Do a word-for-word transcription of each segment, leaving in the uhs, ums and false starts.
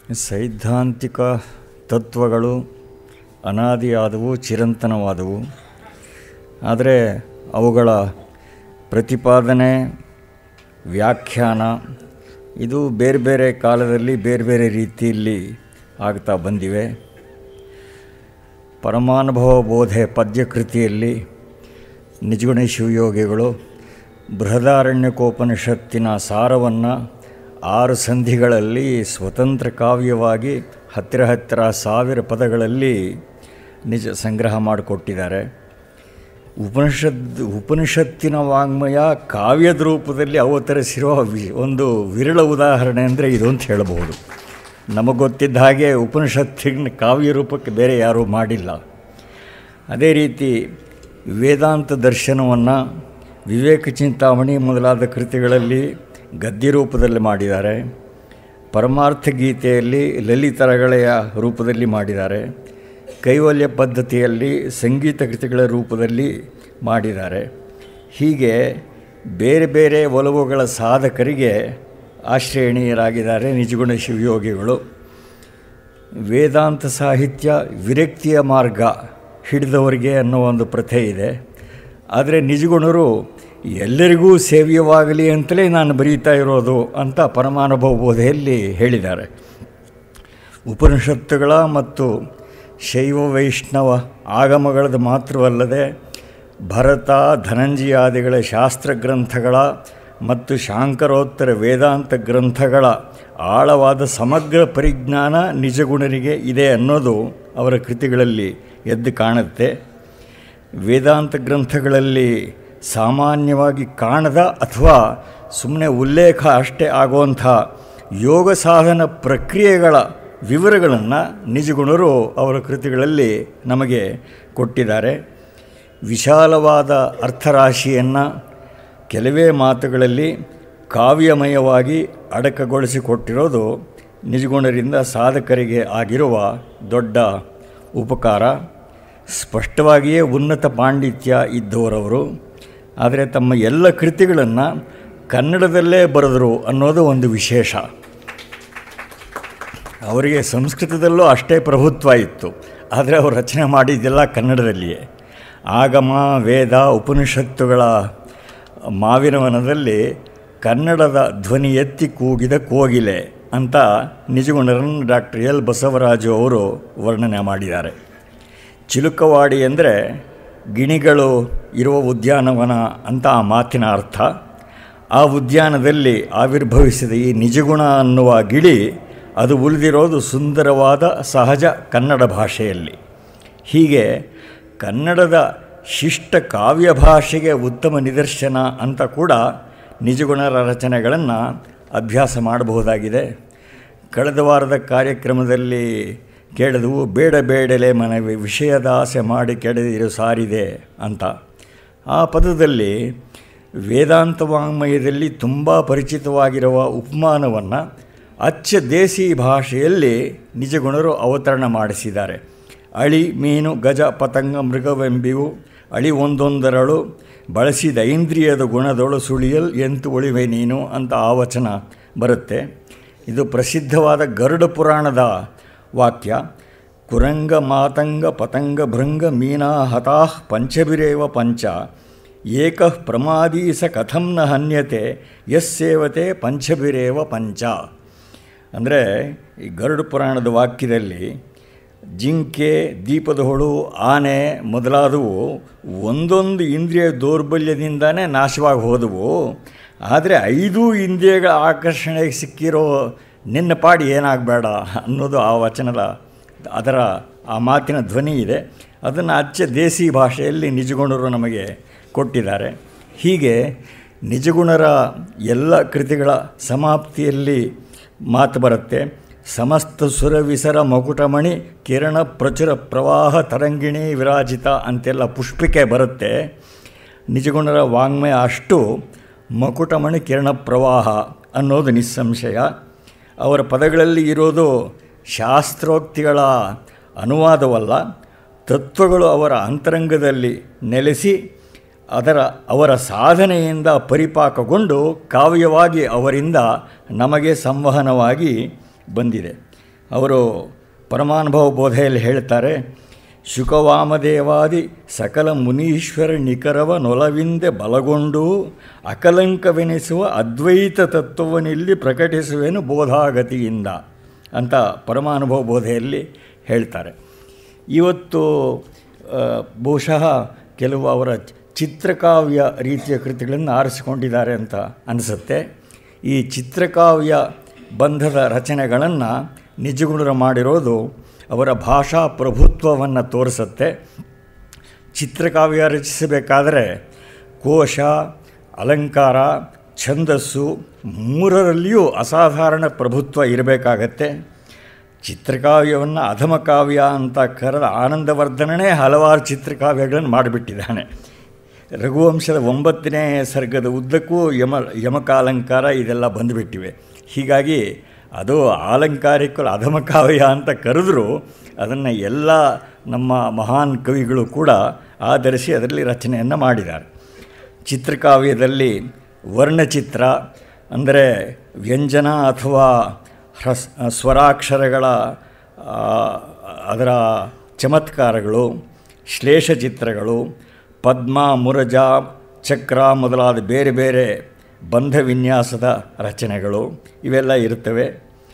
ಸೈದ್ಧಾಂತಿಕ ತತ್ವಗಳು ಅನಾದಿಯಾದವು, ಚಿರಂತನವಾದವು. ಆದರೆ ಅವುಗಳ ಪ್ರತಿಪಾದನೆ, ವ್ಯಾಖ್ಯಾನ ಇದು ಬೇರೆ ಬೇರೆ ಕಾಲದಲ್ಲಿ ಬೇರೆ ಬೇರೆ ರೀತಿಯಲ್ಲಿ ಆಗ್ತಾ ಬಂದಿವೆ. ಪರಮಾನುಭವ ಬೋಧೆ ಪದ್ಯಕೃತಿಯಲ್ಲಿ ನಿಜಗುಣ ಶಿವಯೋಗಿಗಳು ಬೃಹದಾರಣ್ಯಕೋಪನಿಷತ್ತಿನ ಸಾರವನ್ನು ಆರು ಸಂಧಿಗಳಲ್ಲಿ ಸ್ವತಂತ್ರ ಕಾವ್ಯವಾಗಿ ಹತ್ತಿರ ಹತ್ತಿರ ಸಾವಿರ ಪದಗಳಲ್ಲಿ ನಿಜ ಸಂಗ್ರಹ ಮಾಡಿಕೊಟ್ಟಿದ್ದಾರೆ. ಉಪನಿಷತ್ ಉಪನಿಷತ್ತಿನ ವಾಂಗ್ಮಯ ಕಾವ್ಯದ ರೂಪದಲ್ಲಿ ಅವತರಿಸಿರುವ ವಿ ಒಂದು ವಿರಳ ಉದಾಹರಣೆ ಅಂದರೆ ಇದು ಅಂತ ಹೇಳಬಹುದು. ನಮಗೆ ಗೊತ್ತಿದ್ದ ಹಾಗೆ ಉಪನಿಷತ್ತಿನ ಕಾವ್ಯ ರೂಪಕ್ಕೆ ಬೇರೆ ಯಾರೂ ಮಾಡಿಲ್ಲ. ಅದೇ ರೀತಿ ವೇದಾಂತ ದರ್ಶನವನ್ನು ವಿವೇಕ ಚಿಂತಾಮಣಿ ಮೊದಲಾದ ಕೃತಿಗಳಲ್ಲಿ ಗದ್ಯ ರೂಪದಲ್ಲಿ ಮಾಡಿದ್ದಾರೆ. ಪರಮಾರ್ಥ ಗೀತೆಯಲ್ಲಿ ಲಲಿತರಗಳೆಯ ರೂಪದಲ್ಲಿ ಮಾಡಿದ್ದಾರೆ. ಕೈವಲ್ಯ ಪದ್ಧತಿಯಲ್ಲಿ ಸಂಗೀತ ಕೃತಿಗಳ ರೂಪದಲ್ಲಿ ಮಾಡಿದ್ದಾರೆ. ಹೀಗೆ ಬೇರೆ ಬೇರೆ ಒಲವುಗಳ ಸಾಧಕರಿಗೆ ಆಶ್ರಯಣೀಯರಾಗಿದ್ದಾರೆ ನಿಜಗುಣ ಶಿವಯೋಗಿಗಳು. ವೇದಾಂತ ಸಾಹಿತ್ಯ ವಿರಕ್ತಿಯ ಮಾರ್ಗ ಹಿಡಿದವರಿಗೆ ಅನ್ನೋ ಒಂದು ಪ್ರಥೆ ಇದೆ. ಆದರೆ ನಿಜಗುಣರು ಎಲ್ಲರಿಗೂ ಸೇವ್ಯವಾಗಲಿ ಅಂತಲೇ ನಾನು ಬರೀತಾ ಇರೋದು ಅಂತ ಪರಮಾನುಭವ ಬೋಧೆಯಲ್ಲಿ ಹೇಳಿದ್ದಾರೆ. ಉಪನಿಷತ್ತುಗಳ ಮತ್ತು ಶೈವ ವೈಷ್ಣವ ಆಗಮಗಳದ್ದು ಮಾತ್ರವಲ್ಲದೆ ಭರತ ಧನಂಜಯಾದಿಗಳ ಶಾಸ್ತ್ರ ಗ್ರಂಥಗಳ ಮತ್ತು ಶಾಂಕರೋತ್ತರ ವೇದಾಂತ ಗ್ರಂಥಗಳ ಆಳವಾದ ಸಮಗ್ರ ಪರಿಜ್ಞಾನ ನಿಜಗುಣರಿಗೆ ಇದೆ ಅನ್ನೋದು ಅವರ ಕೃತಿಗಳಲ್ಲಿ ಎದ್ದು ಕಾಣುತ್ತೆ. ವೇದಾಂತ ಗ್ರಂಥಗಳಲ್ಲಿ ಸಾಮಾನ್ಯವಾಗಿ ಕಾಣದ ಅಥವಾ ಸುಮ್ಮನೆ ಉಲ್ಲೇಖ ಅಷ್ಟೇ ಆಗುವಂಥ ಯೋಗ ಸಾಧನ ಪ್ರಕ್ರಿಯೆಗಳ ವಿವರಗಳನ್ನು ನಿಜಗುಣರು ಅವರ ಕೃತಿಗಳಲ್ಲಿ ನಮಗೆ ಕೊಟ್ಟಿದ್ದಾರೆ. ವಿಶಾಲವಾದ ಅರ್ಥರಾಶಿಯನ್ನು ಕೆಲವೇ ಮಾತುಗಳಲ್ಲಿ ಕಾವ್ಯಮಯವಾಗಿ ಅಡಕಗೊಳಿಸಿಕೊಟ್ಟಿರೋದು ನಿಜಗುಣರಿಂದ ಸಾಧಕರಿಗೆ ಆಗಿರುವ ದೊಡ್ಡ ಉಪಕಾರ. ಸ್ಪಷ್ಟವಾಗಿಯೇ ಉನ್ನತ ಪಾಂಡಿತ್ಯ ಇದ್ದವರವರು. ಆದರೆ ತಮ್ಮ ಎಲ್ಲ ಕೃತಿಗಳನ್ನು ಕನ್ನಡದಲ್ಲೇ ಬರೆದರು ಅನ್ನೋದು ಒಂದು ವಿಶೇಷ. ಅವರಿಗೆ ಸಂಸ್ಕೃತದಲ್ಲೂ ಅಷ್ಟೇ ಪ್ರಭುತ್ವ ಇತ್ತು, ಆದರೆ ಅವರು ರಚನೆ ಮಾಡಿದ್ದೆಲ್ಲ ಕನ್ನಡದಲ್ಲಿಯೇ. ಆಗಮ ವೇದ ಉಪನಿಷತ್ತುಗಳ ಮಾವಿನವನದಲ್ಲಿ ಕನ್ನಡದ ಧ್ವನಿ ಎತ್ತಿ ಕೂಗಿದ ಕೋಗಿಲೆ ಅಂತ ನಿಜಗುಣರನ್ನು ಡಾಕ್ಟರ್ ಎಲ್ ಬಸವರಾಜು ಅವರು ವರ್ಣನೆ ಮಾಡಿದ್ದಾರೆ. ಚಿಲುಕವಾಡಿ ಅಂದರೆ ಗಿಣಿಗಳು ಇರುವ ಉದ್ಯಾನವನ ಅಂತ ಆ ಮಾತಿನ ಅರ್ಥ. ಆ ಉದ್ಯಾನದಲ್ಲಿ ಆವಿರ್ಭವಿಸಿದ ಈ ನಿಜಗುಣ ಅನ್ನುವ ಗಿಳಿ ಅದು ಉಳಿದಿರೋದು ಸುಂದರವಾದ ಸಹಜ ಕನ್ನಡ ಭಾಷೆಯಲ್ಲಿ. ಹೀಗೆ ಕನ್ನಡದ ಶಿಷ್ಟ ಕಾವ್ಯ ಭಾಷೆಗೆ ಉತ್ತಮ ನಿದರ್ಶನ ಅಂತ ಕೂಡ ನಿಜಗುಣರ ರಚನೆಗಳನ್ನು ಅಭ್ಯಾಸ ಮಾಡಬಹುದಾಗಿದೆ. ಕಳೆದ ವಾರದ ಕಾರ್ಯಕ್ರಮದಲ್ಲಿ ಕೇಳಿದವು ಬೇಡ ಬೇಡಲೆ ಮನವಿ ವಿಷಯದ ಆಸೆ ಮಾಡಿ ಕೆಡದಿರು ಸಾರಿದೆ ಅಂತ. ಆ ಪದದಲ್ಲಿ ವೇದಾಂತ ವಾಂಗ್ಮಯದಲ್ಲಿ ತುಂಬ ಪರಿಚಿತವಾಗಿರುವ ಉಪಮಾನವನ್ನು ಅಚ್ಚ ದೇಸಿ ಭಾಷೆಯಲ್ಲಿ ನಿಜಗುಣರು ಅವತರಣ ಮಾಡಿಸಿದ್ದಾರೆ. ಅಳಿ ಮೀನು ಗಜ ಪತಂಗ ಮೃಗವೆಂಬಿವು ಅಳಿ ಒಂದೊಂದರಳು ಬಳಸಿದ ಇಂದ್ರಿಯದ ಗುಣದೊಳು ಸುಳಿಯಲ್ ಎಂತು ಉಳಿವೆ ನೀನು ಅಂತ ಆ ವಚನ ಬರುತ್ತೆ. ಇದು ಪ್ರಸಿದ್ಧವಾದ ಗರುಡ ಪುರಾಣದ ವಾಕ್ಯ. ಕುರಂಗ ಮಾತಂಗ ಪತಂಗ ಭೃಂಗ ಮೀನಾ ಹತಾಃ ಪಂಚಭಿರೇವ ಪಂಚ ಏಕಃ ಪ್ರಮಾದೀ ಸ ಕಥಂ ನ ಹನ್ಯತೆ ಯಸ್ಸೇವತೆ ಪಂಚಭಿರೇವ ಪಂಚ. ಅಂದರೆ ಈ ಗರುಡ ಪುರಾಣದ ವಾಕ್ಯದಲ್ಲಿ ಜಿಂಕೆ, ದೀಪದ ಹೊಳು, ಆನೆ ಮೊದಲಾದವು ಒಂದೊಂದು ಇಂದ್ರಿಯ ದೌರ್ಬಲ್ಯದಿಂದನೇ ನಾಶವಾಗಿ ಹೋದವು. ಆದರೆ ಐದು ಇಂದ್ರಿಯಗಳ ಆಕರ್ಷಣೆಗೆ ಸಿಕ್ಕಿರೋ ನಿನ್ನ ಪಾಡಿ ಏನಾಗಬೇಡ ಅನ್ನೋದು ಆ ವಚನದ ಅದರ ಆ ಮಾತಿನ ಧ್ವನಿ ಇದೆ. ಅದನ್ನು ಅಚ್ಚ ದೇಸಿ ಭಾಷೆಯಲ್ಲಿ ನಿಜಗುಣರು ನಮಗೆ ಕೊಟ್ಟಿದ್ದಾರೆ. ಹೀಗೆ ನಿಜಗುಣರ ಎಲ್ಲ ಕೃತಿಗಳ ಸಮಾಪ್ತಿಯಲ್ಲಿ ಮಾತು ಬರುತ್ತೆ. ಸಮಸ್ತ ಸುರವಿಸರ ಮಕುಟಮಣಿ ಕಿರಣ ಪ್ರಚುರ ಪ್ರವಾಹ ತರಂಗಿಣಿ ವಿರಾಜಿತ ಅಂತೆಲ್ಲ ಪುಷ್ಪಿಕೆ ಬರುತ್ತೆ. ನಿಜಗುಣರ ವಾಂಗ್ಮಯ ಅಷ್ಟು ಮಕುಟಮಣಿ ಕಿರಣ ಪ್ರವಾಹ ಅನ್ನೋದು ನಿಸ್ಸಂಶಯ. ಅವರ ಪದಗಳಲ್ಲಿ ಇರೋದು ಶಾಸ್ತ್ರೋಕ್ತಿಗಳ ಅನುವಾದವಲ್ಲ, ತತ್ವಗಳು ಅವರ ಅಂತರಂಗದಲ್ಲಿ ನೆಲೆಸಿ ಅದರ ಅವರ ಸಾಧನೆಯಿಂದ ಪರಿಪಾಕಗೊಂಡು ಕಾವ್ಯವಾಗಿ ಅವರಿಂದ ನಮಗೆ ಸಂವಹನವಾಗಿ ಬಂದಿದೆ. ಅವರು ಪರಮಾನುಭವ ಬೋಧೆಯಲ್ಲಿ ಹೇಳ್ತಾರೆ, ಶುಕವಾಮದೇವಾದಿ ಸಕಲ ಮುನೀಶ್ವರ ನಿಖರವ ನೊಲವಿಂದೆ ಬಲಗೊಂಡು ಅಕಲಂಕವೆನಿಸುವ ಅದ್ವೈತ ತತ್ವವನ್ನಿಲ್ಲಿ ಪ್ರಕಟಿಸುವೆನು ಬೋಧಾಗತಿಯಿಂದ ಅಂತ ಪರಮಾನುಭವ ಬೋಧೆಯಲ್ಲಿ ಹೇಳ್ತಾರೆ. ಇವತ್ತು ಬಹುಶಃ ಕೆಲವು ಅವರ ಚಿತ್ರಕಾವ್ಯ ರೀತಿಯ ಕೃತಿಗಳನ್ನು ಆರಿಸಿಕೊಂಡಿದ್ದಾರೆ ಅಂತ ಅನಿಸುತ್ತೆ. ಈ ಚಿತ್ರಕಾವ್ಯ ಬಂಧದ ರಚನೆಗಳನ್ನು ನಿಜಗುಣರು ಮಾಡಿರೋದು ಅವರ ಭಾಷಾ ಪ್ರಭುತ್ವವನ್ನು ತೋರಿಸುತ್ತೆ. ಚಿತ್ರಕಾವ್ಯ ರಚಿಸಬೇಕಾದರೆ ಕೋಶ, ಅಲಂಕಾರ, ಛಂದಸ್ಸು ಮೂರರಲ್ಲಿಯೂ ಅಸಾಧಾರಣ ಪ್ರಭುತ್ವ ಇರಬೇಕಾಗತ್ತೆ. ಚಿತ್ರಕಾವ್ಯವನ್ನು ಅಧಮಕಾವ್ಯ ಅಂತ ಕರೆದ ಆನಂದವರ್ಧನನೇ ಹಲವಾರು ಚಿತ್ರಕಾವ್ಯಗಳನ್ನು ಮಾಡಿಬಿಟ್ಟಿದ್ದಾನೆ. ರಘುವಂಶದ ಒಂಬತ್ತನೇ ಸರ್ಗದ ಉದ್ದಕ್ಕೂ ಯಮ ಯಮಕಾಲಂಕಾರ ಇದೆಲ್ಲ ಬಂದುಬಿಟ್ಟಿವೆ. ಹೀಗಾಗಿ ಅದು ಆಲಂಕಾರಿಕ ಅಧಮಕಾವ್ಯ ಅಂತ ಕರೆದರೂ ಅದನ್ನು ಎಲ್ಲ ನಮ್ಮ ಮಹಾನ್ ಕವಿಗಳು ಕೂಡ ಆಧರಿಸಿ ಅದರಲ್ಲಿ ರಚನೆಯನ್ನು ಮಾಡಿದ್ದಾರೆ. ಚಿತ್ರಕಾವ್ಯದಲ್ಲಿ ವರ್ಣಚಿತ್ರ ಅಂದರೆ ವ್ಯಂಜನ ಅಥವಾ ಹ್ರಸ್ ಸ್ವರಾಕ್ಷರಗಳ ಅದರ ಚಮತ್ಕಾರಗಳು, ಶ್ಲೇಷಚಿತ್ರಗಳು, ಪದ್ಮ, ಮುರಜ, ಚಕ್ರ ಮೊದಲಾದ ಬೇರೆ ಬೇರೆ ಬಂಧ ವಿನ್ಯಾಸದ ರಚನೆಗಳು ಇವೆಲ್ಲ ಇರುತ್ತವೆ.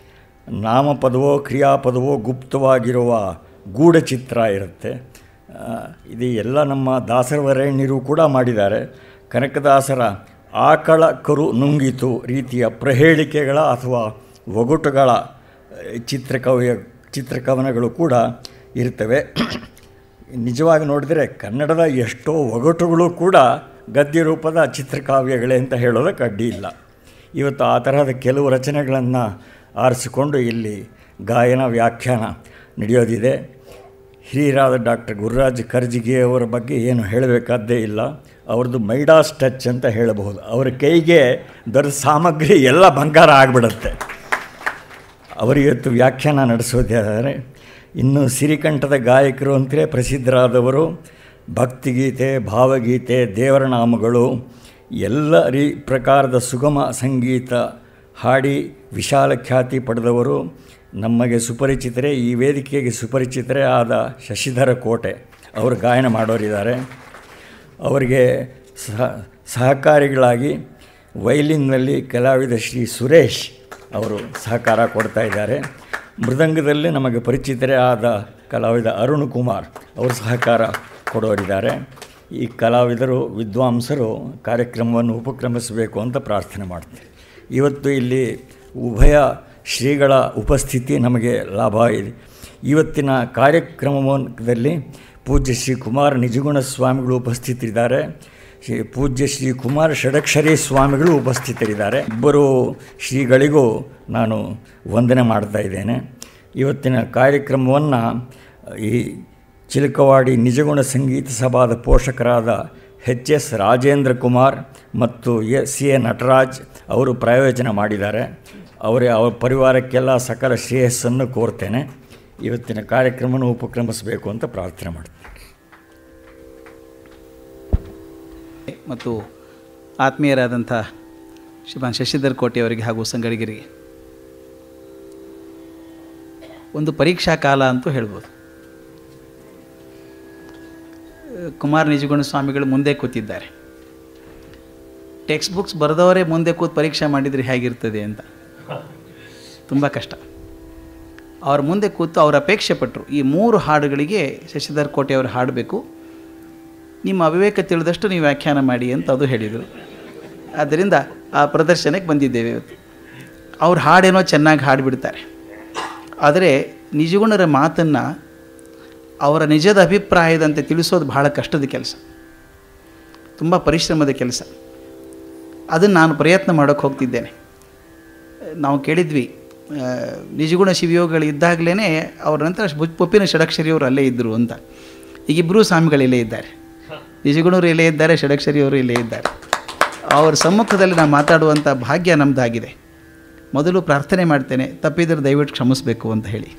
ನಾಮಪದವೋ ಕ್ರಿಯಾಪದವೋ ಗುಪ್ತವಾಗಿರುವ ಗೂಢಚಿತ್ರ ಇರುತ್ತೆ. ಇದು ಎಲ್ಲ ನಮ್ಮ ದಾಸರವರೇಣ್ಯರು ಕೂಡ ಮಾಡಿದ್ದಾರೆ. ಕನಕದಾಸರ ಆಕಳ ಕರು ನುಂಗಿತು ರೀತಿಯ ಪ್ರಹೇಳಿಕೆಗಳ ಅಥವಾ ಒಗಟುಗಳ ಚಿತ್ರಕವ್ಯ ಚಿತ್ರಕವನಗಳು ಕೂಡ ಇರ್ತವೆ. ನಿಜವಾಗಿ ನೋಡಿದರೆ ಕನ್ನಡದ ಎಷ್ಟೋ ಒಗಟುಗಳು ಕೂಡ ಗದ್ಯ ರೂಪದ ಚಿತ್ರಕಾವ್ಯಗಳೇ ಅಂತ ಹೇಳೋದಕ್ಕೆ ಅಡ್ಡಿ ಇಲ್ಲ. ಇವತ್ತು ಆ ತರಹದ ಕೆಲವು ರಚನೆಗಳನ್ನು ಆರಿಸಿಕೊಂಡು ಇಲ್ಲಿ ಗಾಯನ ವ್ಯಾಖ್ಯಾನ ನಡೆಯೋದಿದೆ. ಹಿರಿಯರಾದ ಡಾಕ್ಟರ್ ಗುರುರಾಜ್ ಕರ್ಜಿಗಿಯವರ ಬಗ್ಗೆ ಏನು ಹೇಳಬೇಕಾದ್ದೇ ಇಲ್ಲ. ಅವ್ರದ್ದು ಮೈಡಾಸ್ ಟಚ್ ಅಂತ ಹೇಳಬಹುದು. ಅವರ ಕೈಗೆ ದೊಡ್ಡ ಸಾಮಗ್ರಿ ಎಲ್ಲ ಬಂಗಾರ ಆಗಿಬಿಡುತ್ತೆ. ಅವರಿವತ್ತು ವ್ಯಾಖ್ಯಾನ ನಡೆಸೋದಾದರೆ ಇನ್ನು ಸಿರಿಕಂಠದ ಗಾಯಕರು ಅಂತಲೇ ಪ್ರಸಿದ್ಧರಾದವರು ಭಕ್ತಿಗೀತೆ, ಭಾವಗೀತೆ, ದೇವರ ನಾಮಗಳು ಎಲ್ಲ ರೀ ಪ್ರಕಾರದ ಸುಗಮ ಸಂಗೀತ ಹಾಡಿ ವಿಶಾಲ ಖ್ಯಾತಿ ಪಡೆದವರು ನಮಗೆ ಸುಪರಿಚಿತರೇ, ಈ ವೇದಿಕೆಗೆ ಸುಪರಿಚಿತರೇ ಆದ ಶಶಿಧರ ಕೋಟೆ ಅವರು ಗಾಯನ ಮಾಡೋರಿದ್ದಾರೆ. ಅವರಿಗೆ ಸಹ ಸಹಕಾರಿಗಳಾಗಿ ವೈಲಿನ್ನಲ್ಲಿ ಕಲಾವಿದ ಶ್ರೀ ಸುರೇಶ್ ಅವರು ಸಹಕಾರ ಕೊಡ್ತಾ ಇದ್ದಾರೆ. ಮೃದಂಗದಲ್ಲಿ ನಮಗೆ ಪರಿಚಿತರೇ ಆದ ಕಲಾವಿದ ಅರುಣ್ ಕುಮಾರ್ ಅವರು ಸಹಕಾರ ಕೊಡೋರಿದ್ದಾರೆ. ಈ ಕಲಾವಿದರು ವಿದ್ವಾಂಸರು ಕಾರ್ಯಕ್ರಮವನ್ನು ಉಪಕ್ರಮಿಸಬೇಕು ಅಂತ ಪ್ರಾರ್ಥನೆ ಮಾಡ್ತೀನಿ. ಇವತ್ತು ಇಲ್ಲಿ ಉಭಯ ಶ್ರೀಗಳ ಉಪಸ್ಥಿತಿ ನಮಗೆ ಲಾಭ ಇದೆ. ಇವತ್ತಿನ ಕಾರ್ಯಕ್ರಮದಲ್ಲಿ ಪೂಜ್ಯ ಶ್ರೀ ಕುಮಾರ ನಿಜಗುಣ ಸ್ವಾಮಿಗಳು ಉಪಸ್ಥಿತರಿದ್ದಾರೆ. ಶ್ರೀ ಪೂಜ್ಯ ಶ್ರೀ ಕುಮಾರ ಷಡಕ್ಷರಿ ಸ್ವಾಮಿಗಳು ಉಪಸ್ಥಿತರಿದ್ದಾರೆ. ಇಬ್ಬರು ಶ್ರೀಗಳಿಗೂ ನಾನು ವಂದನೆ ಮಾಡ್ತಾ ಇದ್ದೇನೆ. ಇವತ್ತಿನ ಕಾರ್ಯಕ್ರಮವನ್ನು ಈ ಚಿಲಕವಾಡಿ ನಿಜಗುಣ ಸಂಗೀತ ಸಭಾದ ಪೋಷಕರಾದ ಎಚ್ ಎಸ್ ರಾಜೇಂದ್ರ ಕುಮಾರ್ ಮತ್ತು ಎ ಸಿ ಎ ನಟರಾಜ್ ಅವರು ಪ್ರಾಯೋಜನ ಮಾಡಿದ್ದಾರೆ. ಅವರೇ ಅವರ ಪರಿವಾರಕ್ಕೆಲ್ಲ ಸಕಲ ಶ್ರೇಯಸ್ಸನ್ನು ಕೋರ್ತೇನೆ. ಇವತ್ತಿನ ಕಾರ್ಯಕ್ರಮವನ್ನು ಉಪಕ್ರಮಿಸಬೇಕು ಅಂತ ಪ್ರಾರ್ಥನೆ ಮಾಡ್ತೀನಿ. ಮತ್ತು ಆತ್ಮೀಯರಾದಂಥ ಶ್ರೀಮಾನ್ ಶಶಿಧರ್ ಕೋಟೆಯವರಿಗೆ ಹಾಗೂ ಸಂಗಡಿಗರಿಗೆ ಒಂದು ಪರೀಕ್ಷಾ ಕಾಲ ಅಂತೂ ಹೇಳ್ಬೋದು. ಕುಮಾರ ನಿಜಗುಣ ಸ್ವಾಮಿಗಳು ಮುಂದೆ ಕೂತಿದ್ದಾರೆ. ಟೆಕ್ಸ್ಟ್ ಬುಕ್ಸ್ ಬರೆದವರೇ ಮುಂದೆ ಕೂತು ಪರೀಕ್ಷೆ ಮಾಡಿದರೆ ಹೇಗಿರ್ತದೆ ಅಂತ ತುಂಬ ಕಷ್ಟ. ಅವ್ರ ಮುಂದೆ ಕೂತು ಅವ್ರ ಅಪೇಕ್ಷೆ ಪಟ್ಟರು, ಈ ಮೂರು ಹಾಡುಗಳಿಗೆ ಶಶಿಧರ್ ಕೋಟೆಯವರು ಹಾಡಬೇಕು, ನಿಮ್ಮ ಅವಿವೇಕ ತಿಳಿದಷ್ಟು ನೀವು ವ್ಯಾಖ್ಯಾನ ಮಾಡಿ ಅಂತ ಅದು ಹೇಳಿದರು. ಆದ್ದರಿಂದ ಆ ಪ್ರದರ್ಶನಕ್ಕೆ ಬಂದಿದ್ದೇವೆ ಇವತ್ತು. ಅವ್ರ ಹಾಡೇನೋ ಚೆನ್ನಾಗಿ ಹಾಡಿಬಿಡ್ತಾರೆ, ಆದರೆ ನಿಜಗುಣರ ಮಾತನ್ನು ಅವರ ನಿಜದ ಅಭಿಪ್ರಾಯದಂತೆ ತಿಳಿಸೋದು ಬಹಳ ಕಷ್ಟದ ಕೆಲಸ, ತುಂಬ ಪರಿಶ್ರಮದ ಕೆಲಸ. ಅದನ್ನು ನಾನು ಪ್ರಯತ್ನ ಮಾಡೋಕ್ಕೆ ಹೋಗ್ತಿದ್ದೇನೆ. ನಾವು ಕೇಳಿದ್ವಿ ನಿಜಗುಣ ಶಿವಯೋಗಿಗಳಿದ್ದಾಗಲೇ ಅವ್ರ ನಂತರ ಪೊಪ್ಪಿನ ಷಡಕ್ಷರಿಯವರು ಅಲ್ಲೇ ಇದ್ದರು ಅಂತ. ಈಗಿಬ್ಬರೂ ಸ್ವಾಮಿಗಳು ಇಲ್ಲೇ ಇದ್ದಾರೆ, ನಿಜಗುಣರು ಇಲ್ಲೇ ಇದ್ದಾರೆ, ಷಡಕ್ಷರಿಯವರು ಇಲ್ಲೇ ಇದ್ದಾರೆ. ಅವ್ರ ಸಮ್ಮುಖದಲ್ಲಿ ನಾನು ಮಾತಾಡುವಂಥ ಭಾಗ್ಯ ನಮ್ಮದಾಗಿದೆ. ಮೊದಲು ಪ್ರಾರ್ಥನೆ ಮಾಡ್ತೇನೆ, ತಪ್ಪಿದರೆ ದಯವಿಟ್ಟು ಕ್ಷಮಿಸಬೇಕು ಅಂತ ಹೇಳಿ.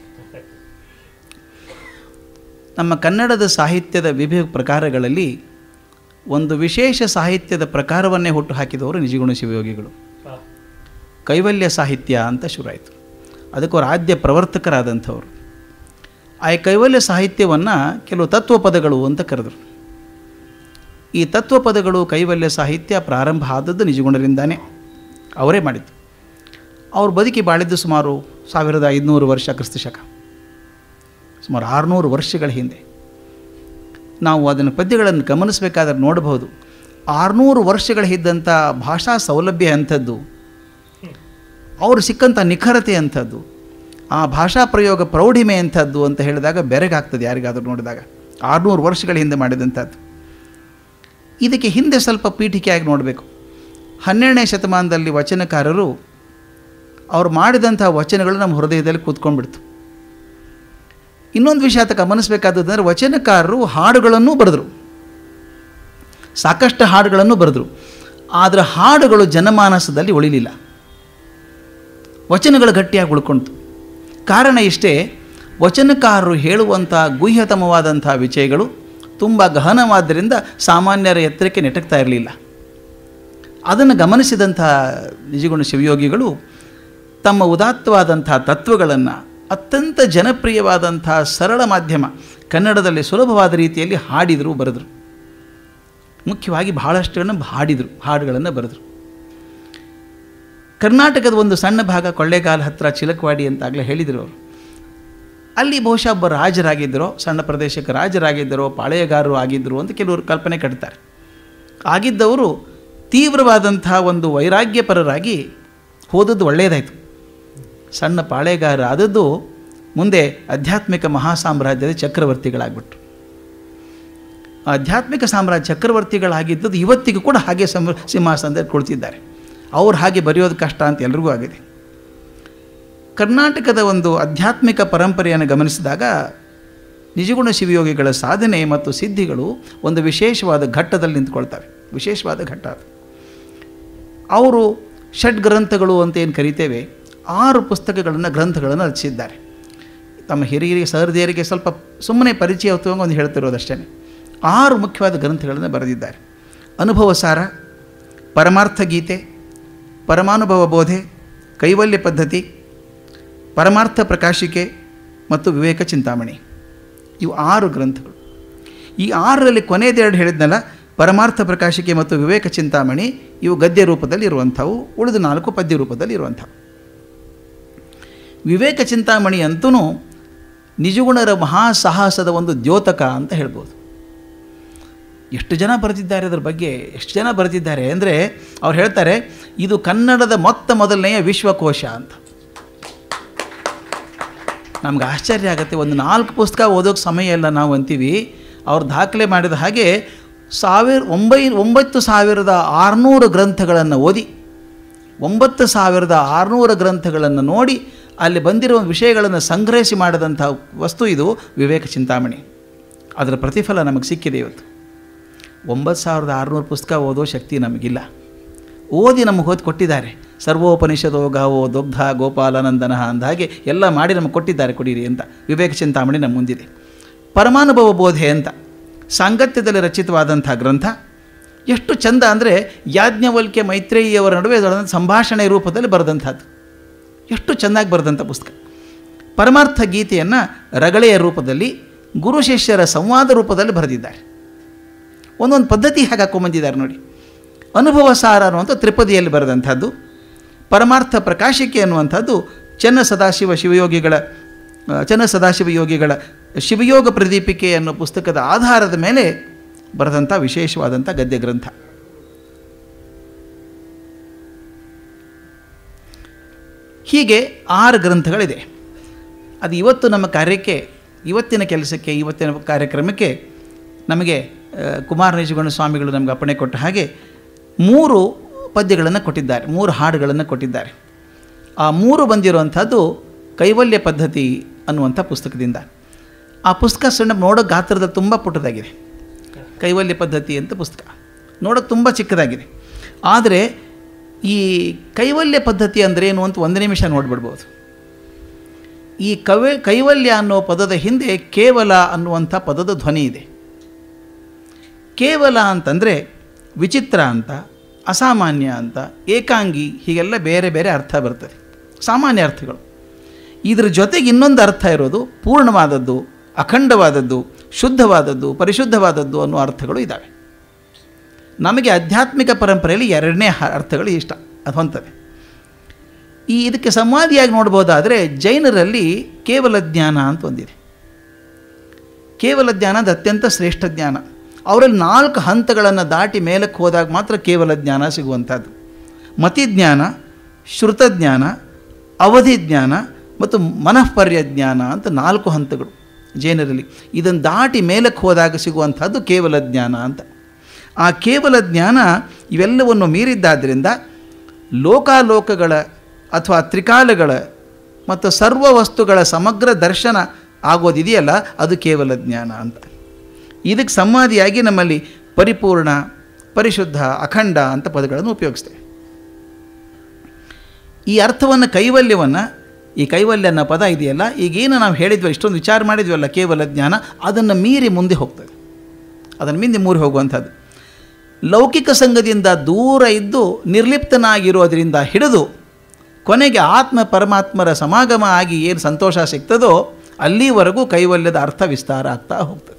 ನಮ್ಮ ಕನ್ನಡದ ಸಾಹಿತ್ಯದ ವಿವಿಧ ಪ್ರಕಾರಗಳಲ್ಲಿ ಒಂದು ವಿಶೇಷ ಸಾಹಿತ್ಯದ ಪ್ರಕಾರವನ್ನೇ ಹುಟ್ಟು ಹಾಕಿದವರು ನಿಜಗುಣ ಶಿವಯೋಗಿಗಳು. ಕೈವಲ್ಯ ಸಾಹಿತ್ಯ ಅಂತ ಶುರುವಾಯಿತು. ಅದಕ್ಕೆ ಅವರು ಆದ್ಯ ಪ್ರವರ್ತಕರಾದಂಥವ್ರು. ಆ ಕೈವಲ್ಯ ಸಾಹಿತ್ಯವನ್ನು ಕೆಲವು ತತ್ವಪದಗಳು ಅಂತ ಕರೆದರು. ಈ ತತ್ವಪದಗಳು ಕೈವಲ್ಯ ಸಾಹಿತ್ಯ ಪ್ರಾರಂಭ ಆದದ್ದು ನಿಜಗುಣರಿಂದಾನೇ, ಅವರೇ ಮಾಡಿದ್ದು. ಅವರು ಬದುಕಿ ಬಾಳಿದ್ದು ಸುಮಾರು ಸಾವಿರದ ಐದುನೂರು ವರ್ಷ ಕ್ರಿಸ್ತಶಕ, ಸುಮಾರು ಆರುನೂರು ವರ್ಷಗಳ ಹಿಂದೆ. ನಾವು ಅದನ್ನು ಪದ್ಯಗಳನ್ನು ಗಮನಿಸಬೇಕಾದ್ರೆ ನೋಡಬಹುದು, ಆರುನೂರು ವರ್ಷಗಳ ಇದ್ದಂಥ ಭಾಷಾ ಸೌಲಭ್ಯ ಅಂಥದ್ದು, ಅವರು ಸಿಕ್ಕಂಥ ನಿಖರತೆ ಅಂಥದ್ದು, ಆ ಭಾಷಾ ಪ್ರಯೋಗ ಪ್ರೌಢಿಮೆ ಅಂಥದ್ದು ಅಂತ ಹೇಳಿದಾಗ ಬೆರಗಾಗ್ತದೆ ಯಾರಿಗಾದರೂ ನೋಡಿದಾಗ. ಆರುನೂರು ವರ್ಷಗಳ ಹಿಂದೆ ಮಾಡಿದಂಥದ್ದು. ಇದಕ್ಕೆ ಹಿಂದೆ ಸ್ವಲ್ಪ ಪೀಠಿಕೆಯಾಗಿ ನೋಡಬೇಕು. ಹನ್ನೆರಡನೇ ಶತಮಾನದಲ್ಲಿ ವಚನಕಾರರು ಅವರು ಮಾಡಿದಂಥ ವಚನಗಳು ನಮ್ಮ ಹೃದಯದಲ್ಲಿ ಕೂತ್ಕೊಂಡ್ಬಿಡ್ತು. ಇನ್ನೊಂದು ವಿಷಯ ಗಮನಿಸಬೇಕಾದದ್ದು, ವಚನಕಾರರು ಹಾಡುಗಳನ್ನೂ ಬರೆದರು, ಸಾಕಷ್ಟು ಹಾಡುಗಳನ್ನು ಬರೆದರು. ಆದರೆ ಹಾಡುಗಳು ಜನಮಾನಸದಲ್ಲಿ ಉಳಿಲಿಲ್ಲ, ವಚನಗಳು ಗಟ್ಟಿಯಾಗಿ ಉಳ್ಕೊಳ್ತು. ಕಾರಣ ಇಷ್ಟೇ, ವಚನಕಾರರು ಹೇಳುವಂಥ ಗುಹ್ಯತಮವಾದಂಥ ವಿಷಯಗಳು ತುಂಬ ಗಹನವಾದ್ದರಿಂದ ಸಾಮಾನ್ಯರ ಎತ್ತರಕ್ಕೆ ನೆಟಕ್ತಾ ಇರಲಿಲ್ಲ. ಅದನ್ನು ಗಮನಿಸಿದಂಥ ನಿಜಗುಣ ಶಿವಯೋಗಿಗಳು ತಮ್ಮ ಉದಾತ್ತವಾದಂಥ ತತ್ವಗಳನ್ನು ಅತ್ಯಂತ ಜನಪ್ರಿಯವಾದಂಥ ಸರಳ ಮಾಧ್ಯಮ ಕನ್ನಡದಲ್ಲಿ ಸುಲಭವಾದ ರೀತಿಯಲ್ಲಿ ಹಾಡಿದರು, ಬರೆದರು. ಮುಖ್ಯವಾಗಿ ಬಹಳಷ್ಟನ್ನು ಹಾಡಿದರು, ಹಾಡುಗಳನ್ನು ಬರೆದರು. ಕರ್ನಾಟಕದ ಒಂದು ಸಣ್ಣ ಭಾಗ, ಕೊಳ್ಳೇಗಾಲ ಹತ್ತಿರ ಚಿಲಕವಾಡಿ ಅಂತಾಗಲೇ ಹೇಳಿದರು ಅವರು. ಅಲ್ಲಿ ಬಹುಶಃ ಒಬ್ಬ ರಾಜರಾಗಿದ್ದರೋ, ಸಣ್ಣ ಪ್ರದೇಶಕ್ಕೆ ರಾಜರಾಗಿದ್ದರೋ, ಪಾಳೆಯಗಾರರು ಆಗಿದ್ದರು ಅಂತ ಕೆಲವರು ಕಲ್ಪನೆ ಕಟ್ತಾರೆ. ಆಗಿದ್ದವರು ತೀವ್ರವಾದಂಥ ಒಂದು ವೈರಾಗ್ಯಪರರಾಗಿ ಹೋದದ್ದು ಒಳ್ಳೆಯದಾಯಿತು. ಸಣ್ಣ ಪಾಳೆಗಾರ ಆದದ್ದು ಮುಂದೆ ಆಧ್ಯಾತ್ಮಿಕ ಮಹಾಸಾಮ್ರಾಜ್ಯದ ಚಕ್ರವರ್ತಿಗಳಾಗ್ಬಿಟ್ರು. ಆಧ್ಯಾತ್ಮಿಕ ಸಾಮ್ರಾಜ್ಯ ಚಕ್ರವರ್ತಿಗಳಾಗಿದ್ದದ್ದು ಇವತ್ತಿಗೂ ಕೂಡ ಹಾಗೆ ಸಮ ಸಿಂಹಾಸನದಲ್ಲಿ ಕುಳಿತಿದ್ದಾರೆ. ಅವ್ರು ಹಾಗೆ ಬರೆಯೋದು ಕಷ್ಟ ಅಂತ ಎಲ್ರಿಗೂ ಆಗಿದೆ. ಕರ್ನಾಟಕದ ಒಂದು ಆಧ್ಯಾತ್ಮಿಕ ಪರಂಪರೆಯನ್ನು ಗಮನಿಸಿದಾಗ ನಿಜಗುಣ ಶಿವಯೋಗಿಗಳ ಸಾಧನೆ ಮತ್ತು ಸಿದ್ಧಿಗಳು ಒಂದು ವಿಶೇಷವಾದ ಘಟ್ಟದಲ್ಲಿ ನಿಂತ್ಕೊಳ್ತವೆ. ವಿಶೇಷವಾದ ಘಟ್ಟ ಅದು. ಅವರು ಷಡ್ ಗ್ರಂಥಗಳು ಅಂತ ಏನು ಕರಿತೇವೆ, ಆರು ಪುಸ್ತಕಗಳನ್ನು ಗ್ರಂಥಗಳನ್ನು ರಚಿಸಿದ್ದಾರೆ. ತಮ್ಮ ಹಿರಿಯರಿಗೆ ಸಹೃದಯರಿಗೆ ಸ್ವಲ್ಪ ಸುಮ್ಮನೆ ಪರಿಚಯ ಹೊತ್ತುವಂಗೆ ಒಂದು ಹೇಳ್ತಿರೋದಷ್ಟೇ. ಆರು ಮುಖ್ಯವಾದ ಗ್ರಂಥಗಳನ್ನು ಬರೆದಿದ್ದಾರೆ. ಅನುಭವ ಸಾರ, ಪರಮಾರ್ಥ ಗೀತೆ, ಪರಮಾನುಭವ ಬೋಧೆ, ಕೈವಲ್ಯ ಪದ್ಧತಿ, ಪರಮಾರ್ಥ ಪ್ರಕಾಶಿಕೆ ಮತ್ತು ವಿವೇಕ ಚಿಂತಾಮಣಿ. ಇವು ಆರು ಗ್ರಂಥಗಳು. ಈ ಆರರಲ್ಲಿ ಕೊನೆಯದೆರಡು ಹೇಳಿದ್ನಲ್ಲ, ಪರಮಾರ್ಥ ಪ್ರಕಾಶಿಕೆ ಮತ್ತು ವಿವೇಕ ಚಿಂತಾಮಣಿ, ಇವು ಗದ್ಯ ರೂಪದಲ್ಲಿ ಇರುವಂಥವು. ಉಳಿದ ನಾಲ್ಕು ಪದ್ಯ ರೂಪದಲ್ಲಿ ಇರುವಂಥವು. ವಿವೇಕ ಚಿಂತಾಮಣಿ ಅಂತೂ ನಿಜಗುಣರ ಮಹಾಸಾಹಸದ ಒಂದು ದ್ಯೋತಕ ಅಂತ ಹೇಳ್ಬೋದು. ಎಷ್ಟು ಜನ ಬರೆದಿದ್ದಾರೆ ಅದರ ಬಗ್ಗೆ, ಎಷ್ಟು ಜನ ಬರೆದಿದ್ದಾರೆ ಅಂದರೆ ಅವ್ರು ಹೇಳ್ತಾರೆ, ಇದು ಕನ್ನಡದ ಮೊತ್ತ ಮೊದಲನೆಯ ವಿಶ್ವಕೋಶ ಅಂತ. ನಮ್ಗೆ ಆಶ್ಚರ್ಯ ಆಗುತ್ತೆ. ಒಂದು ನಾಲ್ಕು ಪುಸ್ತಕ ಓದೋಕ್ಕೆ ಸಮಯ ಇಲ್ಲ ನಾವು ಅಂತೀವಿ. ಅವ್ರು ದಾಖಲೆ ಮಾಡಿದ ಹಾಗೆ ಸಾವಿರ ಒಂಬೈ ಒಂಬತ್ತು ಸಾವಿರದ ಆರುನೂರು ಗ್ರಂಥಗಳನ್ನು ಓದಿ, ಒಂಬತ್ತು ಸಾವಿರದ ಆರುನೂರು ಗ್ರಂಥಗಳನ್ನು ನೋಡಿ, ಅಲ್ಲಿ ಬಂದಿರುವ ವಿಷಯಗಳನ್ನು ಸಂಗ್ರಹಿಸಿ ಮಾಡಿದಂಥ ವಸ್ತು ಇದು ವಿವೇಕ ಚಿಂತಾಮಣಿ. ಅದರ ಪ್ರತಿಫಲ ನಮಗೆ ಸಿಕ್ಕಿದೆ ಇವತ್ತು. ಒಂಬತ್ತು ಸಾವಿರದ ಆರುನೂರು ಪುಸ್ತಕ ಓದೋ ಶಕ್ತಿ ನಮಗಿಲ್ಲ. ಓದಿ ನಮಗೆ ಓದಿ ಕೊಟ್ಟಿದ್ದಾರೆ. ಸರ್ವೋಪನಿಷದೋ ಗಾವೋ ದೊಗ್ಧ ಗೋಪಾಲನಂದನ ಅಂದ ಹಾಗೆ ಎಲ್ಲ ಮಾಡಿ ನಮಗೆ ಕೊಟ್ಟಿದ್ದಾರೆ, ಕೊಡಿರಿ ಅಂತ. ವಿವೇಕ ಚಿಂತಾಮಣಿ ನಮ್ಮ ಮುಂದಿದೆ. ಪರಮಾನುಭವ ಬೋಧೆ ಅಂತ ಸಾಂಗತ್ಯದಲ್ಲಿ ರಚಿತವಾದಂಥ ಗ್ರಂಥ ಎಷ್ಟು ಚಂದ ಅಂದರೆ, ಯಾಜ್ಞವಲ್ಕ್ಯ ಮೈತ್ರೇಯಿಯವರ ನಡುವೆ ಸಂಭಾಷಣೆ ರೂಪದಲ್ಲಿ ಬರೆದಂಥದ್ದು. ಎಷ್ಟು ಚೆನ್ನಾಗಿ ಬರೆದಂಥ ಪುಸ್ತಕ. ಪರಮಾರ್ಥ ಗೀತೆಯನ್ನು ರಗಳೆಯ ರೂಪದಲ್ಲಿ, ಗುರು ಶಿಷ್ಯರ ಸಂವಾದ ರೂಪದಲ್ಲಿ ಬರೆದಿದ್ದಾರೆ. ಒಂದೊಂದು ಪದ್ಧತಿ ಹಾಗೆ ಹಾಕೊಂಬಂದಿದ್ದಾರೆ ನೋಡಿ. ಅನುಭವ ಸಾರ ಅನ್ನುವಂಥ ತ್ರಿಪದಿಯಲ್ಲಿ ಬರೆದಂಥದ್ದು. ಪರಮಾರ್ಥ ಪ್ರಕಾಶಿಕೆ ಅನ್ನುವಂಥದ್ದು ಚೆನ್ನ ಸದಾಶಿವ ಶಿವಯೋಗಿಗಳ ಚೆನ್ನ ಸದಾಶಿವ ಯೋಗಿಗಳ ಶಿವಯೋಗ ಪ್ರದೀಪಿಕೆ ಅನ್ನೋ ಪುಸ್ತಕದ ಆಧಾರದ ಮೇಲೆ ಬರೆದಂಥ ವಿಶೇಷವಾದಂಥ ಗದ್ಯ ಗ್ರಂಥ. ಹೀಗೆ ಆರು ಗ್ರಂಥಗಳಿದೆ. ಅದು ಇವತ್ತು ನಮ್ಮ ಕಾರ್ಯಕ್ಕೆ, ಇವತ್ತಿನ ಕೆಲಸಕ್ಕೆ, ಇವತ್ತಿನ ಕಾರ್ಯಕ್ರಮಕ್ಕೆ ನಮಗೆ ಕುಮಾರ ನಿಜಗುಣ ಸ್ವಾಮಿಗಳು ನಮಗೆ ಅಪ್ಪಣೆ ಕೊಟ್ಟ ಹಾಗೆ ಮೂರು ಪದ್ಯಗಳನ್ನು ಕೊಟ್ಟಿದ್ದಾರೆ, ಮೂರು ಹಾಡುಗಳನ್ನು ಕೊಟ್ಟಿದ್ದಾರೆ. ಆ ಮೂರು ಬಂದಿರುವಂಥದ್ದು ಕೈವಲ್ಯ ಪದ್ಧತಿ ಅನ್ನುವಂಥ ಪುಸ್ತಕದಿಂದ. ಆ ಪುಸ್ತಕ ಸಣ್ಣ ನೋಡೋ ಗಾತ್ರದಲ್ಲಿ ತುಂಬ ಪುಟ್ಟದಾಗಿದೆ. ಕೈವಲ್ಯ ಪದ್ಧತಿ ಅಂತ ಪುಸ್ತಕ ನೋಡೋಕ್ಕೆ ತುಂಬ ಚಿಕ್ಕದಾಗಿದೆ. ಆದರೆ ಈ ಕೈವಲ್ಯ ಪದ್ಧತಿ ಅಂದ್ರೇನು ಅಂತ ಒಂದು ನಿಮಿಷ ನೋಡಿಬಿಡ್ಬೋದು. ಈ ಕವೆ ಕೈವಲ್ಯ ಅನ್ನೋ ಪದದ ಹಿಂದೆ ಕೇವಲ ಅನ್ನುವಂಥ ಪದದ ಧ್ವನಿ ಇದೆ. ಕೇವಲ ಅಂತಂದರೆ ವಿಚಿತ್ರ ಅಂತ, ಅಸಾಮಾನ್ಯ ಅಂತ, ಏಕಾಂಗಿ, ಹೀಗೆಲ್ಲ ಬೇರೆ ಬೇರೆ ಅರ್ಥ ಬರ್ತದೆ, ಸಾಮಾನ್ಯ ಅರ್ಥಗಳು. ಇದರ ಜೊತೆಗೆ ಇನ್ನೊಂದು ಅರ್ಥ ಇರೋದು ಪೂರ್ಣವಾದದ್ದು, ಅಖಂಡವಾದದ್ದು, ಶುದ್ಧವಾದದ್ದು, ಪರಿಶುದ್ಧವಾದದ್ದು ಅನ್ನೋ ಅರ್ಥಗಳು ಇದ್ದಾವೆ. ನಮಗೆ ಆಧ್ಯಾತ್ಮಿಕ ಪರಂಪರೆಯಲ್ಲಿ ಎರಡನೇ ಅರ್ಥಗಳು ಇಷ್ಟ ಅದು ಹೊಂತದೆ. ಈ ಇದಕ್ಕೆ ಸಂವಾದಿಯಾಗಿ ನೋಡ್ಬೋದಾದರೆ ಜೈನರಲ್ಲಿ ಕೇವಲ ಜ್ಞಾನ ಅಂತ ಒಂದಿದೆ. ಕೇವಲ ಜ್ಞಾನ ಅದು ಅತ್ಯಂತ ಶ್ರೇಷ್ಠ ಜ್ಞಾನ. ಅವರಲ್ಲಿ ನಾಲ್ಕು ಹಂತಗಳನ್ನು ದಾಟಿ ಮೇಲಕ್ಕೆ ಹೋದಾಗ ಮಾತ್ರ ಕೇವಲ ಜ್ಞಾನ ಸಿಗುವಂಥದ್ದು. ಮತಿಜ್ಞಾನ, ಶ್ರುತಜ್ಞಾನ, ಅವಧಿ ಜ್ಞಾನ ಮತ್ತು ಮನಃಪರ್ಯಜ್ಞಾನ ಅಂತ ನಾಲ್ಕು ಹಂತಗಳು ಜೈನರಲ್ಲಿ. ಇದನ್ನು ದಾಟಿ ಮೇಲಕ್ಕೆ ಹೋದಾಗ ಸಿಗುವಂಥದ್ದು ಕೇವಲ ಜ್ಞಾನ ಅಂತ. ಆ ಕೇವಲ ಜ್ಞಾನ ಇವೆಲ್ಲವನ್ನು ಮೀರಿದ್ದಾದ್ದರಿಂದ ಲೋಕಾಲೋಕಗಳ ಅಥವಾ ತ್ರಿಕಾಲಗಳ ಮತ್ತು ಸರ್ವ ವಸ್ತುಗಳ ಸಮಗ್ರ ದರ್ಶನ ಆಗೋದಿದೆಯಲ್ಲ ಅದು ಕೇವಲ ಜ್ಞಾನ ಅಂತ. ಇದಕ್ಕೆ ಸಂವಾದಿಯಾಗಿ ನಮ್ಮಲ್ಲಿ ಪರಿಪೂರ್ಣ, ಪರಿಶುದ್ಧ, ಅಖಂಡ ಅಂತ ಪದಗಳನ್ನು ಉಪಯೋಗಿಸ್ತೇವೆ. ಈ ಅರ್ಥವನ್ನು ಕೈವಲ್ಯವನ್ನು, ಈ ಕೈವಲ್ಯ ಅನ್ನೋ ಪದ ಇದೆಯಲ್ಲ, ಈಗೇನು ನಾವು ಹೇಳಿದ್ವಿ, ಇಷ್ಟೊಂದು ವಿಚಾರ ಮಾಡಿದ್ವಲ್ಲ ಕೇವಲ ಜ್ಞಾನ, ಅದನ್ನು ಮೀರಿ ಮುಂದೆ ಹೋಗ್ತದೆ. ಅದನ್ನು ಮೀರಿ ಮೂರಿ ಹೋಗುವಂಥದ್ದು ಲೌಕಿಕ ಸಂಘದಿಂದ ದೂರ ಇದ್ದು ನಿರ್ಲಿಪ್ತನಾಗಿರೋದರಿಂದ ಹಿಡಿದು ಕೊನೆಗೆ ಆತ್ಮ ಪರಮಾತ್ಮರ ಸಮಾಗಮ ಆಗಿ ಏನು ಸಂತೋಷ ಸಿಗ್ತದೋ ಅಲ್ಲಿವರೆಗೂ ಕೈವಲ್ಯದ ಅರ್ಥ ವಿಸ್ತಾರ ಆಗ್ತಾ ಹೋಗ್ತದೆ.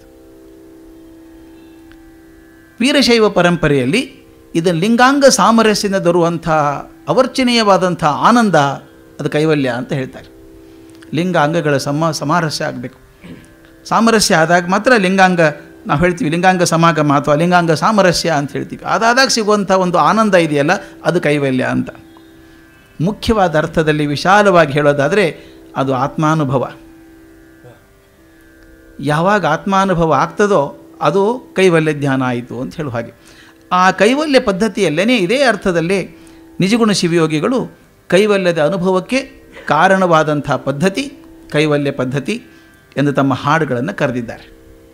ವೀರಶೈವ ಪರಂಪರೆಯಲ್ಲಿ ಇದನ್ನು ಲಿಂಗಾಂಗ ಸಾಮರಸ್ಯದಿಂದ ದೊರುವಂಥ ಅವರ್ಚನೀಯವಾದಂಥ ಆನಂದ ಅದು ಕೈವಲ್ಯ ಅಂತ ಹೇಳ್ತಾರೆ. ಲಿಂಗ ಅಂಗಗಳ ಸಮ ಸಾಮರಸ್ಯ ಆಗಬೇಕು. ಸಾಮರಸ್ಯ ಆದಾಗ ಮಾತ್ರ ಲಿಂಗಾಂಗ, ನಾವು ಹೇಳ್ತೀವಿ ಲಿಂಗಾಂಗ ಸಮಾಗಮ ಅಥವಾ ಲಿಂಗಾಂಗ ಸಾಮರಸ್ಯ ಅಂತ ಹೇಳ್ತೀವಿ. ಅದಾದಾಗ ಸಿಗುವಂಥ ಒಂದು ಆನಂದ ಇದೆಯಲ್ಲ ಅದು ಕೈವಲ್ಯ ಅಂತ. ಮುಖ್ಯವಾದ ಅರ್ಥದಲ್ಲಿ ವಿಶಾಲವಾಗಿ ಹೇಳೋದಾದರೆ ಅದು ಆತ್ಮಾನುಭವ. ಯಾವಾಗ ಆತ್ಮಾನುಭವ ಆಗ್ತದೋ ಅದು ಕೈವಲ್ಯ ಧ್ಯಾನ ಆಯಿತು ಅಂತ ಹೇಳುವ ಹಾಗೆ. ಆ ಕೈವಲ್ಯ ಪದ್ಧತಿಯಲ್ಲೇ ಇದೇ ಅರ್ಥದಲ್ಲಿ ನಿಜಗುಣ ಶಿವಯೋಗಿಗಳು ಕೈವಲ್ಯದ ಅನುಭವಕ್ಕೆ ಕಾರಣವಾದಂಥ ಪದ್ಧತಿ ಕೈವಲ್ಯ ಪದ್ಧತಿ ಎಂದು ತಮ್ಮ ಹಾಡುಗಳನ್ನು ಕರೆದಿದ್ದಾರೆ.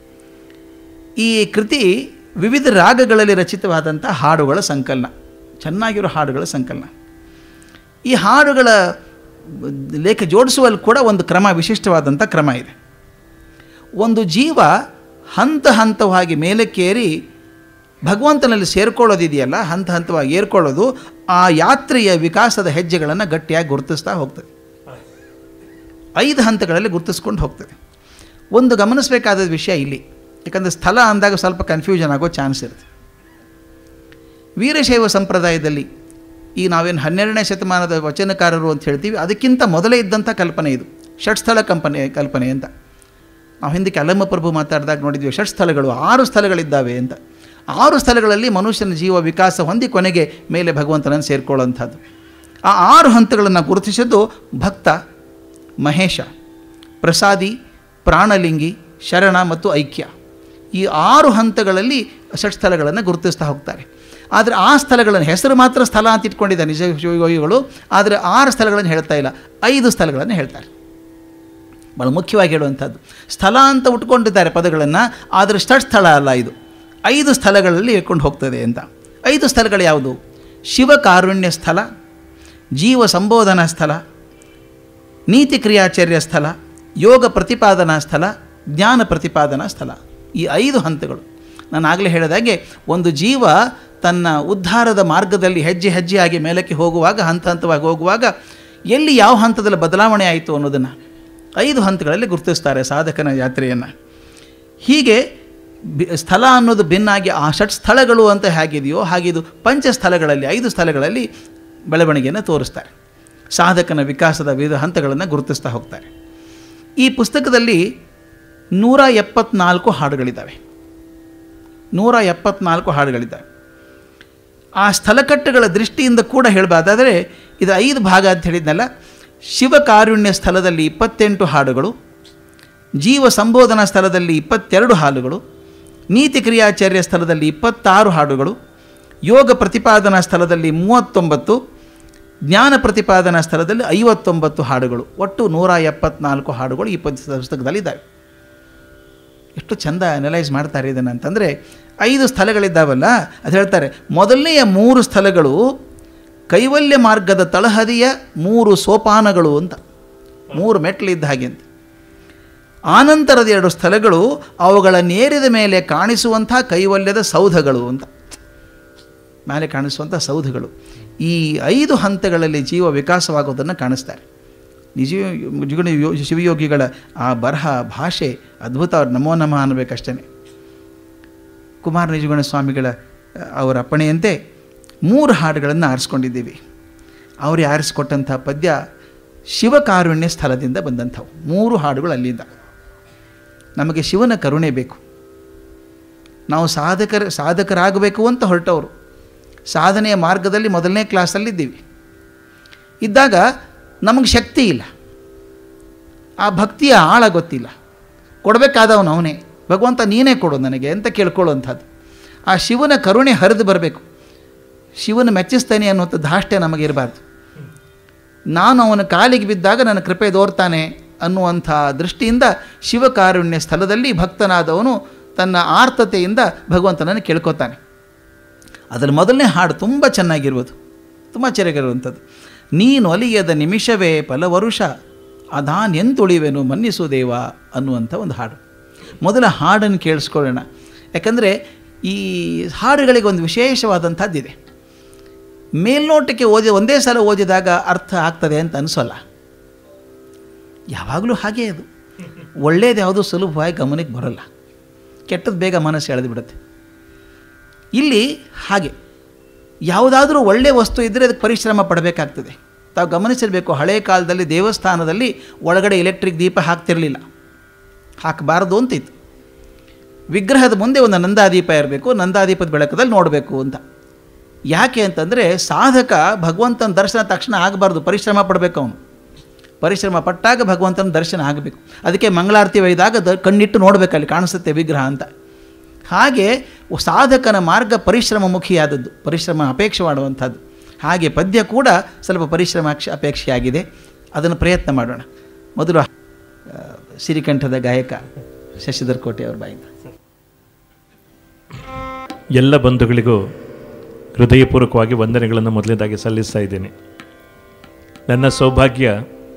ಈ ಕೃತಿ ವಿವಿಧ ರಾಗಗಳಲ್ಲಿ ರಚಿತವಾದಂಥ ಹಾಡುಗಳ ಸಂಕಲನ, ಚೆನ್ನಾಗಿರೋ ಹಾಡುಗಳ ಸಂಕಲನ. ಈ ಹಾಡುಗಳ ಲೇಖ ಜೋಡಿಸುವಲ್ಲಿ ಕೂಡ ಒಂದು ಕ್ರಮ, ವಿಶಿಷ್ಟವಾದಂಥ ಕ್ರಮ ಇದೆ. ಒಂದು ಜೀವ ಹಂತ ಹಂತವಾಗಿ ಮೇಲಕ್ಕೇರಿ ಭಗವಂತನಲ್ಲಿ ಸೇರ್ಕೊಳ್ಳೋದಿದೆಯಲ್ಲ, ಹಂತ ಹಂತವಾಗಿ ಏರ್ಕೊಳ್ಳೋದು, ಆ ಯಾತ್ರೆಯ ವಿಕಾಸದ ಹೆಜ್ಜೆಗಳನ್ನು ಗಟ್ಟಿಯಾಗಿ ಗುರುತಿಸ್ತಾ ಹೋಗ್ತದೆ. ಐದು ಹಂತಗಳಲ್ಲಿ ಗುರುತಿಸ್ಕೊಂಡು ಹೋಗ್ತದೆ. ಒಂದು ಗಮನಿಸಬೇಕಾದ ವಿಷಯ ಇಲ್ಲಿ, ಯಾಕಂದರೆ ಸ್ಥಳ ಅಂದಾಗ ಸ್ವಲ್ಪ ಕನ್ಫ್ಯೂಷನ್ ಆಗೋ ಚಾನ್ಸ್ ಇರುತ್ತೆ. ವೀರಶೈವ ಸಂಪ್ರದಾಯದಲ್ಲಿ ಈ ನಾವೇನು ಹನ್ನೆರಡನೇ ಶತಮಾನದ ವಚನಕಾರರು ಅಂತ ಹೇಳ್ತೀವಿ, ಅದಕ್ಕಿಂತ ಮೊದಲೇ ಇದ್ದಂಥ ಕಲ್ಪನೆ ಇದು, ಷಟ್ಸ್ಥಳ ಕಂಪನೆ ಕಲ್ಪನೆ ಅಂತ. ನಾವು ಹಿಂದಕ್ಕೆ ಅಲ್ಲಮ್ಮ ಪ್ರಭು ಮಾತಾಡಿದಾಗ ನೋಡಿದ್ವಿ, ಷಟ್ ಸ್ಥಳಗಳು, ಆರು ಸ್ಥಳಗಳಿದ್ದಾವೆ ಅಂತ. ಆರು ಸ್ಥಳಗಳಲ್ಲಿ ಮನುಷ್ಯನ ಜೀವ ವಿಕಾಸ ಹೊಂದಿ ಕೊನೆಗೆ ಮೇಲೆ ಭಗವಂತನನ್ನು ಸೇರಿಕೊಳ್ಳುವಂಥದ್ದು. ಆ ಆರು ಹಂತಗಳನ್ನು ಗುರುತಿಸಿದ್ದು ಭಕ್ತ, ಮಹೇಶ, ಪ್ರಸಾದಿ, ಪ್ರಾಣಲಿಂಗಿ, ಶರಣ ಮತ್ತು ಐಕ್ಯ. ಈ ಆರು ಹಂತಗಳಲ್ಲಿ ಷಟ್ಸ್ಥಳಗಳನ್ನು ಗುರುತಿಸ್ತಾ ಹೋಗ್ತಾರೆ. ಆದರೆ ಆ ಸ್ಥಳಗಳನ್ನು ಹೆಸರು ಮಾತ್ರ ಸ್ಥಳ ಅಂತ ಇಟ್ಕೊಂಡಿದ್ದಾರೆ ನಿಜ ಶಿವಯೋಗಿಗಳು, ಆದರೆ ಆರು ಸ್ಥಳಗಳನ್ನು ಹೇಳ್ತಾ ಇಲ್ಲ, ಐದು ಸ್ಥಳಗಳನ್ನು ಹೇಳ್ತಾರೆ. ಭಾಳ ಮುಖ್ಯವಾಗಿ ಹೇಳುವಂಥದ್ದು, ಸ್ಥಳ ಅಂತ ಉಟ್ಕೊಂಡಿದ್ದಾರೆ ಪದಗಳನ್ನು, ಆದರೆ ಷಟ್ಸ್ಥಳ ಅಲ್ಲ, ಇದು ಐದು ಸ್ಥಳಗಳಲ್ಲಿ ಹೇಳ್ಕೊಂಡು ಹೋಗ್ತದೆ ಅಂತ. ಐದು ಸ್ಥಳಗಳು ಯಾವುದು? ಶಿವ ಕಾರುಣ್ಯ ಸ್ಥಳ, ಜೀವ ಸಂಬೋಧನಾ ಸ್ಥಳ, ನೀತಿ ಕ್ರಿಯಾಚರ್ಯ ಸ್ಥಳ, ಯೋಗ ಪ್ರತಿಪಾದನಾ ಸ್ಥಳ, ಜ್ಞಾನ ಪ್ರತಿಪಾದನಾ ಸ್ಥಳ. ಈ ಐದು ಹಂತಗಳು ನಾನು ಆಗಲೇ ಹೇಳಿದಾಗೆ ಒಂದು ಜೀವ ತನ್ನ ಉದ್ಧಾರದ ಮಾರ್ಗದಲ್ಲಿ ಹೆಜ್ಜೆ ಹೆಜ್ಜೆಯಾಗಿ ಮೇಲಕ್ಕೆ ಹೋಗುವಾಗ, ಹಂತ ಹಂತವಾಗಿ ಹೋಗುವಾಗ ಎಲ್ಲಿ ಯಾವ ಹಂತದಲ್ಲಿ ಬದಲಾವಣೆ ಆಯಿತು ಅನ್ನೋದನ್ನು ಐದು ಹಂತಗಳಲ್ಲಿ ಗುರುತಿಸ್ತಾರೆ ಸಾಧಕನ ಯಾತ್ರೆಯನ್ನು. ಹೀಗೆ ಸ್ಥಳ ಅನ್ನೋದು ಭಿನ್ನಾಗಿ ಆ ಷಟ್ ಸ್ಥಳಗಳು ಅಂತ ಹೇಗಿದೆಯೋ ಹಾಗಿದು ಪಂಚ ಸ್ಥಳಗಳಲ್ಲಿ, ಐದು ಸ್ಥಳಗಳಲ್ಲಿ ಬೆಳವಣಿಗೆಯನ್ನು ತೋರಿಸ್ತಾರೆ. ಸಾಧಕನ ವಿಕಾಸದ ವಿವಿಧ ಹಂತಗಳನ್ನು ಗುರುತಿಸ್ತಾ ಹೋಗ್ತಾರೆ. ಈ ಪುಸ್ತಕದಲ್ಲಿ ನೂರ ಎಪ್ಪತ್ನಾಲ್ಕು ಹಾಡುಗಳಿದ್ದಾವೆ. ನೂರ ಎಪ್ಪತ್ನಾಲ್ಕು ಹಾಡುಗಳಿದ್ದಾವೆ. ಆ ಸ್ಥಳಕಟ್ಟುಗಳ ದೃಷ್ಟಿಯಿಂದ ಕೂಡ ಹೇಳಬಾರ್ದಾದರೆ ಇದು ಐದು ಭಾಗ ಅಂತ ಹೇಳಿದ್ನಲ್ಲ. ಶಿವ ಕಾರುಣ್ಯ ಸ್ಥಳದಲ್ಲಿ ಇಪ್ಪತ್ತೆಂಟು ಹಾಡುಗಳು, ಜೀವ ಸಂಬೋಧನಾ ಸ್ಥಳದಲ್ಲಿ ಇಪ್ಪತ್ತೆರಡು ಹಾಡುಗಳು, ನೀತಿ ಕ್ರಿಯಾಚಾರ್ಯ ಸ್ಥಳದಲ್ಲಿ ಇಪ್ಪತ್ತಾರು ಹಾಡುಗಳು, ಯೋಗ ಪ್ರತಿಪಾದನಾ ಸ್ಥಳದಲ್ಲಿ ಮೂವತ್ತೊಂಬತ್ತು, ಜ್ಞಾನ ಪ್ರತಿಪಾದನಾ ಸ್ಥಳದಲ್ಲಿ ಐವತ್ತೊಂಬತ್ತು ಹಾಡುಗಳು. ಒಟ್ಟು ನೂರ ಎಪ್ಪತ್ನಾಲ್ಕು ಹಾಡುಗಳು ಈ ಪುಸ್ತಕದಲ್ಲಿದ್ದಾವೆ. ಎಷ್ಟು ಚೆಂದ ಅನಲೈಸ್ ಮಾಡ್ತಾರೆ ಇದನ್ನು ಅಂತಂದರೆ, ಐದು ಸ್ಥಳಗಳಿದ್ದಾವಲ್ಲ ಅದು ಹೇಳ್ತಾರೆ, ಮೊದಲನೆಯ ಮೂರು ಸ್ಥಳಗಳು ಕೈವಲ್ಯ ಮಾರ್ಗದ ತಳಹದಿಯ ಮೂರು ಸೋಪಾನಗಳು ಅಂತ, ಮೂರು ಮೆಟ್ಲಿದ್ದ ಹಾಗೆ ಅಂತ. ಆನಂತರದ ಎರಡು ಸ್ಥಳಗಳು ಅವುಗಳ ನೇರಿದ ಮೇಲೆ ಕಾಣಿಸುವಂಥ ಕೈವಲ್ಯದ ಸೌಧಗಳು ಅಂತ, ಮೇಲೆ ಕಾಣಿಸುವಂಥ ಸೌಧಗಳು. ಈ ಐದು ಹಂತಗಳಲ್ಲಿ ಜೀವ ವಿಕಾಸವಾಗೋದನ್ನು ಕಾಣಿಸ್ತಾರೆ. ನಿಜ ನಿಜಗುಣ ಯೋ ಶಿವಯೋಗಿಗಳ ಆ ಬರಹ ಭಾಷೆ ಅದ್ಭುತ. ಅವ್ರು ನಮೋ ನಮಃ ಅನ್ನಬೇಕಷ್ಟೇ. ಕುಮಾರ ನಿಜಗುಣ ಸ್ವಾಮಿಗಳ ಅವರ ಅಪ್ಪಣೆಯಂತೆ ಮೂರು ಹಾಡುಗಳನ್ನು ಆರಿಸ್ಕೊಂಡಿದ್ದೀವಿ. ಅವರೇ ಆರಿಸ್ಕೊಟ್ಟಂಥ ಪದ್ಯ ಶಿವಕಾರುಣ್ಯ ಸ್ಥಳದಿಂದ ಬಂದಂಥವು ಮೂರು ಹಾಡುಗಳು ಅಲ್ಲಿಂದ. ನಮಗೆ ಶಿವನ ಕರುಣೆ ಬೇಕು. ನಾವು ಸಾಧಕರ ಸಾಧಕರಾಗಬೇಕು ಅಂತ ಹೊರಟವರು, ಸಾಧನೆಯ ಮಾರ್ಗದಲ್ಲಿ ಮೊದಲನೇ ಕ್ಲಾಸಲ್ಲಿದ್ದೀವಿ. ಇದ್ದಾಗ ನಮಗೆ ಶಕ್ತಿ ಇಲ್ಲ, ಆ ಭಕ್ತಿಯ ಆಳ ಗೊತ್ತಿಲ್ಲ. ಕೊಡಬೇಕಾದವನು ಅವನೇ, ಭಗವಂತ ನೀನೇ ಕೊಡು ನನಗೆ ಅಂತ ಕೇಳ್ಕೊಳ್ಳುವಂಥದ್ದು. ಆ ಶಿವನ ಕರುಣೆ ಹರಿದು ಬರಬೇಕು. ಶಿವನ ಮೆಚ್ಚಿಸ್ತಾನೆ ಅನ್ನುವಂಥ ಧಾಷ್ಟೆ ನಮಗಿರಬಾರ್ದು. ನಾನು ಅವನ ಕಾಲಿಗೆ ಬಿದ್ದಾಗ ನನ್ನ ಕೃಪೆ ದೋರ್ತಾನೆ ಅನ್ನುವಂಥ ದೃಷ್ಟಿಯಿಂದ ಶಿವಕಾರುಣ್ಯ ಸ್ಥಳದಲ್ಲಿ ಭಕ್ತನಾದವನು ತನ್ನ ಆರ್ತತೆಯಿಂದ ಭಗವಂತನನ್ನು ಕೇಳ್ಕೊತಾನೆ. ಅದರ ಮೊದಲನೇ ಹಾಡು ತುಂಬ ಚೆನ್ನಾಗಿರುವುದು, ತುಂಬ ಚೆನ್ನಾಗಿರುವಂಥದ್ದು. ನೀನು ಒಲಿಯದ ನಿಮಿಷವೇ ಫಲವರುಷ ಅದಾನೆಂತುಳಿವೆನು ಮನ್ನಿಸು ದೇವ ಅನ್ನುವಂಥ ಒಂದು ಹಾಡು. ಮೊದಲ ಹಾಡನ್ನು ಕೇಳಿಸ್ಕೊಳ್ಳೋಣ. ಯಾಕಂದರೆ ಈ ಹಾಡುಗಳಿಗೆ ಒಂದು ವಿಶೇಷವಾದಂಥದ್ದಿದೆ. ಮೇಲ್ನೋಟಕ್ಕೆ ಓದಿ ಒಂದೇ ಸಲ ಓದಿದಾಗ ಅರ್ಥ ಆಗ್ತದೆ ಅಂತ ಅನಿಸೋಲ್ಲ. ಯಾವಾಗಲೂ ಹಾಗೇ ಅದು. ಒಳ್ಳೆಯದು ಯಾವುದು ಸುಲಭವಾಗಿ ಗಮನಕ್ಕೆ ಬರೋಲ್ಲ, ಕೆಟ್ಟದ್ದು ಬೇಗ ಮನಸ್ಸು ಎಳೆದು ಬಿಡುತ್ತೆ. ಇಲ್ಲಿ ಹಾಗೆ ಯಾವುದಾದ್ರೂ ಒಳ್ಳೆಯ ವಸ್ತು ಇದ್ದರೆ ಅದಕ್ಕೆ ಪರಿಶ್ರಮ ಪಡಬೇಕಾಗ್ತದೆ. ತಾವು ಗಮನಿಸಿರಬೇಕು, ಹಳೆಯ ಕಾಲದಲ್ಲಿ ದೇವಸ್ಥಾನದಲ್ಲಿ ಒಳಗಡೆ ಎಲೆಕ್ಟ್ರಿಕ್ ದೀಪ ಹಾಕ್ತಿರಲಿಲ್ಲ, ಹಾಕಬಾರ್ದು ಅಂತಿತ್ತು. ವಿಗ್ರಹದ ಮುಂದೆ ಒಂದು ನಂದಾದೀಪ ಇರಬೇಕು, ನಂದಾದೀಪದ ಬೆಳಕದಲ್ಲಿ ನೋಡಬೇಕು ಅಂತ. ಯಾಕೆ ಅಂತಂದರೆ ಸಾಧಕ ಭಗವಂತನ ದರ್ಶನ ತಕ್ಷಣ ಆಗಬಾರ್ದು, ಪರಿಶ್ರಮ ಪಡಬೇಕು. ಅವನು ಪರಿಶ್ರಮ ಪಟ್ಟಾಗ ಭಗವಂತನ ದರ್ಶನ ಆಗಬೇಕು. ಅದಕ್ಕೆ ಮಂಗಳಾರತಿ ಒಯ್ದಾಗ ದ ಕಣ್ಣಿಟ್ಟು ನೋಡಬೇಕು, ಅಲ್ಲಿ ಕಾಣಿಸುತ್ತೆ ವಿಗ್ರಹ ಅಂತ. ಹಾಗೆ ಸಾಧಕನ ಮಾರ್ಗ ಪರಿಶ್ರಮ ಮುಖಿಯಾದದ್ದು, ಪರಿಶ್ರಮ ಅಪೇಕ್ಷೆ ಮಾಡುವಂಥದ್ದು. ಹಾಗೆ ಪದ್ಯ ಕೂಡ ಸ್ವಲ್ಪ ಪರಿಶ್ರಮ ಅಪೇಕ್ಷೆಯಾಗಿದೆ. ಅದನ್ನು ಪ್ರಯತ್ನ ಮಾಡೋಣ. ಮೊದಲು ಸಿರಿಕಂಠದ ಗಾಯಕ ಶಶಿಧರ್ ಕೋಟೆ ಅವರ ಬಾಯಿಂದ. ಎಲ್ಲ ಬಂಧುಗಳಿಗೂ ಹೃದಯಪೂರ್ವಕವಾಗಿ ವಂದನೆಗಳನ್ನು ಮೊದಲನೇದಾಗಿ ಸಲ್ಲಿಸ್ತಾ ಇದ್ದೇನೆ. ನನ್ನ ಸೌಭಾಗ್ಯ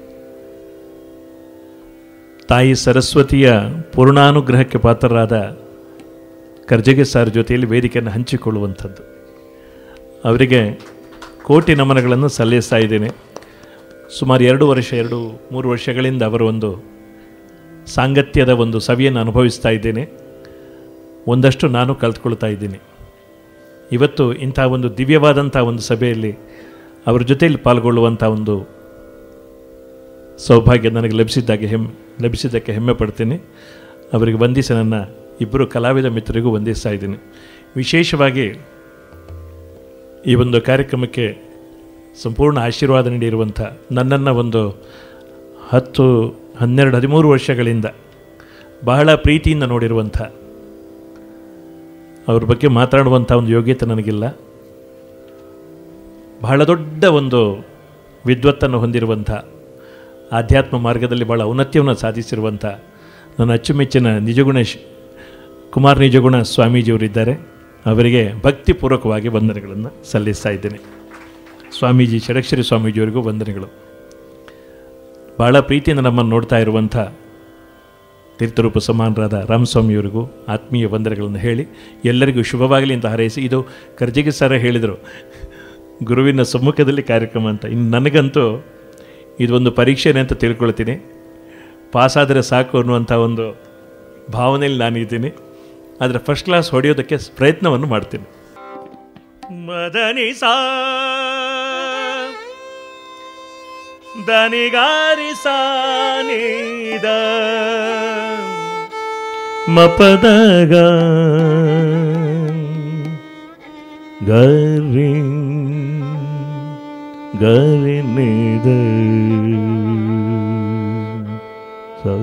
ತಾಯಿ ಸರಸ್ವತಿಯ ಪೂರ್ಣಾನುಗ್ರಹಕ್ಕೆ ಪಾತ್ರರಾದ ಕರ್ಜಗಿ ಸಾರ್ ಜೊತೆಯಲ್ಲಿ ವೇದಿಕೆಯನ್ನು ಹಂಚಿಕೊಳ್ಳುವಂಥದ್ದು. ಅವರಿಗೆ ಕೋಟಿ ನಮನಗಳನ್ನು ಸಲ್ಲಿಸ್ತಾ ಇದ್ದೇನೆ. ಸುಮಾರು ಎರಡು ವರ್ಷ ಎರಡು ಮೂರು ವರ್ಷಗಳಿಂದ ಅವರ ಒಂದು ಸಾಂಗತ್ಯದ ಒಂದು ಸವಿಯನ್ನು ಅನುಭವಿಸ್ತಾ ಇದ್ದೇನೆ. ಒಂದಷ್ಟು ನಾನು ಕಲ್ತ್ಕೊಳ್ತಾ ಇದ್ದೀನಿ. ಇವತ್ತು ಇಂಥ ಒಂದು ದಿವ್ಯವಾದಂಥ ಒಂದು ಸಭೆಯಲ್ಲಿ ಅವರ ಜೊತೆಯಲ್ಲಿ ಪಾಲ್ಗೊಳ್ಳುವಂಥ ಒಂದು ಸೌಭಾಗ್ಯ ನನಗೆ ಲಭಿಸಿದ್ದಾಗೆ ಹೆಮ್ಮೆ ಲಭಿಸಿದ್ದಕ್ಕೆ ಹೆಮ್ಮೆ ಪಡ್ತೀನಿ. ಅವರಿಗೆ ವಂದಿಸಿ ನನ್ನ ಇಬ್ಬರು ಕಲಾವಿದ ಮಿತ್ರರಿಗೂ ವಂದಿಸ್ತಾ ಇದ್ದೀನಿ. ವಿಶೇಷವಾಗಿ ಈ ಒಂದು ಕಾರ್ಯಕ್ರಮಕ್ಕೆ ಸಂಪೂರ್ಣ ಆಶೀರ್ವಾದ ನೀಡಿರುವಂಥ ನನ್ನನ್ನು ಒಂದು ಹತ್ತು ಹನ್ನೆರಡು ಹದಿಮೂರು ವರ್ಷಗಳಿಂದ ಬಹಳ ಪ್ರೀತಿಯಿಂದ ನೋಡಿರುವಂಥ, ಅವ್ರ ಬಗ್ಗೆ ಮಾತಾಡುವಂಥ ಒಂದು ಯೋಗ್ಯತೆ ನನಗಿಲ್ಲ. ಬಹಳ ದೊಡ್ಡ ಒಂದು ವಿದ್ವತ್ತನ್ನು ಹೊಂದಿರುವಂಥ, ಆಧ್ಯಾತ್ಮ ಮಾರ್ಗದಲ್ಲಿ ಭಾಳ ಔನ್ನತ್ಯವನ್ನು ಸಾಧಿಸಿರುವಂಥ ನನ್ನ ಅಚ್ಚುಮೆಚ್ಚಿನ ನಿಜಗುಣ ಕುಮಾರ ನಿಜಗುಣ ಸ್ವಾಮೀಜಿಯವರಿದ್ದಾರೆ. ಅವರಿಗೆ ಭಕ್ತಿಪೂರ್ವಕವಾಗಿ ವಂದನೆಗಳನ್ನು ಸಲ್ಲಿಸ್ತಾ ಇದ್ದೇನೆ. ಸ್ವಾಮೀಜಿ ಷಡಕ್ಷರಿ ಸ್ವಾಮೀಜಿಯವರಿಗೂ ವಂದನೆಗಳು. ಭಾಳ ಪ್ರೀತಿಯಿಂದ ನಮ್ಮನ್ನು ನೋಡ್ತಾ ಇರುವಂಥ ತೀರ್ಥರೂಪ ಸಮಾನರಾದ ರಾಮಸ್ವಾಮಿಯವರಿಗೂ ಆತ್ಮೀಯ ವಂದನೆಗಳನ್ನು ಹೇಳಿ ಎಲ್ಲರಿಗೂ ಶುಭವಾಗಲಿ ಅಂತ ಹಾರೈಸಿ, ಇದು ಕರ್ಜಗಿ ಸರ ಹೇಳಿದರು ಗುರುವಿನ ಸಮ್ಮುಖದಲ್ಲಿ ಕಾರ್ಯಕ್ರಮ ಅಂತ. ಇನ್ನು ನನಗಂತೂ ಇದೊಂದು ಪರೀಕ್ಷೆನೇ ಅಂತ ತಿಳ್ಕೊಳ್ತೀನಿ. ಪಾಸಾದರೆ ಸಾಕು ಅನ್ನುವಂಥ ಒಂದು ಭಾವನೆಯಲ್ಲಿ ನಾನಿದ್ದೀನಿ. ಆದರೆ ಫಸ್ಟ್ ಕ್ಲಾಸ್ ಹೊಡೆಯೋದಕ್ಕೆ ಪ್ರಯತ್ನವನ್ನು ಮಾಡ್ತೀನಿ. ಮದನಿ ಸಾ ದನಿಗಾರಿ ಸಾನಿದ ಮಪದಗ ಗರಿ ಗರಿ ನಿದ ಸ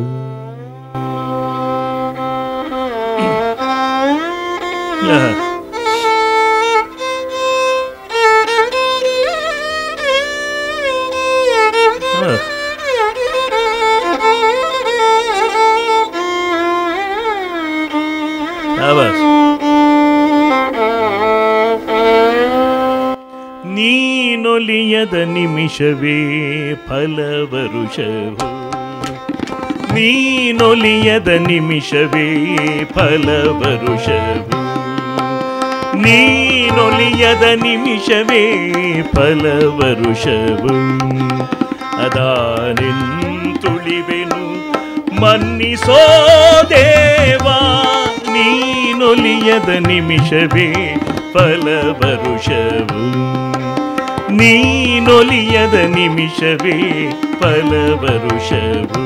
ನೀನೊಲಿಯದ ನಿಮಿಷವೇ ಫಲವರುಷವು, ನೀನೊಲಿಯದ ನಿಮಿಷವೇ ಫಲವರುಷವು, ನೀನೊಲಿಯದ ನಿಮಿಷವೇ ಫಲವರುಷವು, ಅದಾನೆಂತುಳಿವೆನು ಮನ್ನಿಸೋ ದೇವಾ ನೀನೊಲಿಯದ ನಿಮಿಷವೇ ಫಲವರುಷವು ನೀನೊಲಿಯದ ನಿಮಿಷವೇ ಫಲವರುಷವು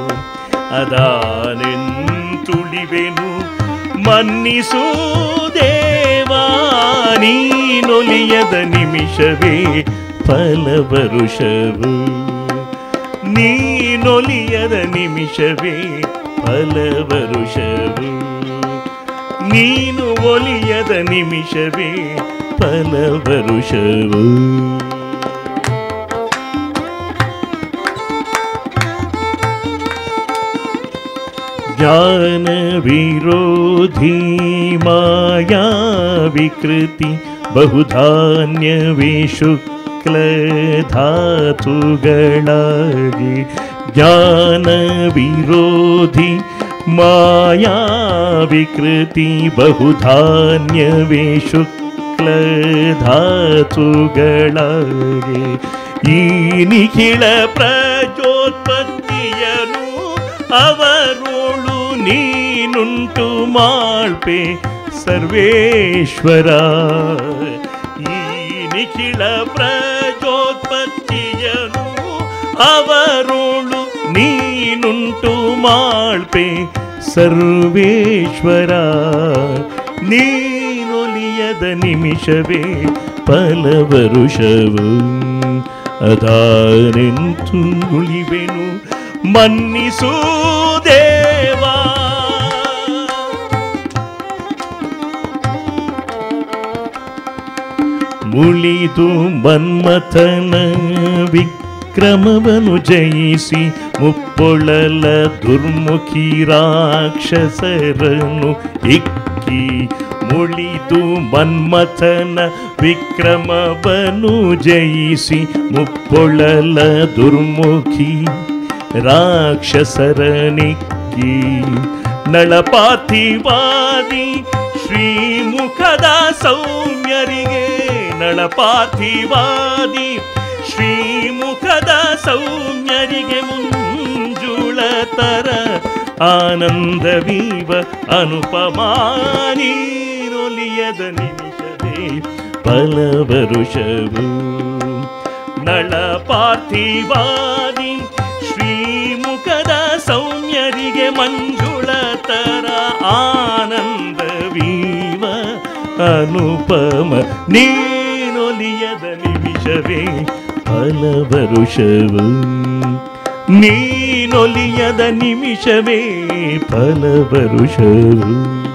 ಅದಾನೆಂತುಳಿವೆನು ಮನ್ನಿಸು ದೇವಾ ನೀನೊಲಿಯದ ನಿಮಿಷವೇ ಫಲವರುಷವು ನೀನೊಲಿಯದ ನಿಮಿಷವೇ ಫಲವರುಷವು ನೀನು ಒಲಿಯದ ನಿಮಿಷವೇ ಫಲವರುಷವು ಜ್ಞಾನ ವಿರೋಧಿ ಮಾಯಾ ವಿಕೃತಿ ಬಹುಧಾನ್ಯವೇ ಶುಕ್ಲ ಧಾತುಗಳಾಗಿ ಜ್ಞಾನ ವಿರೋಧಿ ಮಾಯಾ ವಿಕೃತಿ ಬಹುಧಾನ್ಯವೇ ಶುಕ್ಲ ಧಾತುಗಳಾಗಿ ಈ ನಿಖಿಳ ಪ್ರಜೋತ್ಪತ್ತಿಯನು ಅವರೋಳು ನೀನುಂಟು ಮಾಳ್ಪೆ ಸರ್ವೇಶ್ವರ ಈ ನಿಖಿಳ ಪ್ರಜೋತ್ಪತ್ತಿಯನು ಅವರೋಳು ನೀನುಂಟು ಮಾಳ್ಪೆ ಸರ್ವೇಶ್ವರ ನೀನೊಲಿಯದ ನಿಮಿಷವೇ ಫಲವರುಷವು ಅದಾನೆಂತು ಉಳಿವೆನು ಮನ್ನಿಸು ದೇವಾ ಮುಳಿದು ಮನ್ಮಥನ ವಿಕ್ರಮವನು ಜಯಿಸಿ ಮುಪ್ಪೊಳಲ ದುರ್ಮುಖಿ ರಾಕ್ಷಸರನು ಇಕ್ಕಿ ಮುಳಿದು ಮನ್ಮಥನ ವಿಕ್ರಮವನು ಜಯಿಸಿ ಮುಪ್ಪೊಳಲ ದುರ್ಮುಖಿ ರಾಕ್ಷಸರನಿಕ್ಕಿ ನಳಪಾರ್ಥಿವಾದಿ ಶ್ರೀಮುಖದ ಸೌಮ್ಯರಿಗೆ ನಳಪಾರ್ಥಿವಾದಿ ಶ್ರೀಮುಖದ ಸೌಮ್ಯರಿಗೆ ಮುಂಜುಳತರ ಆನಂದವೀವ ಅನುಪಮಾನೀರೊಲಿಯದ ನಿಮಿಷವೇ ಫಲವರುಷವು ನಳಪಾರ್ಥಿವಾದಿ ಶ್ರೀಮುಖದ ಸೌಮ್ಯರಿಗೆ ಮಂಜುಳತರ ಆನಂದವೀವ ಅನುಪಮ ನೀನೊಲಿಯದ ನಿಮಿಷವೇ ಫಲವರುಷವು ನೀನೊಲಿಯದ ನಿಮಿಷವೇ ಫಲವರುಷವು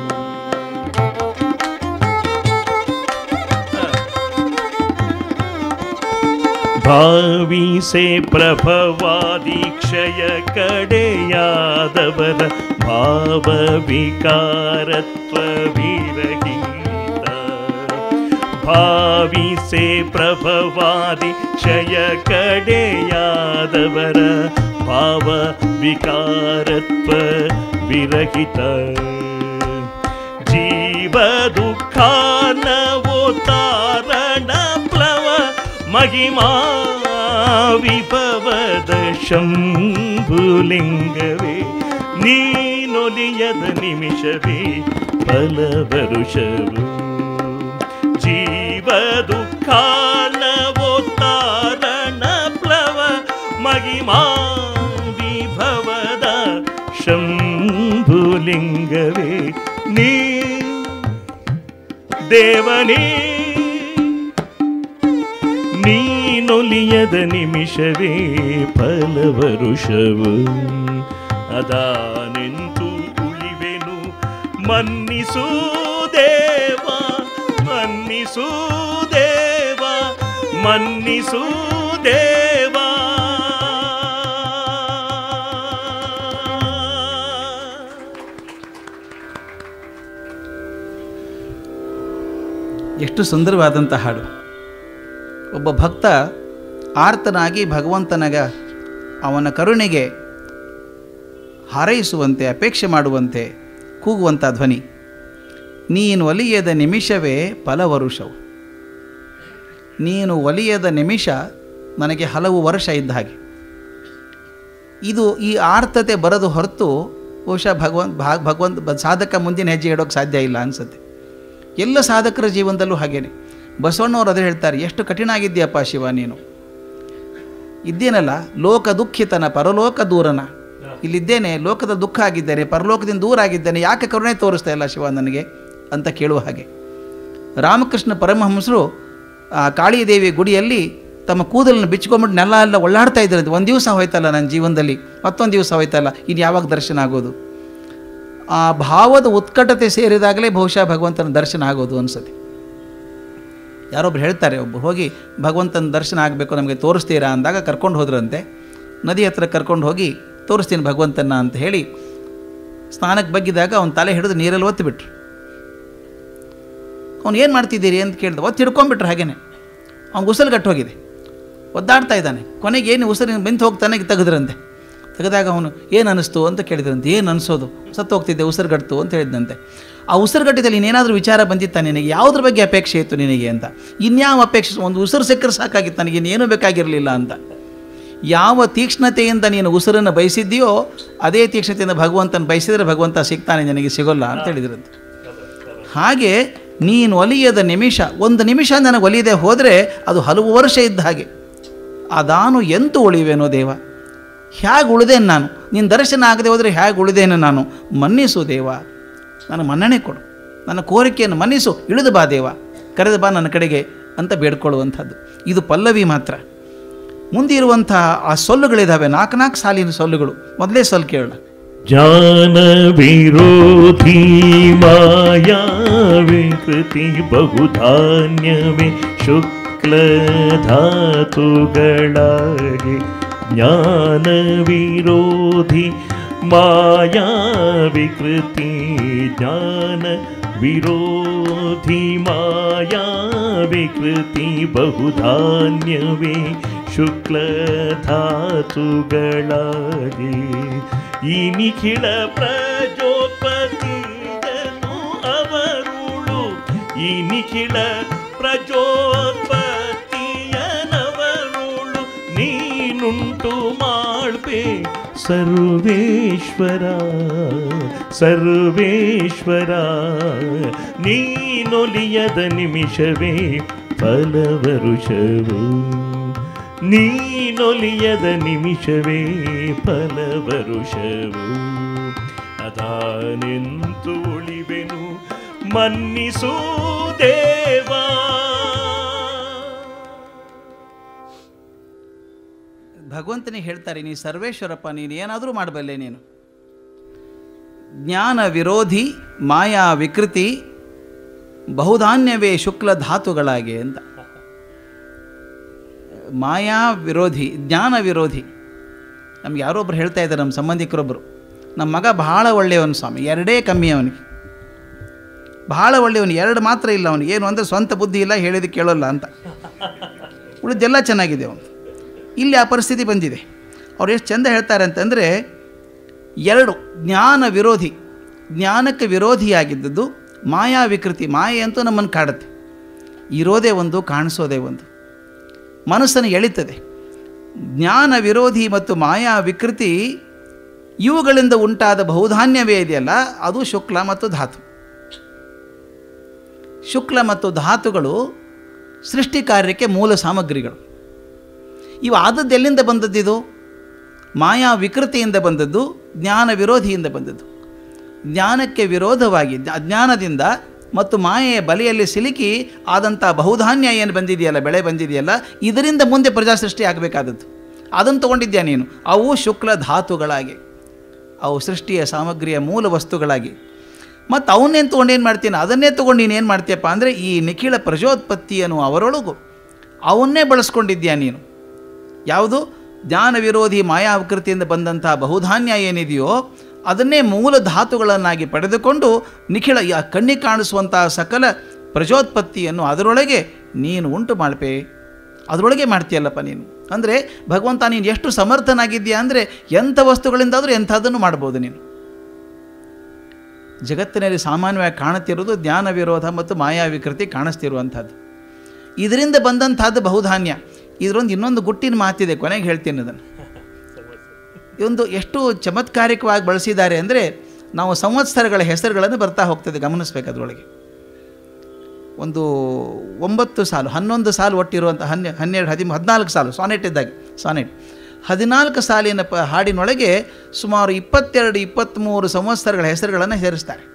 ಭಾವಿಸೆ ಪ್ರಭವಾದಿ ಕ್ಷಯ ಕಡೆಯಾದವರ ಭಾವ ವಿಕಾರತ್ವ ವಿರಹಿತ ಭಾವಿಸೆ ಪ್ರಭವಾದಿ ಕ್ಷಯ ಕಡೆಯಾದವರ ಭಾವ ವಿಕಾರತ್ವ ವಿರಹಿತ ಜೀವ ದುಃಖಾನವೋ ತಾರಣ ಪ್ಲವ ಮಹಿಮಾ ವಿಭವದ ಶಂಭುಲಿಂಗವೇ ನೀನೊಲಿಯದ ನಿಮಿಷವೇ ಫಲವರುಷವು ಜೀವ ದುಃಖಾನವೋ ತಾರಣ ಪ್ಲವ ಮಹಿಮಾ ವಿಭವದ ಶಂಭುಲಿಂಗವೇ ನೀ ದೇವನೇ ನೀನೊಲಿಯದ ನಿಮಿಷವೇ ಫಲವರುಷವು ಅದಾನೆಂತು ಉಳಿವೆನು ಮನ್ನಿಸು ದೇವಾ ಮನ್ನಿಸು ದೇವಾ ಮನ್ನಿಸು ದೇವಾ ಎಷ್ಟು ಸುಂದರವಾದಂಥ ಹಾಡು. ಒಬ್ಬ ಭಕ್ತ ಆರ್ತನಾಗಿ ಭಗವಂತನಗ ಅವನ ಕರುಣೆಗೆ ಹಾರೈಸುವಂತೆ ಅಪೇಕ್ಷೆ ಮಾಡುವಂತೆ ಕೂಗುವಂಥ ಧ್ವನಿ. ನೀನು ಒಲಿಯದ ನಿಮಿಷವೇ ಫಲವರುಷವು. ನೀನು ಒಲಿಯದ ನಿಮಿಷ ನನಗೆ ಹಲವು ವರ್ಷ ಇದ್ದ ಹಾಗೆ. ಇದು ಈ ಆರ್ತತೆ ಬರೋದು ಹೊರತು ಬಹುಶಃ ಭಗವಂತ ಭಾಗ ಭಗವಂತ ಸಾಧಕ ಮುಂದಿನ ಹೆಜ್ಜೆ ಇಡೋಕ್ಕೆ ಸಾಧ್ಯ ಇಲ್ಲ ಅನಿಸುತ್ತೆ. ಎಲ್ಲ ಸಾಧಕರ ಜೀವನದಲ್ಲೂ ಹಾಗೇನೆ. ಬಸವಣ್ಣವ್ರು ಅದೇ ಹೇಳ್ತಾರೆ, ಎಷ್ಟು ಕಠಿಣ ಆಗಿದ್ದೀಯಪ್ಪ ಶಿವ ನೀನು, ಇದ್ದೇನಲ್ಲ ಲೋಕ ದುಃಖಿತನ ಪರಲೋಕ ದೂರನ, ಇಲ್ಲಿದ್ದೇನೆ ಲೋಕದ ದುಃಖ ಆಗಿದ್ದೇನೆ, ಪರಲೋಕದಿಂದ ದೂರ ಆಗಿದ್ದೇನೆ, ಯಾಕೆ ಕರುಣೆ ತೋರಿಸ್ತಾ ಇಲ್ಲ ಶಿವ ನನಗೆ ಅಂತ ಕೇಳುವ ಹಾಗೆ. ರಾಮಕೃಷ್ಣ ಪರಮಹಂಸರು ಆ ಕಾಳಿದೇವಿ ಗುಡಿಯಲ್ಲಿ ತಮ್ಮ ಕೂದಲನ್ನು ಬಿಚ್ಕೊಂಬಿಟ್ಟು ನೆಲ ಎಲ್ಲ ಒಳ್ಳಾಡ್ತಾ ಇದ್ರಂತೆ. ಒಂದು ದಿವಸ ಹೋಯ್ತಲ್ಲ ನನ್ನ ಜೀವನದಲ್ಲಿ, ಮತ್ತೊಂದು ದಿವಸ ಹೋಯ್ತಲ್ಲ, ಇನ್ನು ಯಾವಾಗ ದರ್ಶನ ಆಗೋದು? ಆ ಭಾವದ ಉತ್ಕಟತೆ ಸೇರಿದಾಗಲೇ ಬಹುಶಃ ಭಗವಂತನ ದರ್ಶನ ಆಗೋದು ಅನಿಸುತ್ತೆ. ಯಾರೊಬ್ರು ಹೇಳ್ತಾರೆ, ಒಬ್ಬರು ಹೋಗಿ ಭಗವಂತನ ದರ್ಶನ ಆಗಬೇಕು ನಮಗೆ ತೋರಿಸ್ತೀರಾ ಅಂದಾಗ ಕರ್ಕೊಂಡು ಹೋದ್ರಂತೆ. ನದಿ ಹತ್ರ ಕರ್ಕೊಂಡು ಹೋಗಿ ತೋರಿಸ್ತೀನಿ ಭಗವಂತನ ಅಂತ ಹೇಳಿ ಸ್ನಾನಕ್ಕೆ ಬಗ್ಗಿದಾಗ ಅವನ ತಲೆ ಹಿಡಿದು ನೀರಲ್ಲಿ ಒತ್ತಿಬಿಟ್ರು. ಅವ್ನು ಏನು ಮಾಡ್ತಿದ್ದೀರಿ ಅಂತ ಕೇಳಿದ. ಒತ್ತು ಹಿಡ್ಕೊಂಡ್ಬಿಟ್ರು ಹಾಗೇನೆ. ಅವ್ನಿಗೆ ಉಸಿರು ಗಟ್ಟು ಹೋಗಿದೆ, ಒದ್ದಾಡ್ತಾ ಇದ್ದಾನೆ. ಕೊನೆಗೆ ಏನು ಉಸಿರಿನ ಬೆಂತು ಹೋಗ್ತಾನೆ ತೆಗೆದ್ರಂತೆ. ತೆಗೆದಾಗ ಅವನು ಏನು ಅನ್ನಿಸ್ತು ಅಂತ ಕೇಳಿದ್ರಂತೆ. ಏನು ಅನಿಸೋದು, ಸತ್ತು ಹೋಗ್ತಿದ್ದೆ ಉಸಿರುಗಟ್ಟು ಅಂತ ಹೇಳಿದಂತೆ. ಆ ಉಸಿರುಗಟ್ಟಿದಲ್ಲಿ ಇನ್ನೇನಾದರೂ ವಿಚಾರ ಬಂದಿತ್ತ ನಿನಗೆ, ಯಾವುದ್ರ ಬಗ್ಗೆ ಅಪೇಕ್ಷೆ ಇತ್ತು ನಿನಗೆ ಅಂತ? ಇನ್ಯಾವ ಅಪೇಕ್ಷೆ, ಒಂದು ಉಸಿರು ಸಿಕ್ಕರೆ ಸಾಕಾಗಿತ್ತು ನನಗೆ, ಇನ್ನೇನು ಬೇಕಾಗಿರಲಿಲ್ಲ ಅಂತ. ಯಾವ ತೀಕ್ಷ್ಣತೆಯಿಂದ ನೀನು ಉಸಿರನ್ನು ಬಯಸಿದ್ದೀಯೋ ಅದೇ ತೀಕ್ಷ್ಣತೆಯಿಂದ ಭಗವಂತನ ಬಯಸಿದರೆ ಭಗವಂತ ಸಿಗ್ತಾನೆ, ನನಗೆ ಸಿಗೋಲ್ಲ ಅಂತ ಹೇಳಿದ್ರಂತೆ. ಹಾಗೆ ನೀನು ಒಲಿಯದ ನಿಮಿಷ, ಒಂದು ನಿಮಿಷ ನನಗೆ ಒಲಿಯದೆ ಹೋದರೆ ಅದು ಹಲವು ವರ್ಷ ಇದ್ದ ಹಾಗೆ. ಅದಾನು ಎಂತೂ ಉಳಿವೇನೋ ದೇವ, ಹೇಗೆ ಉಳಿದೇನು ನಾನು? ನಿನ್ನ ದರ್ಶನ ಆಗದೆ ಹೋದರೆ ಹೇಗೆ ಉಳಿದೇನು ನಾನು? ಮನ್ನಿಸು ದೇವ, ನನ್ನ ಮನ್ನಣೆ ಕೊಡು, ನನ್ನ ಕೋರಿಕೆಯನ್ನು ಮನ್ನಿಸು, ಇಳಿದು ಬಾ ದೇವ, ಕರೆದು ಬಾ ನನ್ನ ಕಡೆಗೆ ಅಂತ ಬೇಡ್ಕೊಳ್ಳುವಂಥದ್ದು. ಇದು ಪಲ್ಲವಿ ಮಾತ್ರ. ಮುಂದಿರುವಂಥ ಆ ಸೊಲ್ಲುಗಳಿದ್ದಾವೆ, ನಾಲ್ಕು ನಾಲ್ಕು ಸಾಲಿನ ಸೊಲ್ಲುಗಳು. ಮೊದಲೇ ಸೊಲ್ಲು ಕೇಳೋಣ. ಜಾನ ವಿರೋಧಿ ಮಾಯಾ ವಿಕೃತಿ ಬಹುಧಾನ್ಯವೇ ಶುಕ್ಲ ಧಾತುಗಳಾಗಿ. ಜ್ಞಾನ ವಿರೋಧಿ ಮಾಯಾ ವಿಕೃತಿ, ಜ್ಞಾನ ವಿರೋಧಿ ಮಾಯಾ ವಿಕೃತಿ ಬಹುಧಾನ್ಯವೇ ಶುಕ್ಲ ಧಾತುಗಳಾಗಿ. ಈ ನಿಖಿಳ ಪ್ರಜೋತ್ಪತ್ತಿಯನು ಅವರುಳು, ಈ ನಿಖಿಳ ಪ್ರಜೋತ್ಪತ್ತಿಯನವರುಳು ನೀನುಂಟು ಮಾಡ್ಬೇ ಸರ್ವೇಶ್ವರ ಸರ್ವೇಶ್ವರ. ನೀನೊಲಿಯದ ನಿಮಿಷವೇ ಫಲವರುಷವು, ನೀನೊಲಿಯದ ನಿಮಿಷವೇ ಫಲವರುಷವು. ಅದಾನೆಂತು ಉಳಿವೆನು ಮನ್ನಿಸು ದೇವಾ. ಭಗವಂತನಿಗೆ ಹೇಳ್ತಾರೆ, ನೀ ಸರ್ವೇಶ್ವರಪ್ಪ, ನೀನು ಏನಾದರೂ ಮಾಡಬಲ್ಲೆ ನೀನು. ಜ್ಞಾನ ವಿರೋಧಿ ಮಾಯಾ ವಿಕೃತಿ ಬಹುಧಾನ್ಯವೇ ಶುಕ್ಲ ಧಾತುಗಳಾಗೆ ಅಂತ. ಮಾಯಾ ವಿರೋಧಿ, ಜ್ಞಾನ ವಿರೋಧಿ. ನಮ್ಗೆ ಯಾರೊಬ್ರು ಹೇಳ್ತಾ ಇದ್ದಾರೆ, ನಮ್ಮ ಸಂಬಂಧಿಕರೊಬ್ಬರು, ನಮ್ಮ ಮಗ ಬಹಳ ಒಳ್ಳೆಯವನು ಸ್ವಾಮಿ, ಎರಡೇ ಕಮ್ಮಿ ಅವನಿಗೆ, ಬಹಳ ಒಳ್ಳೆಯವನು, ಎರಡು ಮಾತ್ರ ಇಲ್ಲ ಅವನಿಗೆ. ಏನು ಅಂದರೆ ಸ್ವಂತ ಬುದ್ಧಿ ಇಲ್ಲ, ಹೇಳಿದ ಕೇಳೋಲ್ಲ ಅಂತ. ಉಳಿದೆಲ್ಲ ಚೆನ್ನಾಗಿದೆ ಅವನು. ಇಲ್ಲಿ ಆ ಪರಿಸ್ಥಿತಿ ಬಂದಿದೆ. ಅವ್ರು ಎಷ್ಟು ಚೆಂದ ಹೇಳ್ತಾರೆ ಅಂತಂದರೆ, ಎರಡು ಜ್ಞಾನ ವಿರೋಧಿ, ಜ್ಞಾನಕ್ಕೆ ವಿರೋಧಿಯಾಗಿದ್ದದ್ದು ಮಾಯಾ ವಿಕೃತಿ. ಮಾಯೆ ಅಂತೂ ನಮ್ಮನ್ನು ಕಾಡುತ್ತೆ, ಇರೋದೇ ಒಂದು, ಕಾಣಿಸೋದೇ ಒಂದು, ಮನಸ್ಸನ್ನು ಎಳಿತದೆ. ಜ್ಞಾನ ವಿರೋಧಿ ಮತ್ತು ಮಾಯಾ ವಿಕೃತಿ ಇವುಗಳಿಂದ ಉಂಟಾದ ಬಹುಧಾನ್ಯವೇ ಇದೆಯಲ್ಲ, ಅದು ಶುಕ್ಲ ಮತ್ತು ಧಾತು. ಶುಕ್ಲ ಮತ್ತು ಧಾತುಗಳು ಸೃಷ್ಟಿ ಕಾರ್ಯಕ್ಕೆ ಮೂಲ ಸಾಮಗ್ರಿಗಳು. ಇವು ಆದದ್ದು ಎಲ್ಲಿಂದ ಬಂದದ್ದಿದು? ಮಾಯಾ ವಿಕೃತಿಯಿಂದ ಬಂದದ್ದು, ಜ್ಞಾನ ವಿರೋಧಿಯಿಂದ ಬಂದದ್ದು. ಜ್ಞಾನಕ್ಕೆ ವಿರೋಧವಾಗಿ ಅಜ್ಞಾನದಿಂದ ಮತ್ತು ಮಾಯೆಯ ಬಲೆಯಲ್ಲಿ ಸಿಲುಕಿ ಆದಂಥ ಬಹುಧಾನ್ಯ ಏನು ಬಂದಿದೆಯಲ್ಲ, ಬೆಳೆ ಬಂದಿದೆಯಲ್ಲ, ಇದರಿಂದ ಮುಂದೆ ಪ್ರಜಾ ಸೃಷ್ಟಿ ಆಗಬೇಕಾದದ್ದು. ಅದನ್ನು ತೊಗೊಂಡಿದ್ಯಾ ನೀನು. ಅವು ಶುಕ್ಲ ಧಾತುಗಳಾಗಿ, ಅವು ಸೃಷ್ಟಿಯ ಸಾಮಗ್ರಿಯ ಮೂಲ ವಸ್ತುಗಳಾಗಿ. ಮತ್ತು ಅವನ್ನೇನು ತೊಗೊಂಡು ಏನು ಮಾಡ್ತೀನಿ, ಅದನ್ನೇ ತೊಗೊಂಡು ನೀನು ಏನು ಮಾಡ್ತೀಯಪ್ಪ ಅಂದರೆ, ಈ ನಿಖಿಳ ಪ್ರಜೋತ್ಪತ್ತಿಯನ್ನು ಅವರೊಳಗು ಅವನ್ನೇ ಬಳಸ್ಕೊಂಡಿದ್ಯಾ ನೀನು. ಯಾವುದು? ಜ್ಞಾನ ವಿರೋಧಿ ಮಾಯಾವಿಕೃತಿಯಿಂದ ಬಂದಂಥ ಬಹುಧಾನ್ಯ ಏನಿದೆಯೋ ಅದನ್ನೇ ಮೂಲ ಧಾತುಗಳನ್ನಾಗಿ ಪಡೆದುಕೊಂಡು ನಿಖಿಳ ಆ ಕಣ್ಣಿಗೆ ಕಾಣಿಸುವಂಥ ಸಕಲ ಪ್ರಜೋತ್ಪತ್ತಿಯನ್ನು ಅದರೊಳಗೆ ನೀನು ಉಂಟು ಮಾಡ್ಪೇ, ಅದರೊಳಗೆ ಮಾಡ್ತೀಯಲ್ಲಪ್ಪ ನೀನು. ಅಂದರೆ ಭಗವಂತ ನೀನು ಎಷ್ಟು ಸಮರ್ಥನಾಗಿದ್ದೀಯಾ ಅಂದರೆ ಎಂಥ ವಸ್ತುಗಳಿಂದಾದರೂ ಎಂಥದನ್ನು ಮಾಡ್ಬೋದು ನೀನು. ಜಗತ್ತಿನಲ್ಲಿ ಸಾಮಾನ್ಯವಾಗಿ ಕಾಣುತ್ತಿರುವುದು ಜ್ಞಾನ ವಿರೋಧ ಮತ್ತು ಮಾಯಾವಿಕೃತಿ ಕಾಣಿಸ್ತಿರುವಂಥದ್ದು. ಇದರಿಂದ ಬಂದಂಥದ್ದು ಬಹುಧಾನ್ಯ. ಇದರೊಂದು ಇನ್ನೊಂದು ಗುಟ್ಟಿನ ಮಾತಿದೆ, ಕೊನೆಗೆ ಹೇಳ್ತೀನಿ ಅದನ್ನು. ಒಂದು ಎಷ್ಟು ಚಮತ್ಕಾರಿಕವಾಗಿ ಬಳಸಿದ್ದಾರೆ ಅಂದರೆ ನಾವು ಸಂವತ್ಸರಗಳ ಹೆಸರುಗಳನ್ನು ಬರ್ತಾ ಹೋಗ್ತದೆ, ಗಮನಿಸಬೇಕು ಅದರೊಳಗೆ. ಒಂದು ಒಂಬತ್ತು ಸಾಲು ಹನ್ನೊಂದು ಸಾಲು ಒಟ್ಟಿರುವಂಥ ಹನ್ನೆ ಹನ್ನೆರಡು ಹದಿಮೂರು ಹದಿನಾಲ್ಕು ಸಾಲು ಸಾನೆಟ್ ಇದ್ದಾಗೆ ಸಾನೆಟ್ ಹದಿನಾಲ್ಕು ಸಾಲಿನ ಪ ಹಾಡಿನೊಳಗೆ ಸುಮಾರು ಇಪ್ಪತ್ತೆರಡು ಇಪ್ಪತ್ತ್ಮೂರು ಸಂವತ್ಸರಗಳ ಹೆಸರುಗಳನ್ನು ಸೇರಿಸ್ತಾರೆ.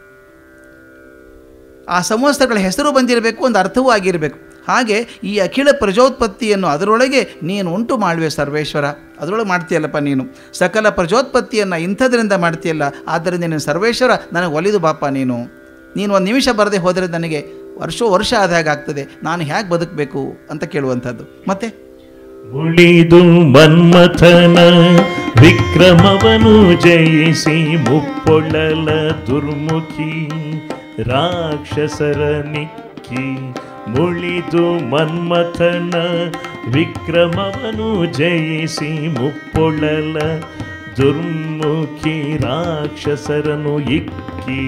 ಆ ಸಂವತ್ಸರಗಳ ಹೆಸರು ಬಂದಿರಬೇಕು, ಒಂದು ಅರ್ಥವೂ ಆಗಿರಬೇಕು. ಹಾಗೆ ಈ ಅಖಿಲ ಪ್ರಜೋತ್ಪತ್ತಿಯನ್ನು ಅದರೊಳಗೆ ನೀನು ಉಂಟು ಮಾಡುವೆ ಸರ್ವೇಶ್ವರ, ಅದರೊಳಗೆ ಮಾಡ್ತೀಯಲ್ಲಪ್ಪ ನೀನು. ಸಕಲ ಪ್ರಜೋತ್ಪತ್ತಿಯನ್ನು ಇಂಥದ್ರಿಂದ ಮಾಡ್ತೀಯಲ್ಲ, ಆದ್ದರಿಂದ ನೀನು ಸರ್ವೇಶ್ವರ ನನಗೆ ಒಲಿದು ಬಾಪ ನೀನು. ನೀನು ಒಂದು ನಿಮಿಷ ಬರದೆ ಹೋದರೆ ನನಗೆ ವರ್ಷೋ ವರ್ಷ ಆದಾಗ ಆಗ್ತದೆ, ನಾನು ಹೇಗೆ ಬದುಕಬೇಕು ಅಂತ ಕೇಳುವಂಥದ್ದು. ಮತ್ತೆ ಉಳಿದು ಮನ್ಮಥನ ವಿಕ್ರಮವನು ಜಯಿಸಿ ಮುಪ್ಪೊಳ್ಳಲ ದುರ್ಮುಖಿ ರಾಕ್ಷಸರ ನಿಕ್ಕಿ. ಮುಳಿದು ಮನ್ಮಥನ ವಿಕ್ರಮವನು ಜಯಿಸಿ ಮುಪ್ಪೊಳ್ಳಲ ದುರ್ಮುಖಿ ರಾಕ್ಷಸರನು ಇಕ್ಕಿ.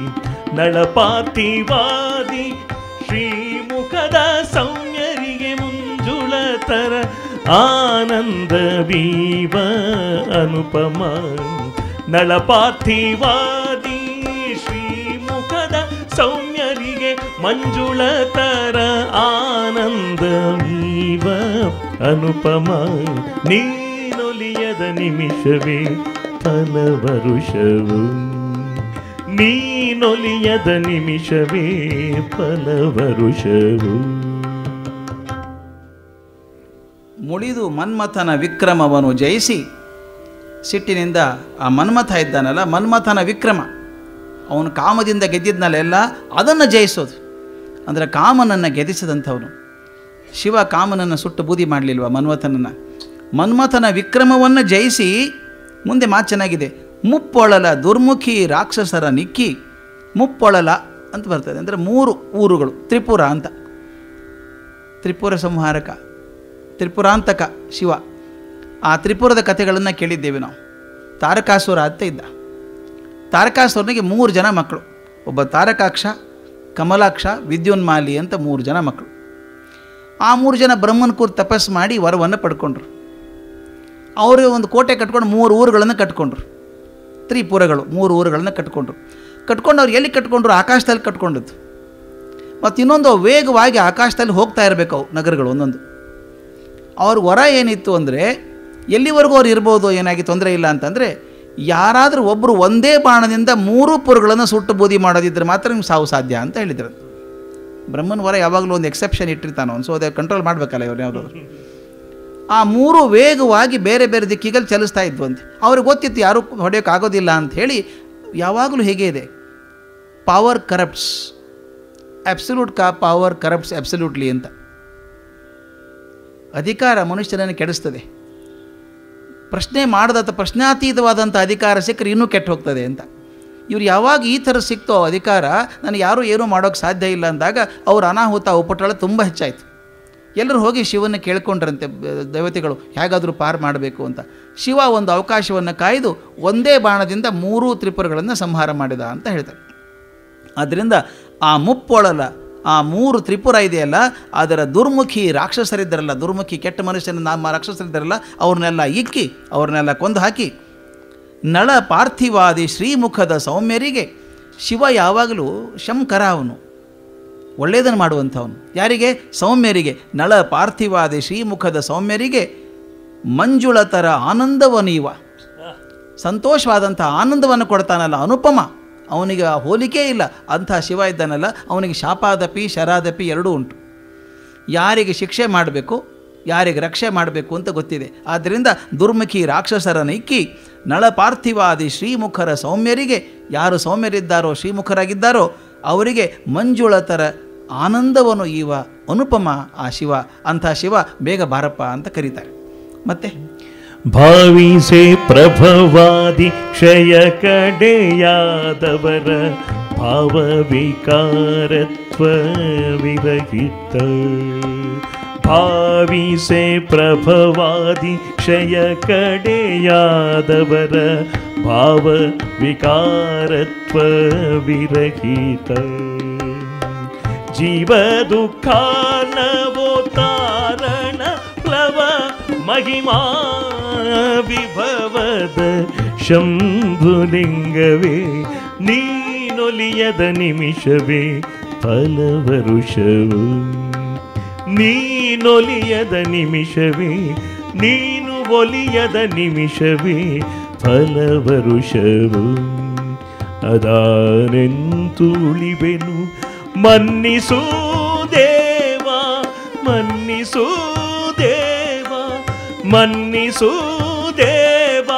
ನಳಪಾತಿವಾದಿ ಶ್ರೀಮುಖದ ಸೌಮ್ಯರಿಗೆ ಮುಂಜುಳತರ ಆನಂದ ವೀವ ಅನುಪಮ. ನಳಪಾರ್ಥಿವಾದಿ ಶ್ರೀಮುಖದ ಸೌಮ್ಯರಿಗೆ ಮಂಜುಳತರ ಆನಂದ ವೀವ ಅನುಪಮ. ನೀನೊಲಿಯದ ನಿಮಿಷವೇ ಫಲವರುಷವು, ನೀನೊಲಿಯದ ನಿಮಿಷವೇ ಫಲವರುಷವು. ಮುಳಿದು ಮನ್ಮಥನ ವಿಕ್ರಮವನ್ನು ಜಯಿಸಿ, ಸಿಟ್ಟಿನಿಂದ ಆ ಮನ್ಮಥ ಇದ್ದಾನಲ್ಲ, ಮನ್ಮಥನ ವಿಕ್ರಮ, ಅವನು ಕಾಮದಿಂದ ಗೆದ್ದಿದ್ನಲ್ಲ ಅದನ್ನು ಜಯಿಸೋದು. ಅಂದರೆ ಕಾಮನನ್ನು ಗೆದಿಸಿದಂಥವನು. ಶಿವ ಕಾಮನನ್ನು ಸುಟ್ಟು ಬೂದಿ ಮಾಡಲಿಲ್ವ ಮನ್ಮಥನನ್ನು? ಮನ್ಮಥನ ವಿಕ್ರಮವನ್ನು ಜಯಿಸಿ, ಮುಂದೆ ಮಾತು ಚೆನ್ನಾಗಿದೆ, ಮುಪ್ಪೊಳಲ ದುರ್ಮುಖಿ ರಾಕ್ಷಸರ ನಿಕ್ಕಿ. ಮುಪ್ಪೊಳಲ ಅಂತ ಬರ್ತದೆ, ಅಂದರೆ ಮೂರು ಊರುಗಳು, ತ್ರಿಪುರ ಅಂತ. ತ್ರಿಪುರ ಸಂಹಾರಕ, ತ್ರಿಪುರಾಂತಕ ಶಿವ. ಆ ತ್ರಿಪುರದ ಕಥೆಗಳನ್ನು ಕೇಳಿದ್ದೇವೆ ನಾವು. ತಾರಕಾಸುರ ಅಂತ ಇದ್ದ. ತಾರಕಾಸುರನಿಗೆ ಮೂರು ಜನ ಮಕ್ಕಳು. ಒಬ್ಬ ತಾರಕಾಕ್ಷ, ಕಮಲಾಕ್ಷ, ವಿದ್ಯುನ್ಮಾಲಿ ಅಂತ ಮೂರು ಜನ ಮಕ್ಕಳು. ಆ ಮೂರು ಜನ ಬ್ರಹ್ಮನ ಕೂರ್ ತಪಸ್ಸು ಮಾಡಿ ವರವನ್ನು ಪಡ್ಕೊಂಡ್ರು. ಅವರು ಒಂದು ಕೋಟೆ ಕಟ್ಕೊಂಡು ಮೂರು ಊರುಗಳನ್ನು ಕಟ್ಕೊಂಡ್ರು. ತ್ರಿಪುರಗಳು ಮೂರು ಊರುಗಳನ್ನು ಕಟ್ಕೊಂಡ್ರು. ಕಟ್ಕೊಂಡು ಅವ್ರು ಎಲ್ಲಿ ಕಟ್ಕೊಂಡ್ರು? ಆಕಾಶದಲ್ಲಿ ಕಟ್ಕೊಂಡದ್ದು. ಮತ್ತು ಇನ್ನೊಂದು ವೇಗವಾಗಿ ಆಕಾಶದಲ್ಲಿ ಹೋಗ್ತಾ ಇರಬೇಕು ಅವು ನಗರಗಳು ಒಂದೊಂದು. ಅವ್ರ ವರ ಏನಿತ್ತು ಅಂದರೆ, ಎಲ್ಲಿವರೆಗೂ ಅವ್ರು ಇರ್ಬೋದು, ಏನಾಗಿ ತೊಂದರೆ ಇಲ್ಲ ಅಂತಂದರೆ, ಯಾರಾದರೂ ಒಬ್ಬರು ಒಂದೇ ಬಾಣದಿಂದ ಮೂರು ಪುರಗಳನ್ನು ಸುಟ್ಟು ಬೂದಿ ಮಾಡೋದಿದ್ದರೆ ಮಾತ್ರ ನಿಮ್ಗೆ ಸಾವು ಸಾಧ್ಯ ಅಂತ ಹೇಳಿದ್ರು. ಬ್ರಹ್ಮನ ವರ ಯಾವಾಗಲೂ ಒಂದು ಎಕ್ಸೆಪ್ಷನ್ ಇಟ್ಟಿರ್ತಾನೋ, ಸೊ ಅದೇ ಕಂಟ್ರೋಲ್ ಮಾಡಬೇಕಲ್ಲ ಇವ್ರು ಯಾವುದಾದ್ರು. ಆ ಮೂರು ವೇಗವಾಗಿ ಬೇರೆ ಬೇರೆ ದಿಕ್ಕಿಗೆ ಚಲಿಸ್ತಾ ಇದ್ವು ಅಂತೆ. ಅವ್ರಿಗೆ ಗೊತ್ತಿತ್ತು ಯಾರೂ ಹೊಡೆಯೋಕ್ಕಾಗೋದಿಲ್ಲ ಅಂತ ಹೇಳಿ. ಯಾವಾಗಲೂ ಹೇಗೆ ಇದೆ, ಪವರ್ ಕರಪ್ಟ್ಸ್, ಅಬ್ಸಲ್ಯೂಟ್ ಕಾ ಪವರ್ ಕರಪ್ಟ್ಸ್ ಅಬ್ಸಲ್ಯೂಟ್ಲಿ ಅಂತ. ಅಧಿಕಾರ ಮನುಷ್ಯನನ್ನು ಕೆಡಿಸ್ತದೆ. ಪ್ರಶ್ನೆ ಮಾಡದಂಥ ಪ್ರಶ್ನಾತೀತವಾದಂಥ ಅಧಿಕಾರ ಸಿಕ್ಕರೆ ಇನ್ನೂ ಕೆಟ್ಟು ಹೋಗ್ತದೆ ಅಂತ. ಇವ್ರು ಯಾವಾಗ ಈ ಥರ ಸಿಕ್ತೋ ಅಧಿಕಾರ, ನನಗೆ ಯಾರೂ ಏನೂ ಮಾಡೋಕ್ಕೆ ಸಾಧ್ಯ ಇಲ್ಲ ಅಂದಾಗ ಅವ್ರ ಅನಾಹುತ ಉಪಟಳ ತುಂಬ ಹೆಚ್ಚಾಯಿತು. ಎಲ್ಲರೂ ಹೋಗಿ ಶಿವನ ಕೇಳ್ಕೊಂಡ್ರಂತೆ ದೇವತೆಗಳು, ಹೇಗಾದರೂ ಪಾರು ಮಾಡಬೇಕು ಅಂತ. ಶಿವ ಒಂದು ಅವಕಾಶವನ್ನು ಕಾಯ್ದು ಒಂದೇ ಬಾಣದಿಂದ ಮೂರೂ ತ್ರಿಪುರಗಳನ್ನು ಸಂಹಾರ ಮಾಡಿದ ಅಂತ ಹೇಳ್ತಾರೆ. ಆದ್ದರಿಂದ ಆ ಮುಪ್ಪೊಳಲ, ಆ ಮೂರು ತ್ರಿಪುರ ಇದೆಯಲ್ಲ, ಅದರ ದುರ್ಮುಖಿ ರಾಕ್ಷಸರಿದ್ದರಲ್ಲ, ದುರ್ಮುಖಿ ಕೆಟ್ಟ ಮನುಷ್ಯನ ನಮ್ಮ ರಾಕ್ಷಸರಿದ್ದರಲ್ಲ, ಅವ್ರನ್ನೆಲ್ಲ ಇಕ್ಕಿ ಅವ್ರನ್ನೆಲ್ಲ ಕೊಂದು ಹಾಕಿ. ನಳ ಪಾರ್ಥಿವಾದಿ ಶ್ರೀಮುಖದ ಸೌಮ್ಯರಿಗೆ, ಶಿವ ಯಾವಾಗಲೂ ಶಂಕರ, ಅವನು ಒಳ್ಳೆಯದನ್ನು ಮಾಡುವಂಥವನು. ಯಾರಿಗೆ? ಸೌಮ್ಯರಿಗೆ. ನಳ ಪಾರ್ಥಿವಾದಿ ಶ್ರೀಮುಖದ ಸೌಮ್ಯರಿಗೆ ಮಂಜುಳತರ ಆನಂದವನೀವ, ಸಂತೋಷವಾದಂಥ ಆನಂದವನ್ನು ಕೊಡ್ತಾನಲ್ಲ, ಅನುಪಮ, ಅವನಿಗೆ ಹೋಲಿಕೆ ಇಲ್ಲ ಅಂಥ ಶಿವ ಇದ್ದಾನಲ್ಲ, ಅವನಿಗೆ ಶಾಪಾದಪಿ ಶರಾದಪಿ ಎರಡೂ ಉಂಟು. ಯಾರಿಗೆ ಶಿಕ್ಷೆ ಮಾಡಬೇಕು, ಯಾರಿಗೆ ರಕ್ಷೆ ಮಾಡಬೇಕು ಅಂತ ಗೊತ್ತಿದೆ. ಆದ್ದರಿಂದ ದುರ್ಮುಖಿ ರಾಕ್ಷಸರನ್ನು ಇಕ್ಕಿ ನಳ ಪಾರ್ಥಿವಾದಿ ಶ್ರೀಮುಖರ ಸೌಮ್ಯರಿಗೆ, ಯಾರು ಸೌಮ್ಯರಿದ್ದಾರೋ ಶ್ರೀಮುಖರಾಗಿದ್ದಾರೋ ಅವರಿಗೆ ಮಂಜುಳತರ ಆನಂದವನ್ನು ಈವ ಅನುಪಮ ಆ ಶಿವ. ಅಂಥ ಶಿವ ಬೇಗ ಬಾರಪ್ಪ ಅಂತ ಕರೀತಾರೆ. ಮತ್ತೆ ಭಾವಿಸೆ ಪ್ರಭವಾದಿ ಕ್ಷಯ ಕಡೆಯಾದವರ ಭಾವ ವಿಕಾರತ್ವ ವಿರಹಿತ. ಭಾವಿಸೆ ಪ್ರಭವಾದಿ ಕ್ಷಯ ಕಡೆಯಾದವರ ಭಾವ ವಿಕಾರತ್ವ ವಿರಹಿತ. ಜೀವ ದುಃಖಾನವೋ ತಾರಣ ಪ್ಲವ ಮಹಿಮಾ ವಿಭವದ ಶಂಭುಲಿಂಗವೇ ನೀನೊಲಿಯದ ನಿಮಿಷವೇ ಫಲವರುಷವು ನೀನೊಲಿಯದ ನಿಮಿಷವೇ ನೀನು ಒಲಿಯದ ನಿಮಿಷವೇ ಫಲವರುಷವು ಅದಾನೆಂತುಳಿವೆನು ಮನ್ನಿಸು ದೇವ ಮನ್ನಿಸು ದೇವ ಮನ್ನಿಸು ದೇವ.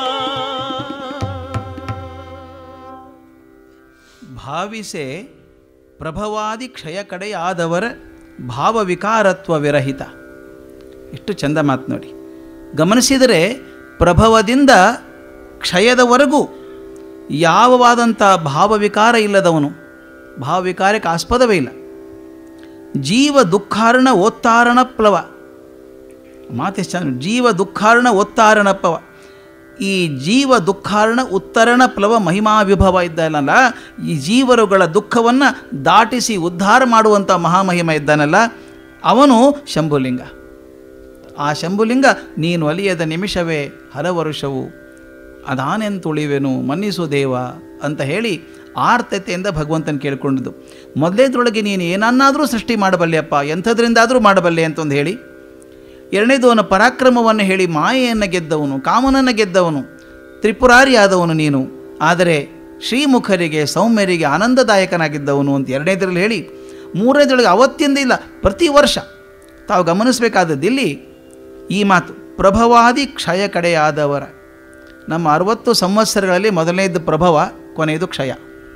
ಭಾವಿಸೆ ಪ್ರಭವಾದಿ ಕ್ಷಯ ಕಡೆಯಾದವರ ಭಾವವಿಕಾರತ್ವ ವಿರಹಿತ. ಎಷ್ಟು ಚಂದ ಮಾತು ನೋಡಿ. ಗಮನಿಸಿದರೆ ಪ್ರಭವದಿಂದ ಕ್ಷಯದವರೆಗೂ ಯಾವವಾದಂಥ ಭಾವವಿಕಾರ ಇಲ್ಲದವನು, ಭಾವವಿಕಾರಕ್ಕೆ ಆಸ್ಪದವೇ ಇಲ್ಲ. ಜೀವ ದುಃಖಾರ್ಣ ಓತ್ತಾರಣ ಪ್ಲವ, ಮಾತೆಷ್ಟು ಚಂದ. ಜೀವ ದುಃಖಾರ್ಣ ಓತ್ತಾರಣ ಪ್ಲವ, ಈ ಜೀವ ದುಃಖಾರ್ಣ ಉತ್ತರಣ ಪ್ಲವ ಮಹಿಮಾ ವಿಭವ ಇದ್ದಾನಲ್ಲ, ಈ ಜೀವರುಗಳ ದುಃಖವನ್ನು ದಾಟಿಸಿ ಉದ್ಧಾರ ಮಾಡುವಂಥ ಮಹಾಮಹಿಮ ಇದ್ದಾನಲ್ಲ, ಅವನು ಶಂಭುಲಿಂಗ. ಆ ಶಂಭುಲಿಂಗ ನೀನು ಒಲಿಯದ ನಿಮಿಷವೇ ಹಲವರುಷವು ಅದಾನೆಂತುಳಿವೆನು ಮನ್ನಿಸು ದೇವ ಅಂತ ಹೇಳಿ ಆರ್ತತೆಯಿಂದ ಭಗವಂತನ ಕೇಳಿಕೊಂಡಿದ್ದು. ಮೊದಲೇದ್ರೊಳಗೆ ನೀನು ಏನನ್ನಾದರೂ ಸೃಷ್ಟಿ ಮಾಡಬಲ್ಲೆಯಪ್ಪ, ಎಂಥದ್ರಿಂದಾದರೂ ಮಾಡಬಲ್ಲೆ ಅಂತಂದು ಹೇಳಿ. ಎರಡನೇದು ಅವನ ಪರಾಕ್ರಮವನ್ನು ಹೇಳಿ ಮಾಯೆಯನ್ನು ಗೆದ್ದವನು, ಕಾಮನನ್ನು ಗೆದ್ದವನು, ತ್ರಿಪುರಾರಿಯಾದವನು ನೀನು. ಆದರೆ ಶ್ರೀಮುಖರಿಗೆ ಸೌಮ್ಯರಿಗೆ ಆನಂದದಾಯಕನಾಗಿದ್ದವನು ಅಂತ ಎರಡನೇದರಲ್ಲಿ ಹೇಳಿ, ಮೂರನೇದರೊಳಗೆ ಅವತ್ತಿಂದ ಇಲ್ಲ ಪ್ರತಿ ವರ್ಷ ತಾವು ಗಮನಿಸಬೇಕಾದದ್ದಿಲ್ಲಿ ಈ ಮಾತು. ಪ್ರಭವಾದಿ ಕ್ಷಯ ಕಡೆಯಾದವರ, ನಮ್ಮ ಅರವತ್ತು ಸಂವತ್ಸರಗಳಲ್ಲಿ ಮೊದಲನೇದು ಪ್ರಭವ, ಕೊನೆಯದು ಕ್ಷಯ.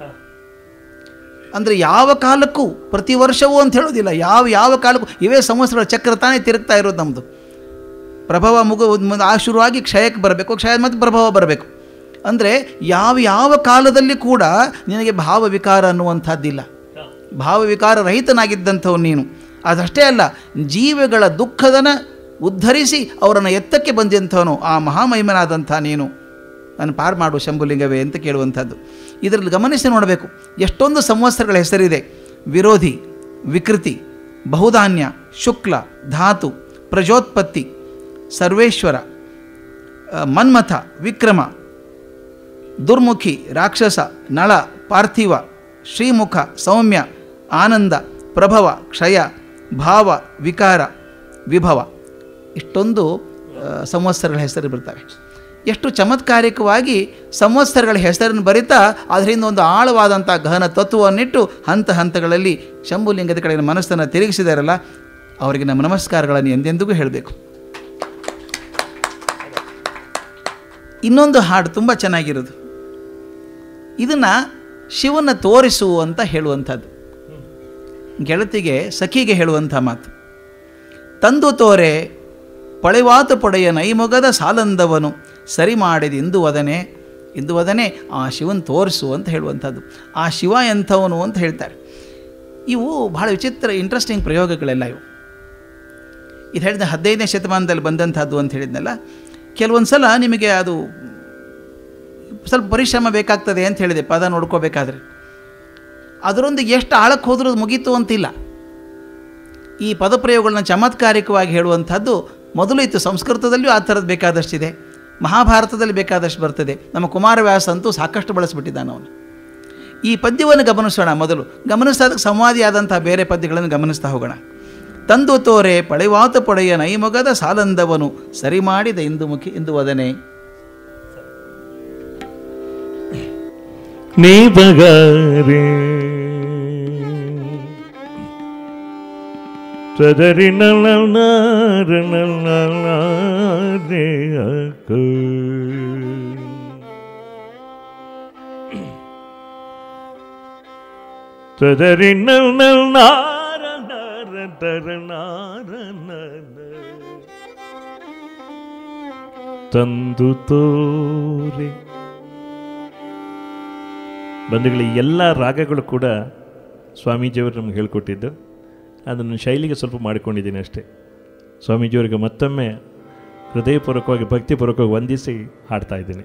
ಅಂದರೆ ಯಾವ ಕಾಲಕ್ಕೂ ಪ್ರತಿ ವರ್ಷವೂ ಅಂತ ಹೇಳೋದಿಲ್ಲ, ಯಾವ ಯಾವ ಕಾಲಕ್ಕೂ ಇವೇ ಸಂವತ್ಸರಗಳ ಚಕ್ರ ತಾನೇ ತಿರುಗ್ತಾ ಇರೋದು ನಮ್ಮದು. ಪ್ರಭವ ಮುಗು ಆ ಶುರುವಾಗಿ ಕ್ಷಯಕ್ಕೆ ಬರಬೇಕು, ಕ್ಷಯ ಮತ್ತು ಪ್ರಭವ ಬರಬೇಕು. ಅಂದರೆ ಯಾವ ಯಾವ ಕಾಲದಲ್ಲಿ ಕೂಡ ನಿನಗೆ ಭಾವವಿಕಾರ ಅನ್ನುವಂಥದ್ದಿಲ್ಲ. ಭಾವವಿಕಾರ ರಹಿತನಾಗಿದ್ದಂಥವು ನೀನು. ಅದಷ್ಟೇ ಅಲ್ಲ, ಜೀವಗಳ ದುಃಖದನ ಉದ್ಧರಿಸಿ ಅವರನ್ನು ಎತ್ತಕ್ಕೆ ಬಂದಂಥವನು ಆ ಮಹಾಮಹಿಮನಾದಂಥ ನೀನು. ನಾನು ಪಾರು ಮಾಡು ಶಂಭುಲಿಂಗವೇ ಅಂತ ಕೇಳುವಂಥದ್ದು. ಇದರಲ್ಲಿ ಗಮನಿಸಿ ನೋಡಬೇಕು, ಎಷ್ಟೊಂದು ಸಂವತ್ಸರಗಳ ಹೆಸರಿದೆ. ವಿರೋಧಿ, ವಿಕೃತಿ, ಬಹುಧಾನ್ಯ, ಶುಕ್ಲ, ಧಾತು, ಪ್ರಜೋತ್ಪತ್ತಿ, ಸರ್ವೇಶ್ವರ, ಮನ್ಮಥ, ವಿಕ್ರಮ, ದುರ್ಮುಖಿ, ರಾಕ್ಷಸ, ನಳ, ಪಾರ್ಥಿವ, ಶ್ರೀಮುಖ, ಸೌಮ್ಯ, ಆನಂದ, ಪ್ರಭವ, ಕ್ಷಯ, ಭಾವ, ವಿಕಾರ, ವಿಭವ. ಇಷ್ಟೊಂದು ಸಂವತ್ಸರಗಳ ಹೆಸರು ಬರ್ತವೆ. ಎಷ್ಟು ಚಮತ್ಕಾರಿಕವಾಗಿ ಸಂವತ್ಸರಗಳ ಹೆಸರನ್ನು ಬರಿತಾ ಅದರಿಂದ ಒಂದು ಆಳವಾದಂಥ ಗಹನ ತತ್ವವನ್ನಿಟ್ಟು ಹಂತ ಹಂತಗಳಲ್ಲಿ ಶಂಭುಲಿಂಗದ ಕಡೆ ಮನಸ್ಸನ್ನು ತಿರುಗಿಸಿದಾರಲ್ಲ, ಅವರಿಗೆ ನಮ್ಮ ನಮಸ್ಕಾರಗಳನ್ನು ಎಂದೆಂದಿಗೂ ಹೇಳಬೇಕು. ಇನ್ನೊಂದು ಹಾಡು ತುಂಬ ಚೆನ್ನಾಗಿರೋದು. ಇದನ್ನು ಶಿವನ ತೋರಿಸು ಅಂತ ಹೇಳುವಂಥದ್ದು. ಗೆಳತಿಗೆ ಸಖಿಗೆ ಹೇಳುವಂಥ ಮಾತು. ತಂದು ತೋರೆ ಪಳೆವಾತು ಪೊಡೆಯ ನೈಮೊಗದ ಸಾಲಂದವನು ಸರಿ ಮಾಡಿದ ಇಂದು ವದನೆ, ಇಂದು ವದನೆ ಆ ಶಿವನ್ ತೋರಿಸು ಅಂತ ಹೇಳುವಂಥದ್ದು. ಆ ಶಿವ ಎಂಥವನು ಅಂತ ಹೇಳ್ತಾರೆ. ಇವು ಭಾಳ ವಿಚಿತ್ರ ಇಂಟ್ರೆಸ್ಟಿಂಗ್ ಪ್ರಯೋಗಗಳೆಲ್ಲ ಇವು. ಇದು ಹೇಳಿದ ಹದಿನೈದನೇ ಶತಮಾನದಲ್ಲಿ ಬಂದಂಥದ್ದು ಅಂತ ಹೇಳಿದ್ನಲ್ಲ, ಕೆಲವೊಂದು ಸಲ ನಿಮಗೆ ಅದು ಸ್ವಲ್ಪ ಪರಿಶ್ರಮ ಬೇಕಾಗ್ತದೆ ಅಂತ ಹೇಳಿದೆ ಪದ ನೋಡ್ಕೋಬೇಕಾದ್ರೆ. ಅದರೊಂದಿಗೆ ಎಷ್ಟು ಆಳಕ್ಕೆ ಹೋದ್ರೂ ಮುಗೀತು ಅಂತಿಲ್ಲ. ಈ ಪದಪ್ರಯೋಗಗಳನ್ನ ಚಮತ್ಕಾರಿಕವಾಗಿ ಹೇಳುವಂಥದ್ದು ಮೊದಲು ಇತ್ತು. ಸಂಸ್ಕೃತದಲ್ಲಿಯೂ ಆ ಥರದ್ದು ಬೇಕಾದಷ್ಟಿದೆ, ಮಹಾಭಾರತದಲ್ಲಿ ಬೇಕಾದಷ್ಟು ಬರ್ತದೆ. ನಮ್ಮ ಕುಮಾರವ್ಯಾಸ ಅಂತೂ ಸಾಕಷ್ಟು ಬಳಸಿಬಿಟ್ಟಿದ್ದಾನೆ ಅವನು. ಈ ಪದ್ಯವನ್ನು ಗಮನಿಸೋಣ. ಮೊದಲು ಗಮನಿಸಿದಾಗ ಸಂವಾದಿಯಾದಂಥ ಬೇರೆ ಪದ್ಯಗಳನ್ನು ಗಮನಿಸ್ತಾ ಹೋಗೋಣ. ತಂದು ತೋರೆ ಪಳೆವಾತು ಪೊಡೆಯ ನೈಮೊಗದ ಸಾಲಂದವನು ಸರಿ ಮಾಡಿದ ಇಂದು ಮುಖಿ ಇಂದು ವದನೆ. ನೀ ಬಗಾರೆ ಸದರಿ ನಲ್ಲಾರೆ ಅಕ್ಕ ಸದರಿ ನಲ್ಲಾರ ನರ ತರ ನಾರ ತಂದು ತೋರೆ. ಬಂಧುಗಳು, ಎಲ್ಲ ರಾಗಗಳು ಕೂಡ ಸ್ವಾಮೀಜಿಯವರು ನಮ್ಗೆ ಹೇಳ್ಕೊಟ್ಟಿದ್ದು. ಅದನ್ನು ಶೈಲಿಗೆ ಸ್ವಲ್ಪ ಮಾಡಿಕೊಂಡಿದ್ದೀನಿ ಅಷ್ಟೇ. ಸ್ವಾಮೀಜಿಯವರಿಗೆ ಮತ್ತೊಮ್ಮೆ ಹೃದಯಪೂರ್ವಕವಾಗಿ ಭಕ್ತಿಪೂರ್ವಕವಾಗಿ ವಂದಿಸಿ ಹಾಡ್ತಾ ಇದ್ದೀನಿ.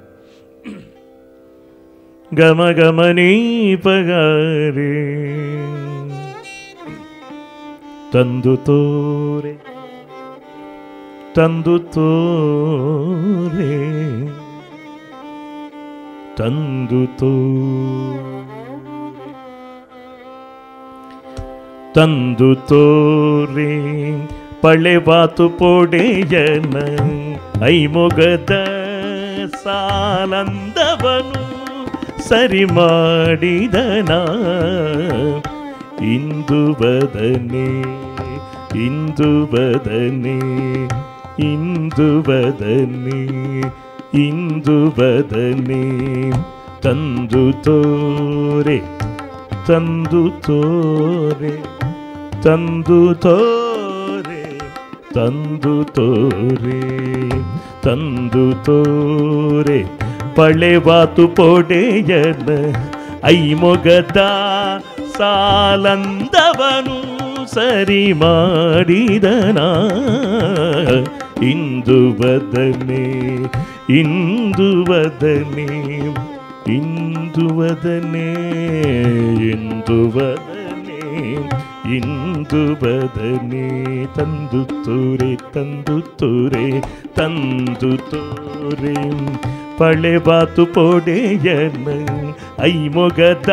ಗಮ ಗಮನೀ ಪಗಾರೆ ತಂದು ತೋರೆ ತಂದು ತೋರೆ ತಂದು ತೋ ತಂದು ತೋರೆ ಪಳೆವಾತು ಪೊಡೆಯನ ಐಮೊಗದ ಸಾಲಂದವನು ಸರಿ ಮಾಡಿದನ ಇಂದು ಬದನೆ ಇಂದು ಬದನೆ ಇಂದು ಬದನೆ ಇಂದು ಬದನೆ ತಂದು ತೋರೆ ತಂದು ತೋರೆ ತಂದು ತೋರೆ ತಂದು ತೋರೆ ತಂದು ತೋರೆ ಪಳೆವಾತು ಪೊಡೆಯನ ಐಮೊಗದ ಸಾಲಂದವನು ಸರಿ ಮಾಡಿದನ ಇಂದು ಬದನೆ ಇಂದು ಬದನೆ ಇಂದು ಬದನೆ ಇಂದು ಬದನೆ ಇಂದು ಬದನೆ ತಂದು ತೋರೆ ತಂದು ತೋರೆ ತಂದು ತೋರೆ ಪಳೆವಾತು ಪೊಡೆಯನ ಐಮೊಗದ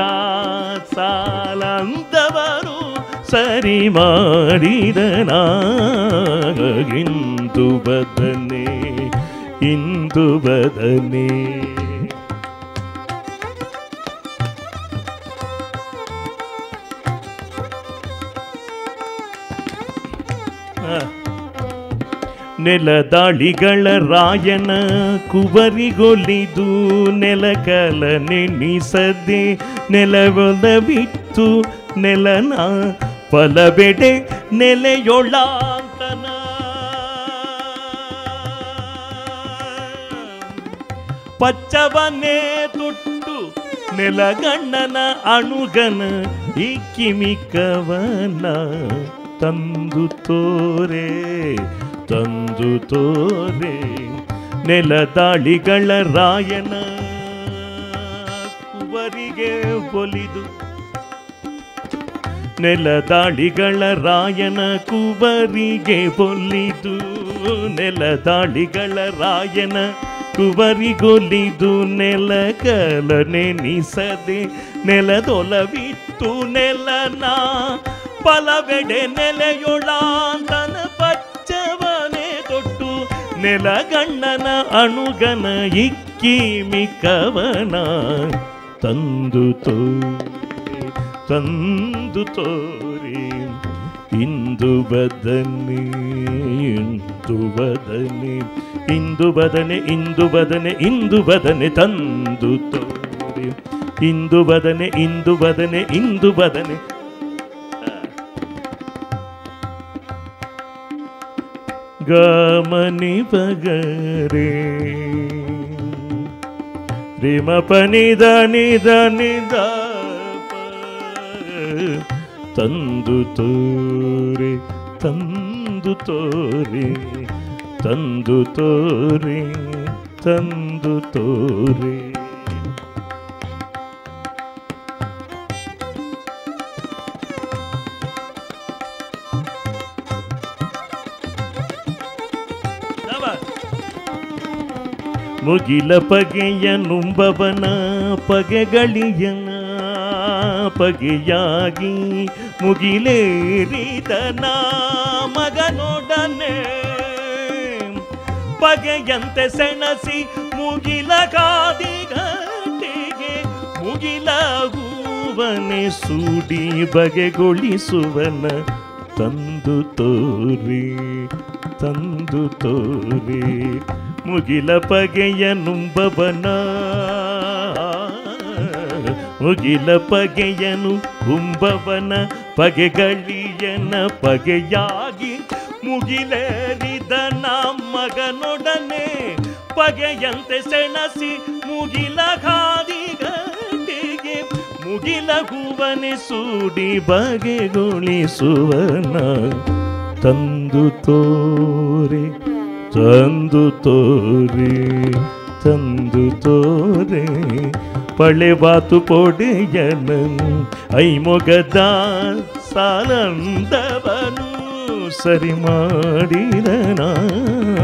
ಸಾಲಂದವರು ಸರಿ ಮಾಡಿದನ ಇಂದು ಬದನೆ ಇಂದು ಬದನೆ ನೆಲದಾಳಿಗಳ ರಾಯನ ಕುವರಿಗೊಲಿದು ನೆಲಕಲ ನೆನಿಸದೆ ನೆಲವೊಲ ಬಿತ್ತು ನೆಲನ ಫಲಬೆಡೆ ನೆಲೆಯೊಳಾಂತನ ಪಚ್ಚವನೇ ತೊಟ್ಟು ನೆಲಗಣ್ಣನ ಅಣುಗನ ಇಕ್ಕಿಮಿಕ್ಕವನ ತಂದು ತೋರೆ ತಂದು ತೋರೆ ನೆಲದಾಳಿಗಳ ರಾಯನ ಕುವರಿಗೆ ಒಲಿದು ನೆಲದಾಳಿಗಳ ರಾಯನ ಕುವರಿಗೆ ಒಲಿದು ನೆಲದಾಳಿಗಳ ರಾಯನ ಕುವರಿಗೊಲಿದು ನೆಲಕಲ ನೆನಿಸದೆ ನೆಲದೊಲವಿತ್ತು ನೆಲನ ಫಲವೆಡೆ ನೆಲೆಯೊಳಾಂತನ ಪಚ್ಚವನೇ ತೊಟ್ಟು ನೆಲಗಣ್ಣನ ಅಣುಗನ ಇಕ್ಕಿ ಮಿಕ್ಕವನ ತಂದು ತೋರೆ ತಂದು ತೋರೆ ಇಂದು ಬದನೆ ಇಂದು ಬದನೆ ಇಂದು ಬದನೆ ಇಂದು ಬದನೆ ಇಂದು ಬದನೆ ತಂದು ತೋರೆ ಇಂದು ಬದನೆ ಇಂದು ಬದನೆ ಇಂದು ಬದನೆ ಗಮನಿ ಬಗರೆ ರಿಮ ಪನಿ ದಾನಿ ದಾನಿ ದ ತಂದು ತೋರೆ ತಂದು ತೋರೆ ತಂದು ತೋರೆ ತಂದು ತೋರೆ ಮುಗಿಲ ಪಗೆಯ ನುಂಬವನ ಪಗೆಗಳಿಯನ ಪಗೆಯಾಗಿ ಮುಗಿಲೇರಿದನ ಮಗನೊಡನೆ ಪಗೆಯಂತೆ ಸೆಣಸಿ ಮುಗಿಲ ಕಾದಿಗಟ್ಟಿಗೆ ಮುಗಿಲ ಹೂವನೆ ಸೂಡಿ ಬಗೆಗೊಳಿಸುವನ ತಂದು ತೋರೆ ತಂದು ತೋರೆ ಮುಗಿಲ ಪಗೆಯ ನುಂಬವನ ಮುಗಿಲ ಪಗೆಯನು ಹುಂಬವನ ಪಗೆಗಳಿಯನ ಪಗೆಯಾಗಿ ಮುಗಿಲೇರಿದ ಮಗನೊಡನೆ ಪಗೆಯಂತೆ ಸೆಣಸಿ ಮುಗಿಲ ಖಾದಿಗಟ್ಟಿಗೆ ಮುಗಿಲ ಹೂವನೆ ಸೂಡಿ ಬಗೆಗೊಳಿಸುವನ ತಂದು ತೋರೆ ತಂದು ತೋರೆ ತಂದು ತೋರೆ ಪಳೆವಾತು ಪೊಡೆಯನ ಐಮೊಗದ ಸಾಲಂದವನು ಸರಿ ಮಾಡಿದನ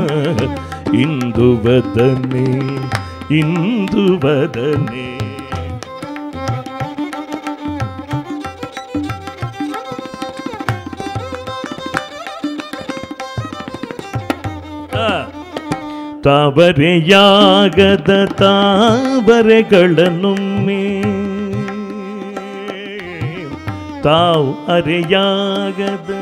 ಇಂದು ವದನೆ ಇಂದು ವದನೆ. ತಾವರೆಯಾಗದ ತಾವರೆಗಳನ್ನೊಮ್ಮೆ ತಾವು ಅರೆಯಾಗದ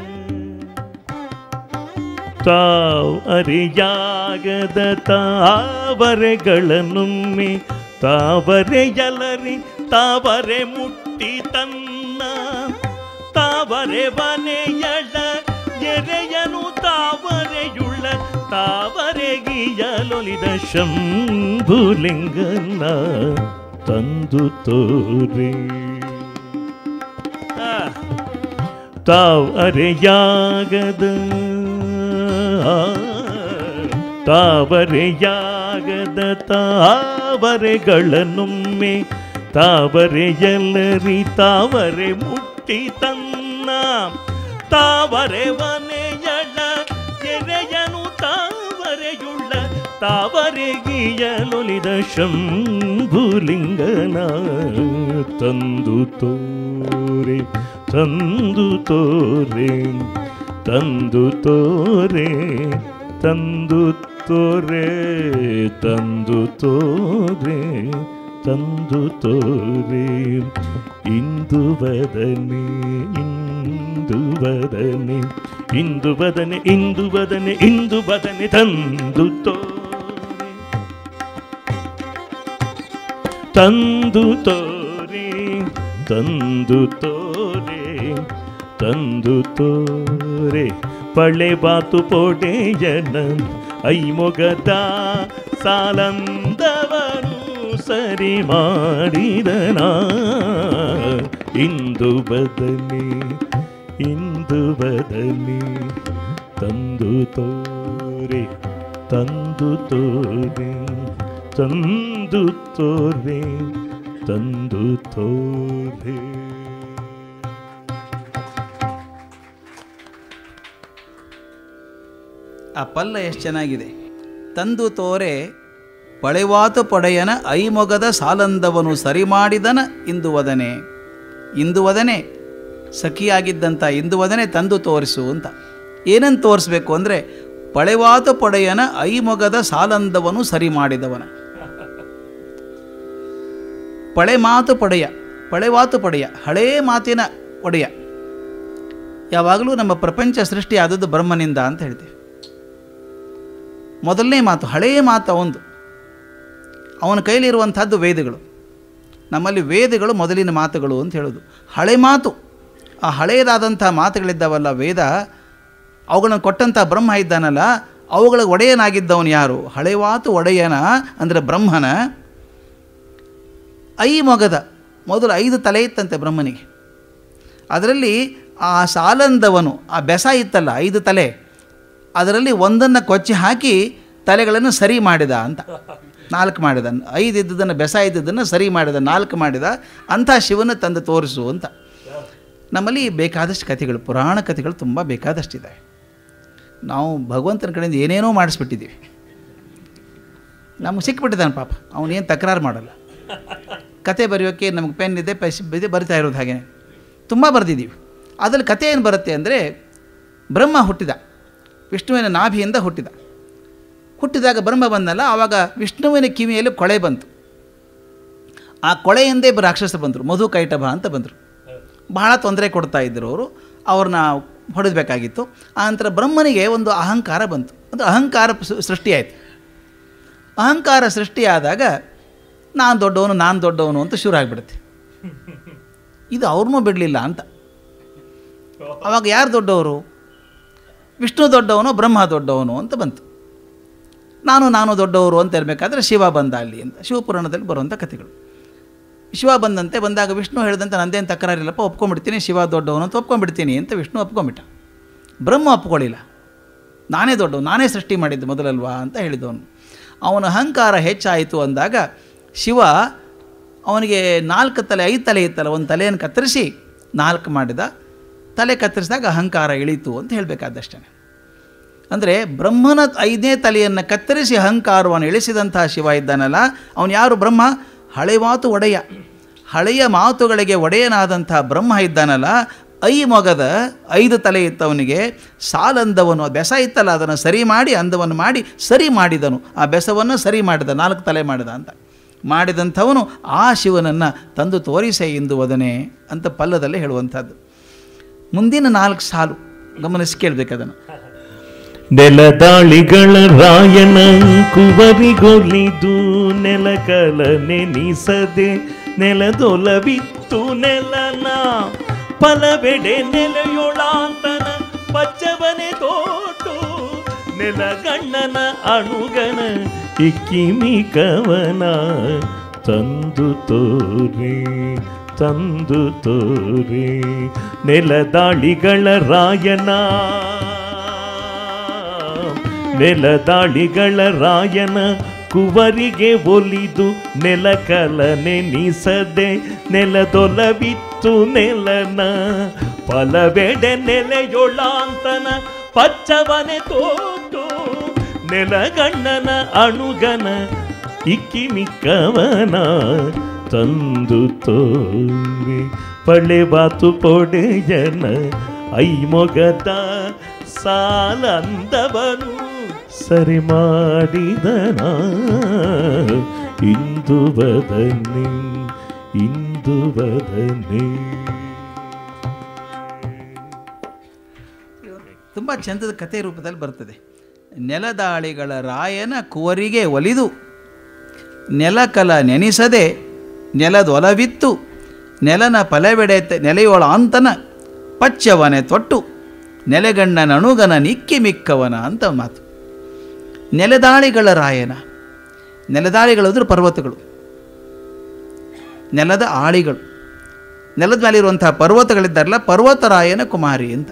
ತಾವು ಅರೆಯಾಗದ ತಾವರೆಗಳನ್ನೊಮ್ಮೆ ತಾವರೆಯಲರಿ ತಾವರೆ ಮುಟ್ಟಿ ತನ್ನ ತಾವರೆ ಮನೆಯಳ ಎರೆಯನು ತಾವರೆಯುಳ್ಳ ತಾವರೆಗಿಯಲೊಲಿದ ಶಂಭುಲಿಂಗನ ತಂದು ತೋರೆ. ತಾವ್ ಅರೆಯಾಗದ ತಾವರೆಯಾಗದ ತಾವರೆಗಳನ್ನೊಮ್ಮೆ ತಾವರೆಯಲ್ಲರಿ ತಾವರೆ ಮುಟ್ಟಿ ತನ್ನ ತಾವರೆ ಮನೆಯಳ ಎರೆಯನು ತಾವರೆಯುಳ್ಳ ತಾವರೆಗಿಯಲೊಲಿದ ಶಂಭುಲಿಂಗನ ತಂದು ತೋರೆ ತಂದು ತೋರೆ ತಂದು ತೋರೆ ತಂದು ತೋರೆ ತಂದು ತೋರೆ ತಂದು ತೋರೆ. ಇಂದು ವದನೆ ಇಂದು ವದನೆ ಇಂದು ವದನೆ ಇಂದು ವದನೆ ಇಂದು ವದನೆ ತಂದು ತೋರೆ ತಂದು ತೋರೆ ತಂದು ತೋರೆ ತಂದು ತೋರೆ. ಪಳೆ ಬಾತು ಪೊಡೆಯನ ಐಮೊಗದ ಸಾಲಂದವನು ಸರಿ ಮಾಡಿದನ. ಇಂದು ಬದನೆ ಇಂದು ಬದನೆ ತಂದು ತೋರೆ ತಂದು ತೋರೆ ತಂದು ತೋರೆ ತಂದು ತೋರೆ. ಆ ಪಲ್ಲ ಎಷ್ಟು ಚೆನ್ನಾಗಿದೆ. ತಂದು ತೋರೆ ಪಳೆವಾತು ಪೊಡೆಯನ ಐಮೊಗದ ಸಾಲಂದವನು ಸರಿ ಮಾಡಿದನ ಇಂದು ವದನೆ. ಇಂದು ವದನೆ ಸಖಿಯಾಗಿದ್ದಂಥ ಇಂದು ವದನೆ ತಂದು ತೋರಿಸು ಅಂತ. ಏನನ್ನು ತೋರಿಸ್ಬೇಕು ಅಂದರೆ ಪಳೆವಾತು ಪೊಡೆಯನ ಐಮೊಗದ ಸಾಲಂದವನು ಸರಿ ಮಾಡಿದವನ. ಪಳೆ ಮಾತು ಪೊಡೆಯ ಪಳೆವಾತು ಪೊಡೆಯ ಹಳೇ ಮಾತಿನ ಒಡೆಯ. ಯಾವಾಗಲೂ ನಮ್ಮ ಪ್ರಪಂಚ ಸೃಷ್ಟಿ ಆದದ್ದು ಬ್ರಹ್ಮನಿಂದ ಅಂತ ಹೇಳ್ತೀವಿ. ಮೊದಲನೇ ಮಾತು ಹಳೆಯ ಮಾತು ಅವನದು. ಅವನ ಕೈಲಿರುವಂಥದ್ದು ವೇದಗಳು. ನಮ್ಮಲ್ಲಿ ವೇದಗಳು ಮೊದಲಿನ ಮಾತುಗಳು ಅಂತ ಹೇಳೋದು. ಹಳೆ ಮಾತು, ಆ ಹಳೆಯದಾದಂಥ ಮಾತುಗಳಿದ್ದಾವಲ್ಲ ವೇದ, ಅವುಗಳನ್ನು ಕೊಟ್ಟಂಥ ಬ್ರಹ್ಮ ಇದ್ದಾನಲ್ಲ, ಅವುಗಳ ಒಡೆಯನಾಗಿದ್ದವನು ಯಾರು? ಹಳೆ ಮಾತು ಒಡೆಯನ ಅಂದರೆ ಬ್ರಹ್ಮನ. ಐ ಮೊಗದ ಮೊದಲು ಐದು ತಲೆ ಇತ್ತಂತೆ ಬ್ರಹ್ಮನಿಗೆ. ಅದರಲ್ಲಿ ಆ ಸಾಲಂದವನು, ಆ ಬೆಸ ಇತ್ತಲ್ಲ ಐದು ತಲೆ, ಅದರಲ್ಲಿ ಒಂದನ್ನು ಕೊಚ್ಚಿ ಹಾಕಿ ತಲೆಗಳನ್ನು ಸರಿ ಮಾಡಿದ ಅಂತ. ನಾಲ್ಕು ಮಾಡಿದ, ಐದು ಇದ್ದದನ್ನು ಬೆಸ ಇದ್ದದನ್ನು ಸರಿ ಮಾಡಿದ, ನಾಲ್ಕು ಮಾಡಿದ. ಅಂಥ ಶಿವನ ತಂದು ತೋರಿಸು ಅಂತ. ನಮ್ಮಲ್ಲಿ ಬೇಕಾದಷ್ಟು ಕಥೆಗಳು, ಪುರಾಣ ಕಥೆಗಳು ತುಂಬ ಬೇಕಾದಷ್ಟಿದೆ. ನಾವು ಭಗವಂತನ ಕಡೆಯಿಂದ ಏನೇನೋ ಮಾಡಿಸ್ಬಿಟ್ಟಿದ್ದೀವಿ. ನಮಗೆ ಸಿಕ್ಬಿಟ್ಟಿದ್ದಾನೆ ಪಾಪ, ಅವನೇನು ತಕರಾರು ಮಾಡಲ್ಲ. ಕತೆ ಬರೆಯೋಕ್ಕೆ ನಮಗೆ ಪೆನ್ ಇದೆ, ಪೆಸ್ ಇದೆ, ಬರಿತಾ ಇರೋದು ಹಾಗೆ ತುಂಬ ಬರೆದಿದ್ದೀವಿ. ಅದರಲ್ಲಿ ಕತೆ ಏನು ಬರುತ್ತೆ ಅಂದರೆ, ಬ್ರಹ್ಮ ಹುಟ್ಟಿದ, ವಿಷ್ಣುವಿನ ನಾಭಿಯಿಂದ ಹುಟ್ಟಿದ. ಹುಟ್ಟಿದಾಗ ಬ್ರಹ್ಮ ಬಂದಲ್ಲ, ಆವಾಗ ವಿಷ್ಣುವಿನ ಕಿವಿಯಲ್ಲಿ ಕೊಳೆ ಬಂತು. ಆ ಕೊಳೆಯಿಂದೇ ರಾಕ್ಷಸ ಬಂದರು, ಮಧು ಕೈಟಭ ಅಂತ ಬಂದರು. ಬಹಳ ತೊಂದರೆ ಕೊಡ್ತಾ ಇದ್ದರು ಅವರು, ಅವ್ರನ್ನ ಹೊಡೆದಬೇಕಾಗಿತ್ತು. ಆ ನಂತರ ಬ್ರಹ್ಮನಿಗೆ ಒಂದು ಅಹಂಕಾರ ಬಂತು, ಒಂದು ಅಹಂಕಾರ ಸೃಷ್ಟಿಯಾಯಿತು. ಅಹಂಕಾರ ಸೃಷ್ಟಿಯಾದಾಗ ನಾನು ದೊಡ್ಡವನು ನಾನು ದೊಡ್ಡವನು ಅಂತ ಶುರು ಆಗಿಬಿಡುತ್ತೆ. ಇದು ಅವ್ರನ್ನೂ ಬಿಡಲಿಲ್ಲ ಅಂತ. ಆವಾಗ ಯಾರು ದೊಡ್ಡವರು? ವಿಷ್ಣು ದೊಡ್ಡವನು, ಬ್ರಹ್ಮ ದೊಡ್ಡವನು ಅಂತ ಬಂತು. ನಾನು ನಾನು ದೊಡ್ಡವರು ಅಂತ ಇರಬೇಕಾದ್ರೆ ಶಿವ ಬಂದ ಅಲ್ಲಿ ಅಂತ ಶಿವಪುರಾಣದಲ್ಲಿ ಬರುವಂಥ ಕಥೆಗಳು. ಶಿವ ಬಂದಂತೆ ಬಂದಾಗ ವಿಷ್ಣು ಹೇಳಿದಂತೆ ನಂದೇನು ತಕರಾರಿಲ್ಲಪ್ಪ, ಒಪ್ಕೊಂಡ್ಬಿಡ್ತೀನಿ, ಶಿವ ದೊಡ್ಡವನು ಅಂತ ಒಪ್ಕೊಂಡ್ಬಿಡ್ತೀನಿ ಅಂತ ವಿಷ್ಣು ಒಪ್ಕೊಂಡ್ಬಿಟ್ಟ. ಬ್ರಹ್ಮ ಒಪ್ಕೊಳ್ಳಿಲ್ಲ, ನಾನೇ ದೊಡ್ಡವನು, ನಾನೇ ಸೃಷ್ಟಿ ಮಾಡಿದ್ದು ಮೊದಲಲ್ವಾ ಅಂತ ಹೇಳಿದವನು. ಅವನ ಅಹಂಕಾರ ಹೆಚ್ಚಾಯಿತು ಅಂದಾಗ ಶಿವ ಅವನಿಗೆ ನಾಲ್ಕು ತಲೆ ಐದು ತಲೆ ಇತ್ತಲ್ಲ, ಒಂದು ತಲೆಯನ್ನು ಕತ್ತರಿಸಿ ನಾಲ್ಕು ಮಾಡಿದ. ತಲೆ ಕತ್ತರಿಸಿದಾಗ ಅಹಂಕಾರ ಇಳೀತು ಅಂತ ಹೇಳಬೇಕಾದಷ್ಟೇ. ಅಂದರೆ ಬ್ರಹ್ಮನ ಐದನೇ ತಲೆಯನ್ನು ಕತ್ತರಿಸಿ ಅಹಂಕಾರವನ್ನು ಇಳಿಸಿದಂತಹ ಶಿವ ಇದ್ದಾನಲ್ಲ, ಅವನು ಯಾರು? ಬ್ರಹ್ಮ. ಹಳೆ ಮಾತು ಒಡೆಯ, ಹಳೆಯ ಮಾತುಗಳಿಗೆ ಒಡೆಯನಾದಂಥ ಬ್ರಹ್ಮ ಇದ್ದಾನಲ್ಲ, ಐ ಮೊಗದ ಐದು ತಲೆ ಇತ್ತವನಿಗೆ, ಸಾಲಂದವನು ಬೆಸ ಇತ್ತಲ್ಲ ಅದನ್ನು ಸರಿ ಮಾಡಿ ಅಂದವನ್ನು ಮಾಡಿ ಸರಿ ಮಾಡಿದನು, ಆ ಬೆಸವನ್ನು ಸರಿ ಮಾಡಿದ, ನಾಲ್ಕು ತಲೆ ಮಾಡಿದ ಅಂತ ಮಾಡಿದಂಥವನು ಆ ಶಿವನನ್ನು ತಂದು ತೋರಿಸೆ ಇಂದುವದನೆ ಅಂತ ಪಲ್ಲದಲ್ಲಿ ಹೇಳುವಂಥದ್ದು. ಮುಂದಿನ ನಾಲ್ಕು ಸಾಲು ಗಮನಿಸಿ ಕೇಳಬೇಕು ಅದನ್ನು. ನೆಲದಾಳಿಗಳ ರಾಯನ ಕುವರಿಗೊಲಿದು ನೆಲಕಲ ನೆನಿಸದೆ ನೆಲದೊಲವಿತ್ತು ನೆಲನ ಫಲವೆಡೆ ನೆಲೆಯೊಳಾಂತನ ಪಚ್ಚವನೆ ತೋಟು ನೆಲಗಣ್ಣನ ಅಣುಗನ ಇಕ್ಕಿಮಿ ಕವನ ತಂದು ತೋರೆ ತಂದು ತೋರೆ ನೆಲದಾಳಿಗಳ ರಾಯನ ನೆಲದಾಳಿಗಳ ರಾಯನ ಕುವರಿಗೆ ಒಲಿದು ನೆಲಕಲ ನೆನಿಸದೆ ನೆಲದೊಲವಿತ್ತು ನೆಲನ ಫಲವೆಡೆ ನೆಲೆಯೊಳಾಂತನ ಪಚ್ಚವನೆ ತೋಟು ನೆಲಗಣ್ಣನ ಅಣುಗನ ಇಕ್ಕಿಮಿಕ್ಕವನ ತಂದು ತೋರೆ ಪಳೆವಾತು ಪೊಡೆಯನ ಐ ಮೊಗದ ಸಾಲಂದವನು ಸರಿ ಮಾಡಿದನ ಇಂದು ಬದನೆ ಇಂದು ಬದನೆ. ತುಂಬ ಚಂದದ ಕಥೆ ರೂಪದಲ್ಲಿ ಬರ್ತದೆ. ನೆಲದಾಳಿಗಳ ರಾಯನ ಕುವರಿಗೆ ಒಲಿದು ನೆಲಕಲ ನೆನಿಸದೆ ನೆಲದೊಲವಿತ್ತು ನೆಲನ ಫಲವೆಡೆ ನೆಲೆಯೋಳ ಅಂತನ ಪಚ್ಚವನೆ ತೊಟ್ಟು ನೆಲೆಗಣ್ಣನ ಅಣುಗನ ನಿಕ್ಕಿ ಮಿಕ್ಕವನ ಅಂತ ಮಾತು. ನೆಲದಾಳಿಗಳ ರಾಯನ, ನೆಲದಾಳಿಗಳು ಅಂದರೆ ಪರ್ವತಗಳು, ನೆಲದ ಆಳಿಗಳು, ನೆಲದ ಮೇಲಿರುವಂತಹ ಪರ್ವತಗಳಿದ್ದಾರಲ್ಲ, ಪರ್ವತರಾಯನ ಕುಮಾರಿ ಅಂತ.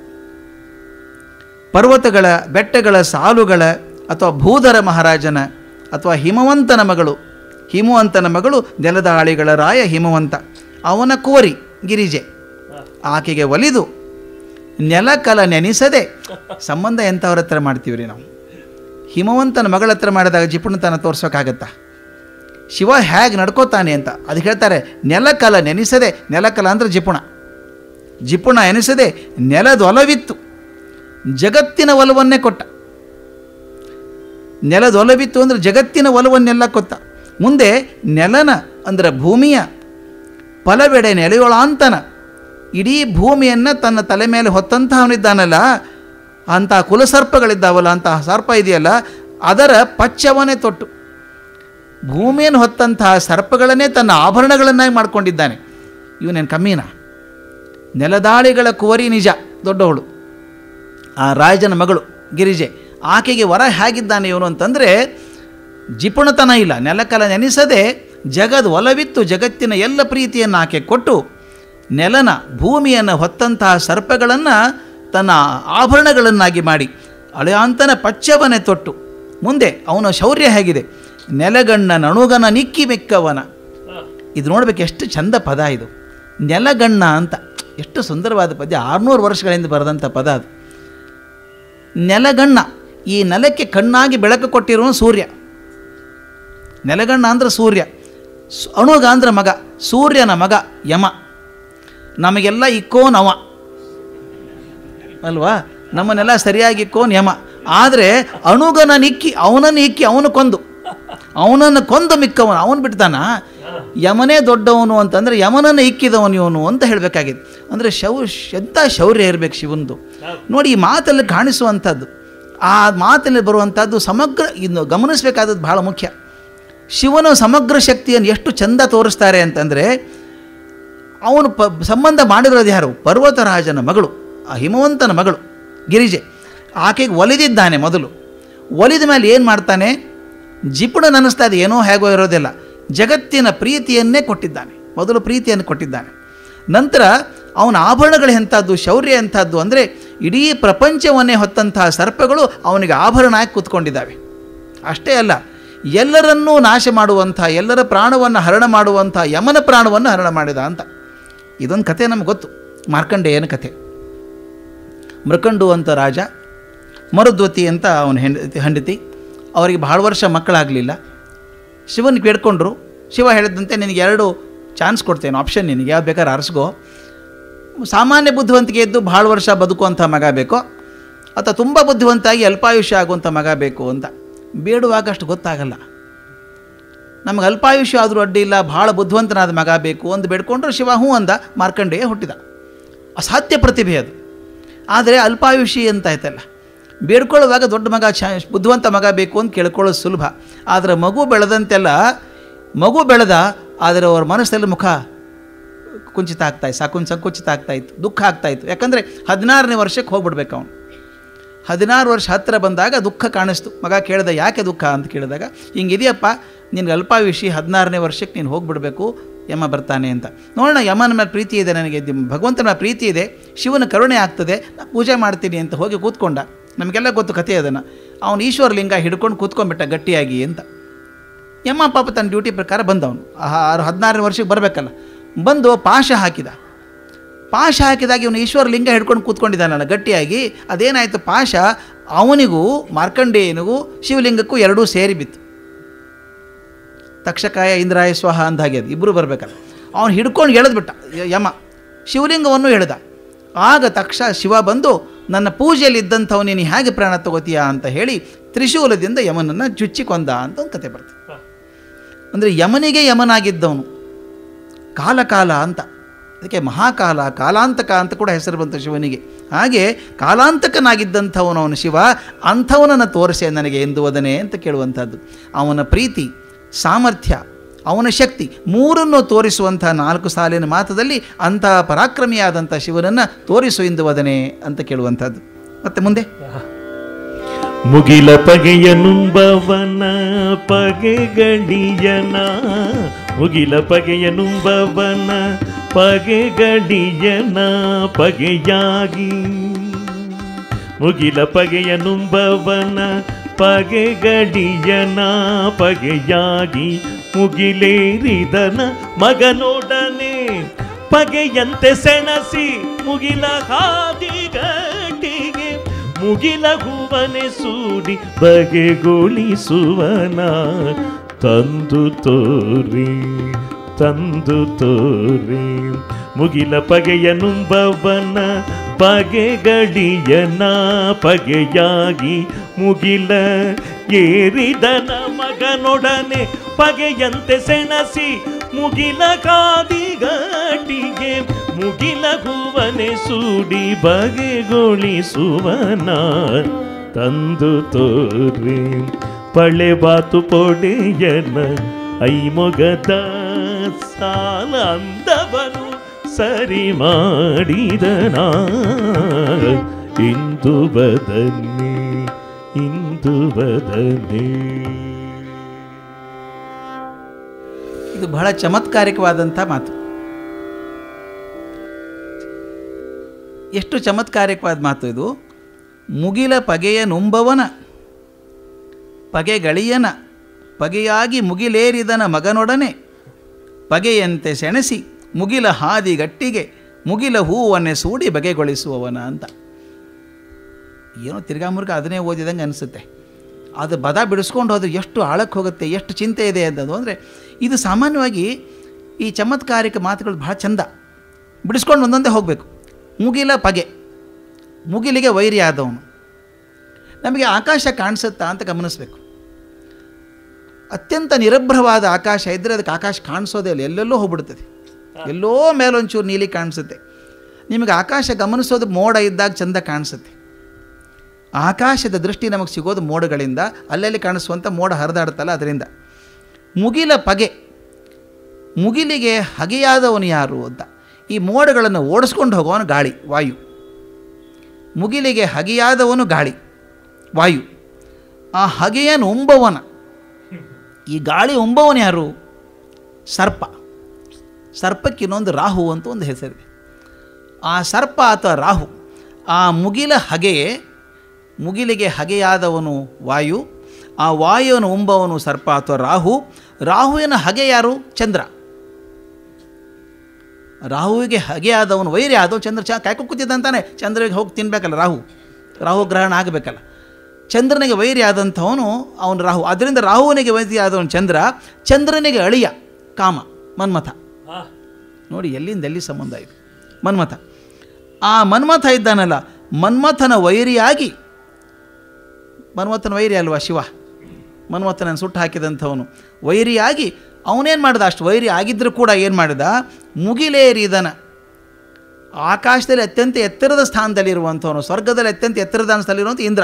ಪರ್ವತಗಳ ಬೆಟ್ಟಗಳ ಸಾಲುಗಳ ಅಥವಾ ಭೂಧರ ಮಹಾರಾಜನ ಅಥವಾ ಹಿಮವಂತನ ಮಗಳು, ಹಿಮವಂತನ ಮಗಳು ನೆಲದಾಳಿಗಳ ರಾಯ ಹಿಮವಂತ, ಅವನ ಕುವರಿ ಗಿರಿಜೆ. ಆಕೆಗೆ ಒಲಿದು ನೆಲಕಲ ನೆನಿಸದೆ, ಸಂಬಂಧ ಎಂಥವ್ರ ಹತ್ರ ಮಾಡ್ತೀವಿ ರೀ ನಾವು. ಹಿಮವಂತನ ಮಗಳ ಹತ್ರ ಮಾಡಿದಾಗ ಜಿಪುಣತನ ತೋರ್ಸೋಕ್ಕಾಗತ್ತಾ? ಶಿವ ಹೇಗೆ ನಡ್ಕೋತಾನೆ ಅಂತ ಅದು ಹೇಳ್ತಾರೆ. ನೆಲಕಲ ನೆನಿಸದೆ, ನೆಲಕಲ ಅಂದರೆ ಜಿಪುಣ, ಜಿಪುಣ ಎನಿಸದೆ ನೆಲದೊಲವಿತ್ತು, ಜಗತ್ತಿನ ಒಲವನ್ನೇ ಕೊಟ್ಟ. ನೆಲದೊಲವಿತ್ತು ಅಂದರೆ ಜಗತ್ತಿನ ಒಲವನ್ನೆಲ್ಲ ಕೊಟ್ಟ. ಮುಂದೆ ನೆಲನ ಅಂದರೆ ಭೂಮಿಯ ಫಲವೆಡೆ ನೆಲೆಯೊಳಾಂತನ, ಇಡೀ ಭೂಮಿಯನ್ನು ತನ್ನ ತಲೆ ಮೇಲೆ ಹೊತ್ತಂತಹವನಿದ್ದಾನಲ್ಲ, ಅಂತಹ ಕುಲಸರ್ಪಗಳಿದ್ದಾವಲ್ಲ, ಅಂತಹ ಸರ್ಪ ಇದೆಯಲ್ಲ, ಅದರ ಪಚ್ಚವನ್ನೇ ತೊಟ್ಟು ಭೂಮಿಯನ್ನು ಹೊತ್ತಂತಹ ಸರ್ಪಗಳನ್ನೇ ತನ್ನ ಆಭರಣಗಳನ್ನಾಗಿ ಮಾಡಿಕೊಂಡಿದ್ದಾನೆ. ಇವನೇನು ಕಮ್ಮಿನ? ನೆಲದಾಳಿಗಳ ಕುವರಿ ನಿಜ ದೊಡ್ಡವಳು, ಆ ರಾಜನ ಮಗಳು ಗಿರಿಜೆ. ಆಕೆಗೆ ವರ ಹೇಗಿದ್ದಾನೆ ಇವನು ಅಂತಂದರೆ ಜಿಪುಣತನ ಇಲ್ಲ, ನೆಲಕಲ ನೆನೆಸದೆ ಜಗದ್ ಒಲವಿತ್ತು, ಜಗತ್ತಿನ ಎಲ್ಲ ಪ್ರೀತಿಯನ್ನು ಆಕೆ ಕೊಟ್ಟು ನೆಲನ ಭೂಮಿಯನ್ನು ಹೊತ್ತಂತಹ ಸರ್ಪಗಳನ್ನು ತನ್ನ ಆಭರಣಗಳನ್ನಾಗಿ ಮಾಡಿ ಅಳೆಯಾಂತನ ಪಚ್ಚವನೆ ತೊಟ್ಟು. ಮುಂದೆ ಅವನ ಶೌರ್ಯ ಹೇಗಿದೆ, ನೆಲಗಣ್ಣ ಅಣುಗನ ನಿಕ್ಕಿ ಮಿಕ್ಕವನ. ಇದು ನೋಡ್ಬೇಕು, ಎಷ್ಟು ಚಂದ ಪದ ಇದು, ನೆಲಗಣ್ಣ ಅಂತ. ಎಷ್ಟು ಸುಂದರವಾದ ಪದ್ಯ, ಆರುನೂರು ವರ್ಷಗಳಿಂದ ಬರೆದಂಥ ಪದ ಅದು. ನೆಲಗಣ್ಣ, ಈ ನೆಲಕ್ಕೆ ಕಣ್ಣಾಗಿ ಬೆಳಕು ಕೊಟ್ಟಿರುವ ಸೂರ್ಯ. ನೆಲಗಣ್ಣ ಅಂದ್ರೆ ಸೂರ್ಯ, ಅಣುಗ ಅಂದ್ರೆ ಮಗ, ಸೂರ್ಯನ ಮಗ ಯಮ. ನಮಗೆಲ್ಲ ಇಕ್ಕೋನ್ ಅವ ಅಲ್ವಾ, ನಮ್ಮನ್ನೆಲ್ಲ ಸರಿಯಾಗಿ ಇಕ್ಕೋನ್ ಯಮ. ಆದರೆ ಅಣುಗನ ನಿಕ್ಕಿ, ಅವನನ್ನು ಇಕ್ಕಿ ಅವನು ಕೊಂದು, ಅವನನ್ನು ಕೊಂದು ಮಿಕ್ಕವನು, ಅವನು ಬಿಡ್ತಾನ. ಯಮನೇ ದೊಡ್ಡವನು ಅಂತಂದರೆ ಯಮನನ್ನು ಇಕ್ಕಿದವನು ಇವನು ಅಂತ ಹೇಳಬೇಕಾಗಿದೆ. ಅಂದರೆ ಶೌ ಎಂಥ ಶೌರ್ಯ ಇರಬೇಕು ಶಿವಂದು. ನೋಡಿ, ಈ ಮಾತಲ್ಲಿ ಕಾಣಿಸುವಂಥದ್ದು, ಆ ಮಾತಲ್ಲಿ ಬರುವಂಥದ್ದು ಸಮಗ್ರ, ಇನ್ನು ಗಮನಿಸಬೇಕಾದದ್ದು ಬಹಳ ಮುಖ್ಯ. ಶಿವನ ಸಮಗ್ರ ಶಕ್ತಿಯನ್ನು ಎಷ್ಟು ಚಂದ ತೋರಿಸ್ತಾರೆ ಅಂತಂದರೆ, ಅವನು ಪ ಸಂಬಂಧ ಮಾಡಿರೋದು ಯಾರು? ಪರ್ವತರಾಜನ ಮಗಳು, ಆ ಹಿಮವಂತನ ಮಗಳು ಗಿರಿಜೆ. ಆಕೆಗೆ ಒಲಿದಿದ್ದಾನೆ ಮೊದಲು. ಒಲಿದ ಮೇಲೆ ಏನು ಮಾಡ್ತಾನೆ? ಜಿಪುಣ ಅನ್ನಿಸ್ತಾ ಇದೆ, ಏನೋ ಹೇಗೋ ಇರೋದಿಲ್ಲ, ಜಗತ್ತಿನ ಪ್ರೀತಿಯನ್ನೇ ಕೊಟ್ಟಿದ್ದಾನೆ. ಮೊದಲು ಪ್ರೀತಿಯನ್ನು ಕೊಟ್ಟಿದ್ದಾನೆ. ನಂತರ ಅವನ ಆಭರಣಗಳು ಎಂಥದ್ದು, ಶೌರ್ಯ ಎಂಥದ್ದು ಅಂದರೆ ಇಡೀ ಪ್ರಪಂಚವನ್ನೇ ಹೊತ್ತಂತಹ ಸರ್ಪಗಳು ಅವನಿಗೆ ಆಭರಣ ಆಗಿ ಕೂತ್ಕೊಂಡಿದ್ದಾವೆ. ಅಷ್ಟೇ ಅಲ್ಲ, ಎಲ್ಲರನ್ನೂ ನಾಶ ಮಾಡುವಂಥ, ಎಲ್ಲರ ಪ್ರಾಣವನ್ನು ಹರಣ ಮಾಡುವಂಥ ಯಮನ ಪ್ರಾಣವನ್ನು ಹರಣ ಮಾಡಿದ ಅಂತ. ಇದೊಂದು ಕಥೆ ನಮ್ಗೆ ಗೊತ್ತು, ಮಾರ್ಕಂಡೇಯನ ಕಥೆ. ಮೃಕಂಡು ಅಂತ ರಾಜ, ಮರುದ್ವತಿ ಅಂತ ಅವನ ಹೆಂಡತಿ ಹೆಂಡತಿ ಅವರಿಗೆ ಭಾಳ ವರ್ಷ ಮಕ್ಕಳಾಗಲಿಲ್ಲ. ಶಿವನಿಗೆ ಬೇಡ್ಕೊಂಡ್ರು. ಶಿವ ಹೇಳಿದಂತೆ ನಿನಗೆ ಎರಡು ಚಾನ್ಸ್ ಕೊಡ್ತೇನೆ, ಆಪ್ಷನ್ ನಿನಗೆ ಯಾವ್ದು ಬೇಕಾದ್ರೆ ಆರಿಸ್ಕೋ. ಸಾಮಾನ್ಯ ಬುದ್ಧಿವಂತಿಕೆ ಇದ್ದು ಭಾಳ ವರ್ಷ ಬದುಕುವಂಥ ಮಗ ಬೇಕೋ ಅಥವಾ ತುಂಬ ಬುದ್ಧಿವಂತಾಗಿ ಅಲ್ಪಾಯುಷ್ಯ ಆಗುವಂಥ ಮಗ ಬೇಕು ಅಂತ. ಬೇಡುವಾಗ ಅಷ್ಟು ಗೊತ್ತಾಗಲ್ಲ. ನಮಗೆ ಅಲ್ಪಾಯುಷ್ಯ ಆದರೂ ಅಡ್ಡಿ ಇಲ್ಲ, ಭಾಳ ಬುದ್ಧಿವಂತನಾದ ಮಗ ಬೇಕು ಅಂತ ಬೇಡ್ಕೊಂಡ್ರು. ಶಿವ ಹ್ಞೂ ಅಂದ, ಮಾರ್ಕಂಡೇಯ ಹುಟ್ಟಿದ. ಅಸಾಧ್ಯ ಪ್ರತಿಭೆ ಅದು. ಆದರೆ ಅಲ್ಪಾಯುಷಿ ಅಂತ ಆಯ್ತಲ್ಲ, ಬೇಡ್ಕೊಳ್ಳುವಾಗ ದೊಡ್ಡ ಮಗ ಚ ಬುದ್ಧಿವಂತ ಮಗ ಬೇಕು ಅಂತ ಕೇಳ್ಕೊಳ್ಳೋದು ಸುಲಭ. ಆದರೆ ಮಗು ಬೆಳೆದಂತೆಲ್ಲ ಮಗು ಬೆಳೆದ, ಆದರೆ ಅವ್ರ ಮನಸ್ಸಲ್ಲಿ ಮುಖ ಕುಂಚಿತ ಆಗ್ತಾಯಿತ್ತು, ಸಾಕು ಸಂಕುಚಿತ ಆಗ್ತಾಯಿತ್ತು, ದುಃಖ ಆಗ್ತಾಯಿತ್ತು. ಯಾಕಂದರೆ ಹದಿನಾರನೇ ವರ್ಷಕ್ಕೆ ಹೋಗ್ಬಿಡ್ಬೇಕು ಅವನು. ಹದಿನಾರು ವರ್ಷ ಹತ್ತಿರ ಬಂದಾಗ ದುಃಖ ಕಾಣಿಸ್ತು. ಮಗ ಕೇಳಿದ, ಯಾಕೆ ದುಃಖ ಅಂತ ಕೇಳಿದಾಗ, ಹಿಂಗಿದೆಯಪ್ಪ ನಿನಗೆ ಅಲ್ಪಾಯುಷಿ, ಹದಿನಾರನೇ ವರ್ಷಕ್ಕೆ ನೀನು ಹೋಗಿಬಿಡ್ಬೇಕು, ಯಮ ಬರ್ತಾನೆ ಅಂತ. ನೋಡೋಣ, ಯಮನ ಮೇಲೆ ಪ್ರೀತಿ ಇದೆ ನನಗೆ, ಭಗವಂತನ ಪ್ರೀತಿ ಇದೆ, ಶಿವನ ಕರುಣೆ ಆಗ್ತದೆ, ನಾನು ಪೂಜೆ ಮಾಡ್ತೀನಿ ಅಂತ ಹೋಗಿ ಕೂತ್ಕೊಂಡ. ನಮಗೆಲ್ಲ ಗೊತ್ತು ಕಥೆ ಅದನ್ನು. ಅವನು ಈಶ್ವರ ಲಿಂಗ ಹಿಡ್ಕೊಂಡು ಕೂತ್ಕೊಂಡ್ಬಿಟ್ಟ ಗಟ್ಟಿಯಾಗಿ ಅಂತ. ಯಮ ಪಾಪ ತನ್ನ ಡ್ಯೂಟಿ ಪ್ರಕಾರ ಬಂದವನು. ಆರು ಹದಿನಾರನೇ ವರ್ಷಕ್ಕೆ ಬರಬೇಕಲ್ಲ, ಬಂದು ಪಾಶ ಹಾಕಿದ. ಪಾಶ ಹಾಕಿದಾಗ ಇವನು ಈಶ್ವರ ಲಿಂಗ ಹಿಡ್ಕೊಂಡು ಕೂತ್ಕೊಂಡಿದ್ದಾನಲ್ಲ ಗಟ್ಟಿಯಾಗಿ. ಅದೇನಾಯಿತು, ಪಾಶ ಅವನಿಗೂ ಮಾರ್ಕಂಡೇಯನಿಗೂ ಶಿವಲಿಂಗಕ್ಕೂ ಎರಡೂ ಸೇರಿ ಬಿತ್ತು. ತಕ್ಷಕಾಯ ಇಂದ್ರಾಯ ಸ್ವಾಹ ಅಂದ ಹಾಗೆ ಅದು ಇಬ್ಬರು ಬರಬೇಕಲ್ಲ. ಅವನು ಹಿಡ್ಕೊಂಡು ಎಳೆದ್ಬಿಟ್ಟ ಯಮ, ಶಿವಲಿಂಗವನ್ನು ಎಳೆದ. ಆಗ ತಕ್ಷ ಶಿವ ಬಂದು, ನನ್ನ ಪೂಜೆಯಲ್ಲಿ ಇದ್ದಂಥವು ನೀನು ಹೇಗೆ ಪ್ರಾಣ ತಗೋತೀಯಾ ಅಂತ ಹೇಳಿ ತ್ರಿಶೂಲದಿಂದ ಯಮನನ್ನು ಚುಚ್ಚಿ ಕೊಂದ ಅಂತ ಒಂದು ಕತೆ ಬರ್ತದೆ. ಅಂದರೆ ಯಮನಿಗೆ ಯಮನಾಗಿದ್ದವನು ಕಾಲ ಕಾಲ ಅಂತ, ಅದಕ್ಕೆ ಮಹಾಕಾಲ, ಕಾಲಾಂತಕ ಅಂತ ಕೂಡ ಹೆಸರು ಬಂತು ಶಿವನಿಗೆ. ಹಾಗೆ ಕಾಲಾಂತಕನಾಗಿದ್ದಂಥವನು ಅವನು ಶಿವ. ಅಂಥವನನ್ನು ತೋರಿಸೆ ನನಗೆ ಎಂದುವದನೆ ಅಂತ ಕೇಳುವಂಥದ್ದು. ಅವನ ಪ್ರೀತಿ, ಸಾಮರ್ಥ್ಯ, ಅವನ ಶಕ್ತಿ ಮೂರನ್ನು ತೋರಿಸುವಂಥ ನಾಲ್ಕು ಸಾಲಿನ ಮಾತದಲ್ಲಿ ಅಂಥ ಪರಾಕ್ರಮಿಯಾದಂಥ ಶಿವನನ್ನು ತೋರಿಸು ಎಂದುವದನೆ ಅಂತ ಕೇಳುವಂಥದ್ದು. ಮತ್ತೆ ಮುಂದೆ ಮುಗಿಲ ಪಗೆಯ ನುಂಬವನ ಪಗೆಗಳಿಯನ, ಮುಗಿಲ ಪಗೆಯ ನುಂಬವನ ಪಗೆಗಳಿಯನ ಪಗೆಯಾಗಿ, ಮುಗಿಲ ಪಗೆಯ ನುಂಬವನ ಪಗೆಗಳಿಯನ ಪಗೆಯಾಗಿ, ಮುಗಿಲೇರಿದನ ಮಗನೊಡನೆ ಪಗೆಯಂತೆ ಸೆಣಸಿ, ಮುಗಿಲ ಹಾದಿಗಟ್ಟಿಗೆ ಮುಗಿಲ ಹೂವನೆ ಸೂಡಿ ಬಗೆಗೊಳಿಸುವನ, ತಂದು ತೋರಿ ತಂದು ತೋರಿ. ಮುಗಿಲ ಪಗೆಯ ನುಂಬವನ ಪಗೆಗಳಿಯನ ಪಗೆಯಾಗಿ, ಮುಗಿಲ ಏರಿದನ ಮಗನೊಡನೆ ಪಗೆಯಂತೆ ಸೆಣಸಿ, ಮುಗಿಲ ಕಾದಿಗಟ್ಟಿಗೆ ಮುಗಿಲ ಹೂವನೆ ಸೂಡಿ ಬಗೆಗೊಳಿಸುವನ, ತಂದು ತೋರಿ. ಪಳೆಬಾತು ಪೊಡೆಯನ ಐಮೊಗದ ಸಾಲ ಅಂದವನು ಸರಿ ಮಾಡಿದನ, ಇಂದು ಬದನೆ ಇಂದು ಬದನೆ. ಇದು ಬಹಳ ಚಮತ್ಕಾರಿಕವಾದಂಥ ಮಾತು. ಎಷ್ಟು ಚಮತ್ಕಾರಿಕವಾದ ಮಾತು ಇದು. ಮುಗಿಲ ಪಗೆಯ ನುಂಬವನ ಪಗೆಗಳಿಯನ ಪಗೆಯಾಗಿ, ಮುಗಿಲೇರಿದನ ಮಗನೊಡನೆ ಪಗೆಯಂತೆ ಸೆಣಸಿ, ಮುಗಿಲ ಹಾದಿಗಟ್ಟಿಗೆ ಮುಗಿಲ ಹೂವನ್ನೇ ಸೂಡಿ ಬಗೆಗೊಳಿಸುವವನ ಅಂತ. ಏನೋ ತಿರ್ಗಾ ಮುರ್ಗ ಅದನ್ನೇ ಓದಿದಂಗೆ ಅನಿಸುತ್ತೆ. ಅದು ಬದ ಬಿಡಿಸ್ಕೊಂಡು ಹೋದ್ರೆ ಎಷ್ಟು ಆಳಕ್ಕೆ ಹೋಗುತ್ತೆ, ಎಷ್ಟು ಚಿಂತೆ ಇದೆ ಅಂತದ್ದು. ಅಂದರೆ ಇದು ಸಾಮಾನ್ಯವಾಗಿ ಈ ಚಮತ್ಕಾರಿಕ ಮಾತುಗಳು ಭಾಳ ಚಂದ, ಬಿಡಿಸ್ಕೊಂಡು ಒಂದೊಂದೇ ಹೋಗಬೇಕು. ಮುಗಿಲ ಪಗೆ, ಮುಗಿಲಿಗೆ ವೈರಿ ಆದವನು. ನಮಗೆ ಆಕಾಶ ಕಾಣಿಸುತ್ತಾ ಅಂತ ಗಮನಿಸಬೇಕು. ಅತ್ಯಂತ ನಿರಭ್ರವಾದ ಆಕಾಶ ಇದ್ದರೆ ಅದಕ್ಕೆ ಆಕಾಶ ಕಾಣಿಸೋದೇ ಇಲ್ಲ, ಎಲ್ಲೆಲ್ಲೋ ಹೋಗ್ಬಿಡ್ತದೆ. ಎಲ್ಲೋ ಮೇಲೊಂಚೂರು ನೀಲಿ ಕಾಣಿಸುತ್ತೆ. ನಿಮಗೆ ಆಕಾಶ ಗಮನಿಸೋದು ಮೋಡ ಇದ್ದಾಗ ಚೆಂದ ಕಾಣಿಸುತ್ತೆ. ಆಕಾಶದ ದೃಷ್ಟಿ ನಮಗೆ ಸಿಗೋದು ಮೋಡಗಳಿಂದ, ಅಲ್ಲಲ್ಲಿ ಕಾಣಿಸುವಂಥ ಮೋಡ ಹರಿದಾಡುತ್ತಲ್ಲ ಅದರಿಂದ. ಮುಗಿಲ ಪಗೆ, ಮುಗಿಲಿಗೆ ಹಗೆಯಾದವನು ಯಾರು ಅಂತ. ಈ ಮೋಡಗಳನ್ನು ಓಡಿಸ್ಕೊಂಡು ಹೋಗೋವನು ಗಾಳಿ, ವಾಯು. ಮುಗಿಲಿಗೆ ಹಗೆಯಾದವನು ಗಾಳಿ, ವಾಯು. ಆ ಹಗೆಯನ್ನು ಉಂಬವನ, ಈ ಗಾಳಿ ಉಂಬವನು ಯಾರು? ಸರ್ಪ. ಸರ್ಪಕ್ಕೆ ಇನ್ನೊಂದು ರಾಹು ಅಂತ ಒಂದು ಹೆಸರಿದೆ. ಆ ಸರ್ಪ ಅಥವಾ ರಾಹು, ಆ ಮುಗಿಲ ಹಗೆಯೇ, ಮುಗಿಲಿಗೆ ಹಗೆಯಾದವನು ವಾಯು, ಆ ವಾಯುವನ್ನು ಉಂಬವನು ಸರ್ಪ ಅಥವಾ ರಾಹು. ರಾಹುವಿನ ಹಗೆ ಯಾರು? ಚಂದ್ರ. ರಾಹುವಿಗೆ ಹಗೆಯಾದವನು ವೈರಿ ಆದವು ಚಂದ್ರ. ಚ ಕಾಯ್ಕೊ ಕೂತಿದ್ದಂತಾನೆ ಚಂದ್ರಗೆ ಹೋಗಿ ತಿನ್ನಬೇಕಲ್ಲ ರಾಹು, ರಾಹು ಗ್ರಹಣ ಆಗಬೇಕಲ್ಲ. ಚಂದ್ರನಿಗೆ ವೈರಿ ಆದಂಥವನು ಅವನು ರಾಹು. ಅದರಿಂದ ರಾಹುವನಿಗೆ ವೈರಿ ಆದವನು ಚಂದ್ರ, ಚಂದ್ರನಿಗೆ ಅಳಿಯ ಕಾಮ ಮನ್ಮಥ. ನೋಡಿ ಎಲ್ಲಿಂದ ಎಲ್ಲಿ ಸಂಬಂಧ ಇದು. ಮನ್ಮಥ, ಆ ಮನ್ಮಥ ಇದ್ದಾನಲ್ಲ, ಮನ್ಮಥನ ವೈರಿಯಾಗಿ, ಮನ್ಮಥನ ವೈರಿ ಅಲ್ವಾ ಶಿವ, ಮನ್ಮಥನನ್ನು ಸುಟ್ಟು ಹಾಕಿದಂಥವನು ವೈರಿಯಾಗಿ ಅವನೇನು ಮಾಡಿದ, ಅಷ್ಟು ವೈರಿ ಆಗಿದ್ದರೂ ಕೂಡ ಏನು ಮಾಡಿದ, ಮುಗಿಲೇರಿದನ. ಆಕಾಶದಲ್ಲಿ ಅತ್ಯಂತ ಎತ್ತರದ ಸ್ಥಾನದಲ್ಲಿರುವಂಥವನು, ಸ್ವರ್ಗದಲ್ಲಿ ಅತ್ಯಂತ ಎತ್ತರದ ಸ್ಥಾನದಲ್ಲಿರುವಂಥ ಇಂದ್ರ.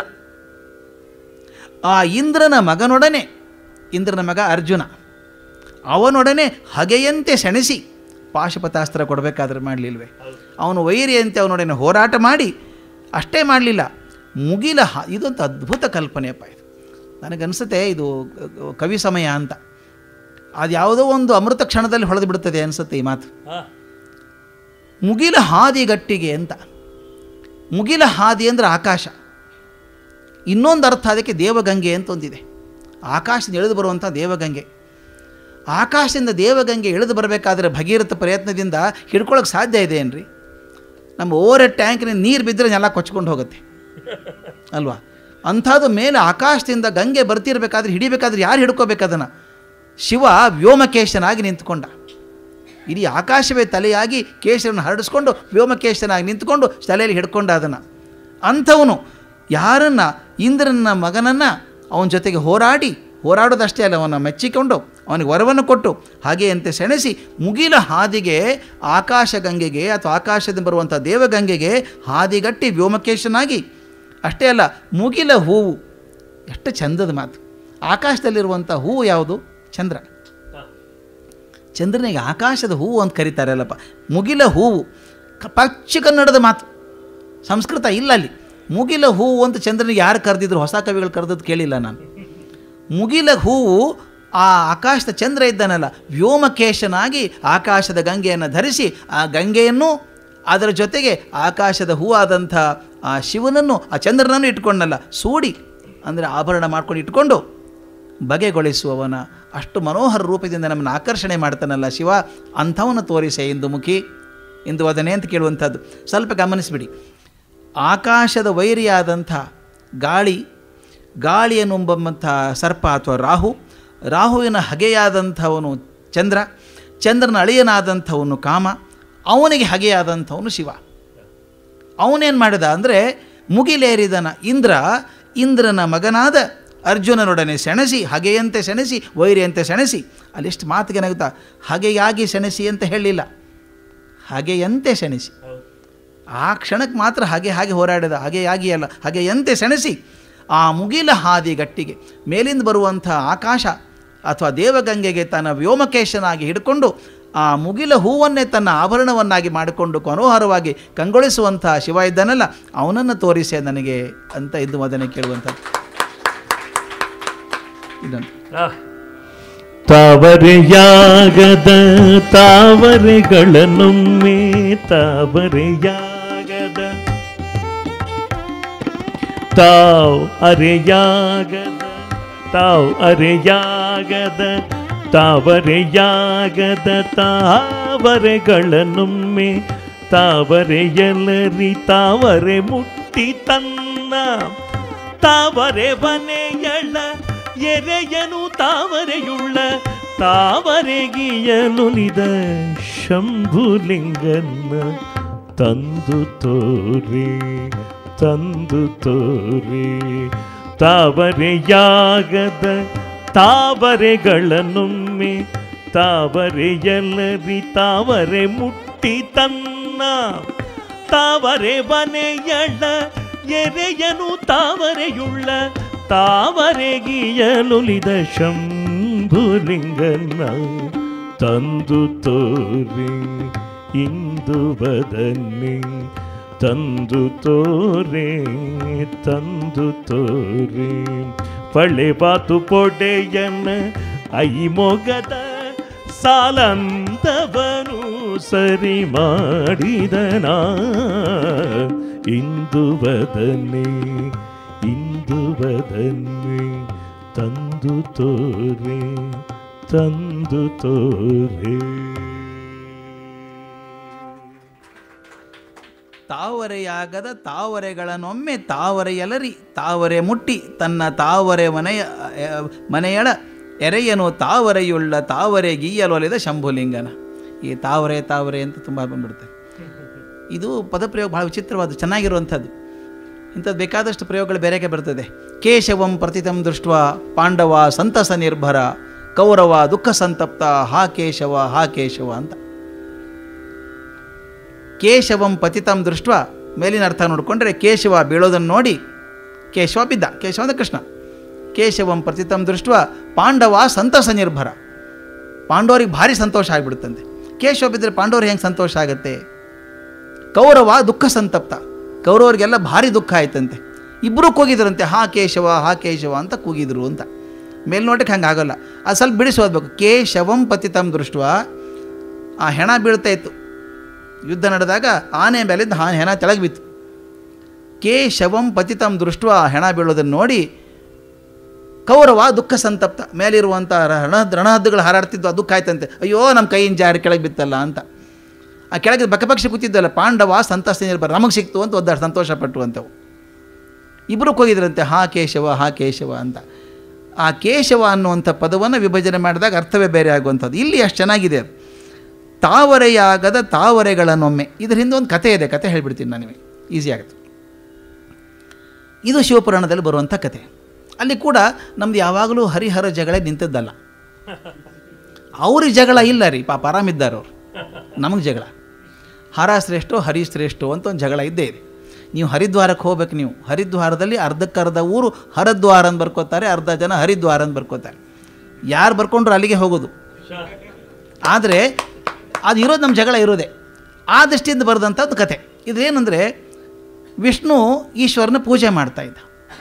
ಆ ಇಂದ್ರನ ಮಗನೊಡನೆ, ಇಂದ್ರನ ಮಗ ಅರ್ಜುನ, ಅವನೊಡನೆ ಹಗೆಯಂತೆ ಸೆಣಸಿ, ಪಾಶುಪತಾಸ್ತ್ರ ಕೊಡಬೇಕಾದ್ರೆ ಮಾಡಲಿಲ್ವೇ, ಅವನು ವೈರಿಯಂತೆ ಅವನೊಡನೆ ಹೋರಾಟ ಮಾಡಿ, ಅಷ್ಟೇ ಮಾಡಲಿಲ್ಲ, ಮುಗಿಲ ಹ ಇದೊಂದು ಅದ್ಭುತ ಕಲ್ಪನೆಯಪ್ಪ ಇದು. ನನಗನ್ಸುತ್ತೆ ಇದು ಕವಿ ಸಮಯ ಅಂತ, ಅದು ಯಾವುದೋ ಒಂದು ಅಮೃತ ಕ್ಷಣದಲ್ಲಿ ಹೊಳೆದು ಬಿಡುತ್ತದೆ ಅನಿಸುತ್ತೆ ಈ ಮಾತು. ಮುಗಿಲ ಹಾದಿಗಟ್ಟಿಗೆ ಅಂತ. ಮುಗಿಲ ಹಾದಿ ಅಂದರೆ ಆಕಾಶ. ಇನ್ನೊಂದು ಅರ್ಥ ಅದಕ್ಕೆ ದೇವಗಂಗೆ ಅಂತ ಒಂದಿದೆ. ಆಕಾಶದಿಂದ ಇಳಿದು ಬರುವಂಥ ದೇವಗಂಗೆ. ಆಕಾಶದಿಂದ ದೇವಗಂಗೆ ಇಳಿದು ಬರಬೇಕಾದ್ರೆ ಭಗೀರಥ ಪ್ರಯತ್ನದಿಂದ ಹಿಡ್ಕೊಳ್ಳೋಕೆ ಸಾಧ್ಯ ಇದೆ ಏನ್ರಿ? ನಮ್ಮ ಓವರ್ ಹೆಡ್ ಟ್ಯಾಂಕ್ನ ನೀರು ಬಿದ್ದರೆ ನೆಲ ಕೊಚ್ಕೊಂಡು ಹೋಗುತ್ತೆ ಅಲ್ವಾ? ಅಂಥದ್ದು ಮೇಲೆ ಆಕಾಶದಿಂದ ಗಂಗೆ ಬರ್ತಿರ್ಬೇಕಾದ್ರೆ ಹಿಡಿಬೇಕಾದ್ರೆ ಯಾರು ಹಿಡ್ಕೋಬೇಕದನ್ನು? ಶಿವ ವ್ಯೋಮಕೇಶನಾಗಿ ನಿಂತ್ಕೊಂಡ. ಇಡೀ ಆಕಾಶವೇ ತಲೆಯಾಗಿ ಕೇಶವನ್ನು ಹರಡಿಸ್ಕೊಂಡು ವ್ಯೋಮಕೇಶನಾಗಿ ನಿಂತ್ಕೊಂಡು ತಲೆಯಲ್ಲಿ ಹಿಡ್ಕೊಂಡ ಅದನ್ನು. ಅಂಥವನು ಯಾರನ್ನು, ಇಂದ್ರನ ಮಗನನ್ನು ಅವನ ಜೊತೆಗೆ ಹೋರಾಡಿ, ಹೋರಾಡೋದಷ್ಟೇ ಅಲ್ಲ, ಅವನ ಮೆಚ್ಚಿಕೊಂಡು ಅವನಿಗೆ ವರವನ್ನು ಕೊಟ್ಟು ಹಾಗೆಯಂತೆ ಸೆಣಸಿ ಮುಗಿಲ ಹಾದಿಗೆ, ಆಕಾಶ ಗಂಗೆಗೆ ಅಥವಾ ಆಕಾಶದಿಂದ ಬರುವಂಥ ದೇವಗಂಗೆಗೆ ಹಾದಿಗಟ್ಟಿ ವ್ಯೋಮಕೇಶನಾಗಿ. ಅಷ್ಟೇ ಅಲ್ಲ, ಮುಗಿಲ ಹೂವು, ಎಷ್ಟು ಚಂದದ ಮಾತು. ಆಕಾಶದಲ್ಲಿರುವಂಥ ಹೂವು ಯಾವುದು? ಚಂದ್ರ. ಚಂದ್ರನಿಗೆ ಆಕಾಶದ ಹೂವು ಅಂತ ಕರೀತಾರೆ ಅಲ್ಲಪ್ಪ. ಮುಗಿಲ ಹೂವು, ಪಚ್ಚ ಕನ್ನಡದ ಮಾತು, ಸಂಸ್ಕೃತ ಇಲ್ಲ ಅಲ್ಲಿ. ಮುಗಿಲ ಹೂವು ಅಂತ ಚಂದ್ರನಿಗೆ ಯಾರು ಕರೆದಿದ್ರು? ಹೊಸ ಕವಿಗಳು ಕರೆದದ್ದು ಕೇಳಿಲ್ಲ ನಾನು. ಮುಗಿಲ ಹೂವು, ಆ ಆಕಾಶದ ಚಂದ್ರ ಇದ್ದಾನಲ್ಲ, ವ್ಯೋಮಕೇಶನಾಗಿ ಆಕಾಶದ ಗಂಗೆಯನ್ನು ಧರಿಸಿ, ಆ ಗಂಗೆಯನ್ನು ಅದರ ಜೊತೆಗೆ ಆಕಾಶದ ಹೂವಾದಂಥ ಆ ಶಿವನನ್ನು, ಆ ಚಂದ್ರನನ್ನು ಇಟ್ಕೊಂಡಲ್ಲ, ಸೂಡಿ ಅಂದರೆ ಆಭರಣ ಮಾಡ್ಕೊಂಡು ಇಟ್ಕೊಂಡು ಬಗೆಗೊಳಿಸುವವನ, ಅಷ್ಟು ಮನೋಹರ ರೂಪದಿಂದ ನಮ್ಮನ್ನು ಆಕರ್ಷಣೆ ಮಾಡ್ತಾನಲ್ಲ ಶಿವ, ಅಂಥವನ್ನು ತೋರಿಸೆ ಇಂದು ಮುಖಿ, ಇಂದು ವದನೆ ಅಂತ ಕೇಳುವಂಥದ್ದು. ಸ್ವಲ್ಪ ಗಮನಿಸಿಬಿಡಿ. ಆಕಾಶದ ವೈರಿಯಾದಂಥ ಗಾಳಿ, ಗಾಳಿಯನ್ನುಂಬಂಥ ಸರ್ಪ ಅಥವಾ ರಾಹು, ರಾಹುವಿನ ಹಗೆಯಾದಂಥವನು ಚಂದ್ರ, ಚಂದ್ರನ ಅಳಿಯನಾದಂಥವನು ಕಾಮ, ಅವನಿಗೆ ಹಗೆಯಾದಂಥವನು ಶಿವ. ಅವನೇನು ಮಾಡಿದ ಅಂದರೆ ಮುಗಿಲೇರಿದನ ಇಂದ್ರ, ಇಂದ್ರನ ಮಗನಾದ ಅರ್ಜುನನೊಡನೆ ಸೆಣಸಿ, ಹಗೆಯಂತೆ ಸೆಣಸಿ, ವೈರಿಯಂತೆ ಸೆಣಸಿ. ಅಲ್ಲಿಷ್ಟು ಮಾತಿಗೆ ನಗುತ್ತಾ, ಹಗೆಯಾಗಿ ಸೆಣಸಿ ಅಂತ ಹೇಳಿಲ್ಲ, ಹಗೆಯಂತೆ ಸೆಣಸಿ. ಆ ಕ್ಷಣಕ್ಕೆ ಮಾತ್ರ ಹಾಗೆ ಹಾಗೆ ಹೋರಾಡಿದ, ಹಾಗೆಯಾಗಿ ಅಲ್ಲ, ಹಾಗೆಯಂತೆ ಸೆಣಸಿ ಆ ಮುಗಿಲ ಹಾದಿ ಗಟ್ಟಿಗೆ, ಮೇಲಿಂದ ಬರುವಂಥ ಆಕಾಶ ಅಥವಾ ದೇವಗಂಗೆಗೆ ತನ್ನ ವ್ಯೋಮಕೇಶನಾಗಿ ಹಿಡ್ಕೊಂಡು, ಆ ಮುಗಿಲ ಹೂವನ್ನೇ ತನ್ನ ಆಭರಣವನ್ನಾಗಿ ಮಾಡಿಕೊಂಡು ಮನೋಹರವಾಗಿ ಕಂಗೊಳಿಸುವಂಥ ಶಿವ ಇದ್ದಾನಲ್ಲ, ಅವನನ್ನು ತೋರಿಸೆ ನನಗೆ ಅಂತ ಇದು ಮೊದಲೇ ಕೇಳುವಂಥದ್ದು. ಇದನ್ನು ತಾವರೆಯಾಗದ ತಾವರೆಗಳನ್ನೊಮ್ಮೆ, ತಾವರೆಯಾಗದ ತಾವ್ ಅರೆಯಾಗದ ತಾವ್ ಅರೆಯಾಗದ ತಾವರೆಯಾಗದ ತಾವರೆಗಳನ್ನೊಮ್ಮೆ, ತಾವರೆಯಲರಿ ತಾವರೆ ಮುಟ್ಟಿ ತನ್ನ, ತಾವರೆ ಬನೆಯಳ ಎರೆಯನು ತಾವರೆಯುಳ್ಳ, ತಾವರೆಗಿಯನುಲಿದ ಶಂಭುಲಿಂಗನ್ನ ತಂದು ತೋರೆ, ತಂದು ತೋರೆ. ತಾವರೆಯಾಗದ ತಾವರೆಗಳನ್ನೊಮ್ಮೆ, ತಾವರೆಯಲರಿ ತಾವರೆ ಮುಟ್ಟಿ ತನ್ನ, ತಾವರೆ ಬನೆಯಳ ಎರೆಯನು ತಾವರೆಯುಳ್ಳ, ತಾವರೆಗಿಯನುಲಿದ ಶಂಭುಲಿಂಗನ ತಂದು ತೋರೆ ಇಂದು ಬದನೆ, ತಂದು ತೋರೆ ತಂದು ತೋರೆ. ಪಳೆಬಾತು ಪೊಡೆಯನ ಐ ಮೊಗದ ಸಾಲಂದವನು ಸರಿ ಮಾಡಿದನ, ಇಂದು ಬದನೆ ಇಂದು ಬದನೆ ತಂದು ತೋರೆ ತಂದು ತೋರೆ. ತಾವರೆಯಾಗದ ತಾವರೆಗಳನ್ನೊಮ್ಮೆ ತಾವರೆಯಲರಿ ತಾವರೆ ಮುಟ್ಟಿ ತನ್ನ ತಾವರೆ ಮನೆಯ ಮನೆಯಳ ಎರೆಯನು ತಾವರೆಯುಳ್ಳ ತಾವರೆ ಗೀಯಲೊಲಿದ ಶಂಭುಲಿಂಗನ. ಈ ತಾವರೆ ತಾವರೆ ಅಂತ ತುಂಬ ಬಂದ್ಬಿಡುತ್ತೆ. ಇದು ಪದಪ್ರಯೋಗ ಭಾಳ ವಿಚಿತ್ರವಾದ ಚೆನ್ನಾಗಿರುವಂಥದ್ದು. ಇಂಥದ್ದು ಬೇಕಾದಷ್ಟು ಪ್ರಯೋಗಗಳು ಬೇರೆಗೆ ಬರ್ತದೆ. ಕೇಶವಂ ಪ್ರತಿತಂ ದೃಷ್ಟ ಪಾಂಡವ ಸಂತಸ ನಿರ್ಭರ ಕೌರವ ದುಃಖ ಸಂತಪ್ತ ಹಾ ಕೇಶವ ಹಾ ಕೇಶವ ಅಂತ. ಕೇಶವಂ ಪತಿತಂ ದೃಷ್ಟ ಮೇಲಿನ ಅರ್ಥ ನೋಡಿಕೊಂಡ್ರೆ ಕೇಶವ ಬೀಳೋದನ್ನು ನೋಡಿ ಕೇಶವ ಬಿದ್ದ. ಕೇಶವ ಅಂದರೆ ಕೃಷ್ಣ. ಕೇಶವಂ ಪ್ರತಿತಂ ದೃಷ್ಟ ಪಾಂಡವ ಸಂತಸ ನಿರ್ಭರ, ಪಾಂಡವರಿಗೆ ಭಾರಿ ಸಂತೋಷ ಆಗಿಬಿಡುತ್ತಂತೆ. ಕೇಶವ ಬಿದ್ದರೆ ಪಾಂಡವ್ರಿಗೆ ಹೆಂಗೆ ಸಂತೋಷ ಆಗುತ್ತೆ? ಕೌರವ ದುಃಖ ಸಂತಪ್ತ, ಕೌರವರಿಗೆಲ್ಲ ಭಾರಿ ದುಃಖ ಆಯ್ತಂತೆ. ಇಬ್ಬರೂ ಕೂಗಿದ್ರಂತೆ ಹಾ ಕೇಶವ ಹಾ ಕೇಶವ ಅಂತ ಕೂಗಿದ್ರು ಅಂತ. ಮೇಲ್ನೋಟಕ್ಕೆ ಹಂಗೆ ಆಗೋಲ್ಲ, ಅದು ಸ್ವಲ್ಪ ಬಿಡಿಸೋದ್ಬೇಕು. ಕೇಶವಂ ಪತಿತಂ ದೃಷ್ಟ, ಆ ಹೆಣ ಬೀಳ್ತಾ ಇತ್ತು. ಯುದ್ಧ ನಡೆದಾಗ ಆನೆ ಮೇಲಿಂದ ಹಾ ಹೆಣ ಕೆಳಗೆ ಬಿತ್ತು. ಕೇಶವಂ ಪತಿತಂ ದೃಷ್ಟ, ಹೆಣ ಬೀಳೋದನ್ನು ನೋಡಿ ಕೌರವ ದುಃಖ ಸಂತಪ್ತ, ಮೇಲಿರುವಂಥ ರಣ ರಣಹದ್ದುಗಳು ಹಾರಾಡ್ತಿದ್ದು ಅದು ದುಃಖ ಆಯ್ತಂತೆ. ಅಯ್ಯೋ ನಮ್ಮ ಕೈಯಿಂದ ಜಾರಿ ಕೆಳಗೆ ಬಿತ್ತಲ್ಲ ಅಂತ. ಆ ಕೆಳಗೆ ಬಕಪಕ್ಷಿ ಕೂತಿದ್ದಲ್ಲ ಪಾಂಡವ ಸಂತಸ ನಿರ್ಭರ, ನಮಗೆ ಸಿಕ್ತು ಅಂತ ಒದ್ದಾಡಿ ಸಂತೋಷಪಟ್ಟು ಅಂತವು. ಇಬ್ಬರು ಹೋಗಿದ್ರಂತೆ ಹಾ ಕೇಶವ ಹಾ ಕೇಶವ ಅಂತ. ಆ ಕೇಶವ ಅನ್ನುವಂಥ ಪದವನ್ನು ವಿಭಜನೆ ಮಾಡಿದಾಗ ಅರ್ಥವೇ ಬೇರೆ ಆಗುವಂಥದ್ದು. ಇಲ್ಲಿ ಅಷ್ಟು ಚೆನ್ನಾಗಿದೆ. ತಾವರೆಯಾಗದ ತಾವರೆಗಳನ್ನೊಮ್ಮೆ, ಇದರ ಹಿಂದೆ ಒಂದು ಕಥೆ ಇದೆ, ಕಥೆ ಹೇಳಿಬಿಡ್ತೀನಿ ನಾನು ನಿಮಗೆ, ಈಸಿ ಆಗುತ್ತೆ. ಇದು ಶಿವಪುರಾಣದಲ್ಲಿ ಬರುವಂಥ ಕಥೆ. ಅಲ್ಲಿ ಕೂಡ ನಮ್ದು ಯಾವಾಗಲೂ ಹರಿಹರ ಜಗಳ ನಿಂತದ್ದಲ್ಲ. ಅವ್ರಿಗೆ ಜಗಳ ಇಲ್ಲ ರೀ, ಪಾಪ ಆರಾಮಿದ್ದಾರೆ ಅವರು. ನಮಗೆ ಜಗಳ, ಹರ ಶ್ರೇಷ್ಠೋ ಹರಿ ಶ್ರೇಷ್ಠೋ ಅಂತ ಒಂದು ಜಗಳ ಇದ್ದೇ ಇದೆ. ನೀವು ಹರಿದ್ವಾರಕ್ಕೆ ಹೋಗ್ಬೇಕು. ನೀವು ಹರಿದ್ವಾರದಲ್ಲಿ ಅರ್ಧಕ್ಕರ್ಧ ಊರು ಹರದ್ವಾರ ಅಂತ ಬರ್ಕೋತಾರೆ, ಅರ್ಧ ಜನ ಹರಿದ್ವಾರ ಅಂತ ಬರ್ಕೋತಾರೆ. ಯಾರು ಬರ್ಕೊಂಡ್ರು ಅಲ್ಲಿಗೆ ಹೋಗೋದು. ಆದರೆ ಅದು ಇರೋದು ನಮ್ಮ ಜಗಳ ಇರೋದೆ. ಆ ದೃಷ್ಟಿಯಿಂದ ಬರೆದಂಥದ್ದು ಕತೆ. ಇದೇನೆಂದರೆ, ವಿಷ್ಣು ಈಶ್ವರನ ಪೂಜೆ ಮಾಡ್ತಾಯಿದ್ದ.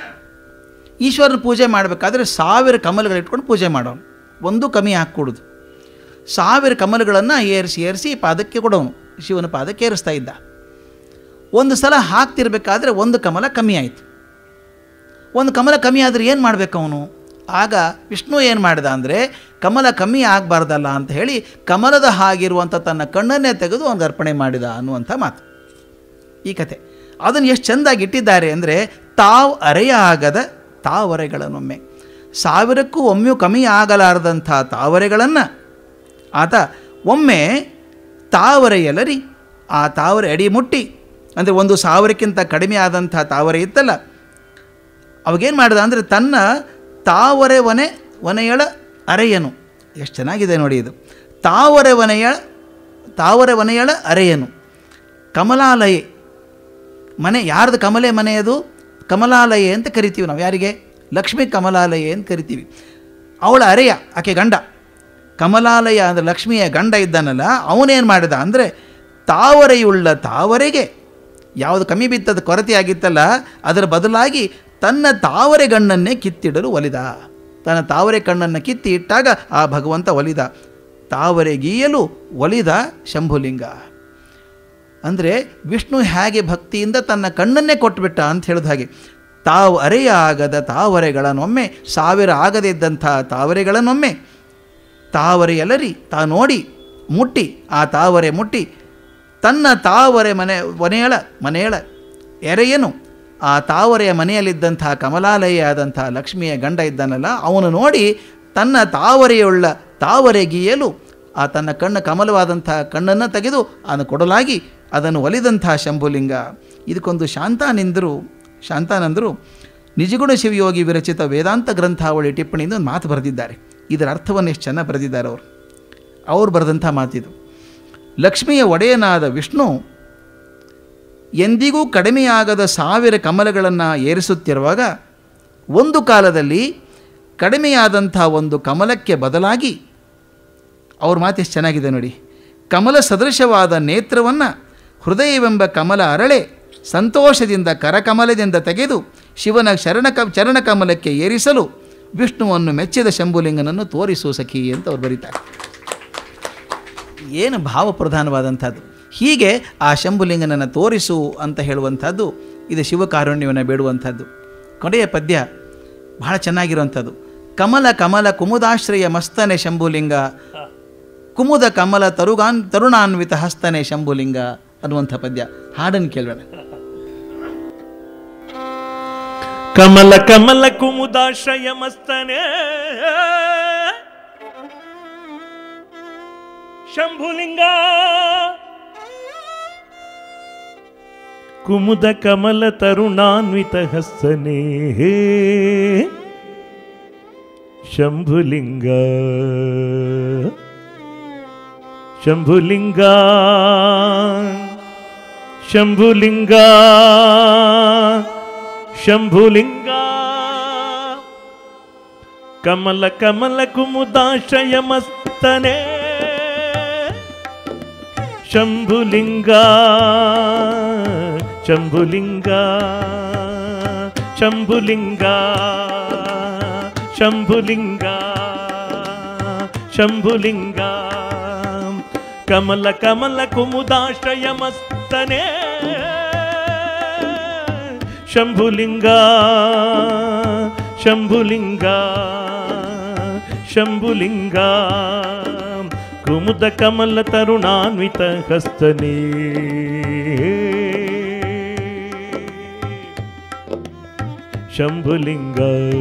ಈಶ್ವರನ ಪೂಜೆ ಮಾಡಬೇಕಾದ್ರೆ ಸಾವಿರ ಕಮಲಗಳು ಇಟ್ಕೊಂಡು ಪೂಜೆ ಮಾಡೋನು, ಒಂದು ಕಮ್ಮಿ ಹಾಕ್ಕೊಡೋದು. ಸಾವಿರ ಕಮಲಗಳನ್ನು ಏರಿಸಿ ಏರಿಸಿ ಪಾದಕ್ಕೆ ಕೊಡೋನು, ಶಿವನ ಪಾದಕ್ಕೆ ಏರಿಸ್ತಾ ಇದ್ದ. ಒಂದು ಸಲ ಹಾಕ್ತಿರ್ಬೇಕಾದ್ರೆ ಒಂದು ಕಮಲ ಕಮ್ಮಿ ಆಯಿತು. ಒಂದು ಕಮಲ ಕಮ್ಮಿ ಆದರೆ ಏನು ಮಾಡಬೇಕು ಅವನು? ಆಗ ವಿಷ್ಣು ಏನು ಮಾಡಿದ ಅಂದರೆ, ಕಮಲ ಕಮ್ಮಿ ಆಗಬಾರ್ದಲ್ಲ ಅಂತ ಹೇಳಿ ಕಮಲದ ಹಾಗಿರುವಂಥ ತನ್ನ ಕಣ್ಣನ್ನೇ ತೆಗೆದು ಅವನಿಗೆ ಅರ್ಪಣೆ ಮಾಡಿದ ಅನ್ನುವಂಥ ಮಾತು ಈ ಕತೆ. ಅದನ್ನು ಎಷ್ಟು ಚೆಂದಾಗಿ ಇಟ್ಟಿದ್ದಾರೆ ಅಂದರೆ, ತಾವು ಅರೆಯ ಆಗದ ತಾವರೆಗಳನ್ನೊಮ್ಮೆ, ಸಾವಿರಕ್ಕೂ ಒಮ್ಮೆಯೂ ಕಮ್ಮಿ ಆಗಲಾರದಂಥ ತಾವರೆಗಳನ್ನು ಆತ ಒಮ್ಮೆ ತಾವರೆಯಲರಿ, ಆ ತಾವರೆ ಅಡಿ ಮುಟ್ಟಿ, ಅಂದರೆ ಒಂದು ಸಾವಿರಕ್ಕಿಂತ ಕಡಿಮೆ ಆದಂಥ ತಾವರೆ ಇತ್ತಲ್ಲ, ಅವಾಗೇನು ಮಾಡಿದ ಅಂದರೆ ತನ್ನ ತಾವರೆ ವನೆ ವನೆಯಳ ಅರೆಯನು. ಎಷ್ಟು ಚೆನ್ನಾಗಿದೆ ನೋಡಿ ಇದು. ತಾವರೆ ವನೆಯ ತಾವರೆ ವನೆಯಳ ಅರೆಯನು, ಕಮಲಾಲಯೆ ಮನೆ. ಯಾರ್ದು ಕಮಲೆ ಮನೆಯದು? ಕಮಲಾಲಯೆ ಅಂತ ಕರಿತೀವಿ ನಾವು. ಯಾರಿಗೆ? ಲಕ್ಷ್ಮೀ ಕಮಲಾಲಯೆ ಅಂತ ಕರಿತೀವಿ. ಅವಳ ಅರೆಯ, ಆಕೆ ಗಂಡ. ಕಮಲಾಲಯ ಅಂದರೆ ಲಕ್ಷ್ಮಿಯ ಗಂಡ ಇದ್ದಾನಲ್ಲ, ಅವನೇನು ಮಾಡಿದ ಅಂದರೆ ತಾವರೆಯುಳ್ಳ ತಾವರೆಗೆ ಯಾವುದು ಕಮ್ಮಿ ಬಿತ್ತದ ಕೊರತೆ ಆಗಿತ್ತಲ್ಲ, ಅದರ ಬದಲಾಗಿ ತನ್ನ ತಾವರೆ ಗಣ್ಣನ್ನೇ ಕಿತ್ತಿಡಲು ಒಲಿದ. ತನ್ನ ತಾವರೆ ಕಣ್ಣನ್ನು ಕಿತ್ತಿ ಇಟ್ಟಾಗ ಆ ಭಗವಂತ ಒಲಿದ. ತಾವರೆ ಗೀಯಲು ಒಲಿದ ಶಂಭುಲಿಂಗ. ಅಂದರೆ ವಿಷ್ಣು ಹೇಗೆ ಭಕ್ತಿಯಿಂದ ತನ್ನ ಕಣ್ಣನ್ನೇ ಕೊಟ್ಟುಬಿಟ್ಟ ಅಂತ ಹೇಳಿದ ಹಾಗೆ, ತಾವು ಅರೆಯ ಆಗದ ತಾವರೆಗಳನ್ನೊಮ್ಮೆ, ಸಾವಿರ ಆಗದಿದ್ದಂಥ ತಾವರೆಗಳನ್ನೊಮ್ಮೆ ತಾವರೆಯಲರಿ ತಾ ನೋಡಿ ಮುಟ್ಟಿ, ಆ ತಾವರೆ ಮುಟ್ಟಿ ತನ್ನ ತಾವರೆ ಮನೆ ಮನೆಯಳ ಮನೆಯಳ ಎರೆಯನು, ಆ ತಾವರೆಯ ಮನೆಯಲ್ಲಿದ್ದಂಥ ಕಮಲಾಲಯ ಆದಂಥ ಲಕ್ಷ್ಮಿಯ ಗಂಡ ಇದ್ದಾನಲ್ಲ, ಅವನು ನೋಡಿ ತನ್ನ ತಾವರೆಯುಳ್ಳ ತಾವರೆ ಗೀಯಲು, ಆ ತನ್ನ ಕಣ್ಣು ಕಮಲವಾದಂಥ ಕಣ್ಣನ್ನು ತೆಗೆದು ಅದನ್ನು ಕೊಡಲಾಗಿ ಅದನ್ನು ಒಲಿದಂಥ ಶಂಭುಲಿಂಗ. ಇದಕ್ಕೊಂದು ಶಾಂತಾನಂದರು ಶಾಂತಾನಂದರು ನಿಜಗುಣ ಶಿವಯೋಗಿ ವಿರಚಿತ ವೇದಾಂತ ಗ್ರಂಥಾವಳಿ ಟಿಪ್ಪಣಿಯಿಂದ ಒಂದು ಮಾತು ಬರೆದಿದ್ದಾರೆ. ಇದರ ಅರ್ಥವನ್ನು ಎಷ್ಟು ಚೆನ್ನಾಗಿ ಬರೆದಿದ್ದಾರೆ ಅವರು. ಅವರು ಬರೆದಂಥ ಮಾತಿದು. ಲಕ್ಷ್ಮಿಯ ಒಡೆಯನಾದ ವಿಷ್ಣು ಎಂದಿಗೂ ಕಡಿಮೆಯಾಗದ ಸಾವಿರ ಕಮಲಗಳನ್ನು ಏರಿಸುತ್ತಿರುವಾಗ, ಒಂದು ಕಾಲದಲ್ಲಿ ಕಡಿಮೆಯಾದಂಥ ಒಂದು ಕಮಲಕ್ಕೆ ಬದಲಾಗಿ, ಅವ್ರ ಮಾತು ಎಷ್ಟು ಚೆನ್ನಾಗಿದೆ ನೋಡಿ, ಕಮಲ ಸದೃಶವಾದ ನೇತ್ರವನ್ನು ಹೃದಯವೆಂಬ ಕಮಲ ಅರಳೆ ಸಂತೋಷದಿಂದ ಕರಕಮಲದಿಂದ ತೆಗೆದು ಶಿವನ ಶರಣ ಕ ಚರಣಕಮಲಕ್ಕೆ ಏರಿಸಲು ವಿಷ್ಣುವನ್ನು ಮೆಚ್ಚಿದ ಶಂಭುಲಿಂಗನನ್ನು ತೋರಿಸು ಸಖಿ ಅಂತ ಅವ್ರು ಬರೀತಾರೆ. ಏನು ಭಾವಪ್ರಧಾನವಾದಂಥದ್ದು. ಹೀಗೆ ಆ ಶಂಭುಲಿಂಗನನ್ನು ತೋರಿಸು ಅಂತ ಹೇಳುವಂಥದ್ದು ಇದು ಶಿವಕಾರುಣ್ಯವನ್ನು ಬೇಡುವಂಥದ್ದು. ಕೊನೆಯ ಪದ್ಯ ಬಹಳ ಚೆನ್ನಾಗಿರುವಂಥದ್ದು. ಕಮಲ ಕಮಲ ಕುಮುದಾಶ್ರಯ ಮಸ್ತನೆ ಶಂಭುಲಿಂಗ, ಕುಮುದ ಕಮಲ ತರುಗಾನ್ ತರುಣಾನ್ವಿತ ಹಸ್ತನೆ ಶಂಭುಲಿಂಗ ಅನ್ನುವಂಥ ಪದ್ಯ. ಹಾಡನ್ನು ಕೇಳೋಣ. ಕಮಲ ಕಮಲ ಕುಮುದಾಶ್ರಯ ಮಸ್ತನೆ ಶಂಭುಲಿಂಗ ಕುಮುದ ಕಮಲ ತರುಣಾನ್ವಿತ ಹಸ್ತನೆ ಶಂಭುಲಿಂಗ ಶಂಭುಲಿಂಗ ಶಂಭುಲಿಂಗ ಶಂಭುಲಿಂಗ ಕಮಲ ಕಮಲ ಕುಮುದಾಶ್ರಯ ಮಸ್ತನೆ ಶಂಭುಲಿಂಗ ಶಂಭುಲಿಂಗ ಶಂಭುಲಿಂಗ ಶಂಭುಲಿಂಗ ಶಂಭುಲಿಂಗ ಕಮಲ ಕಮಲ ಕುಮುದಾಶ್ರಯ ಮಸ್ತನೆ ಶಂಭುಲಿಂಗ ಶಂಭುಲಿಂಗ ಶಂಭುಲಿಂಗ ಕುಮುದ ಕಮಲ ತರುಣಾನ್ವಿತ ಹಸ್ತನೇ ಶಂಭುಲಿಂಗ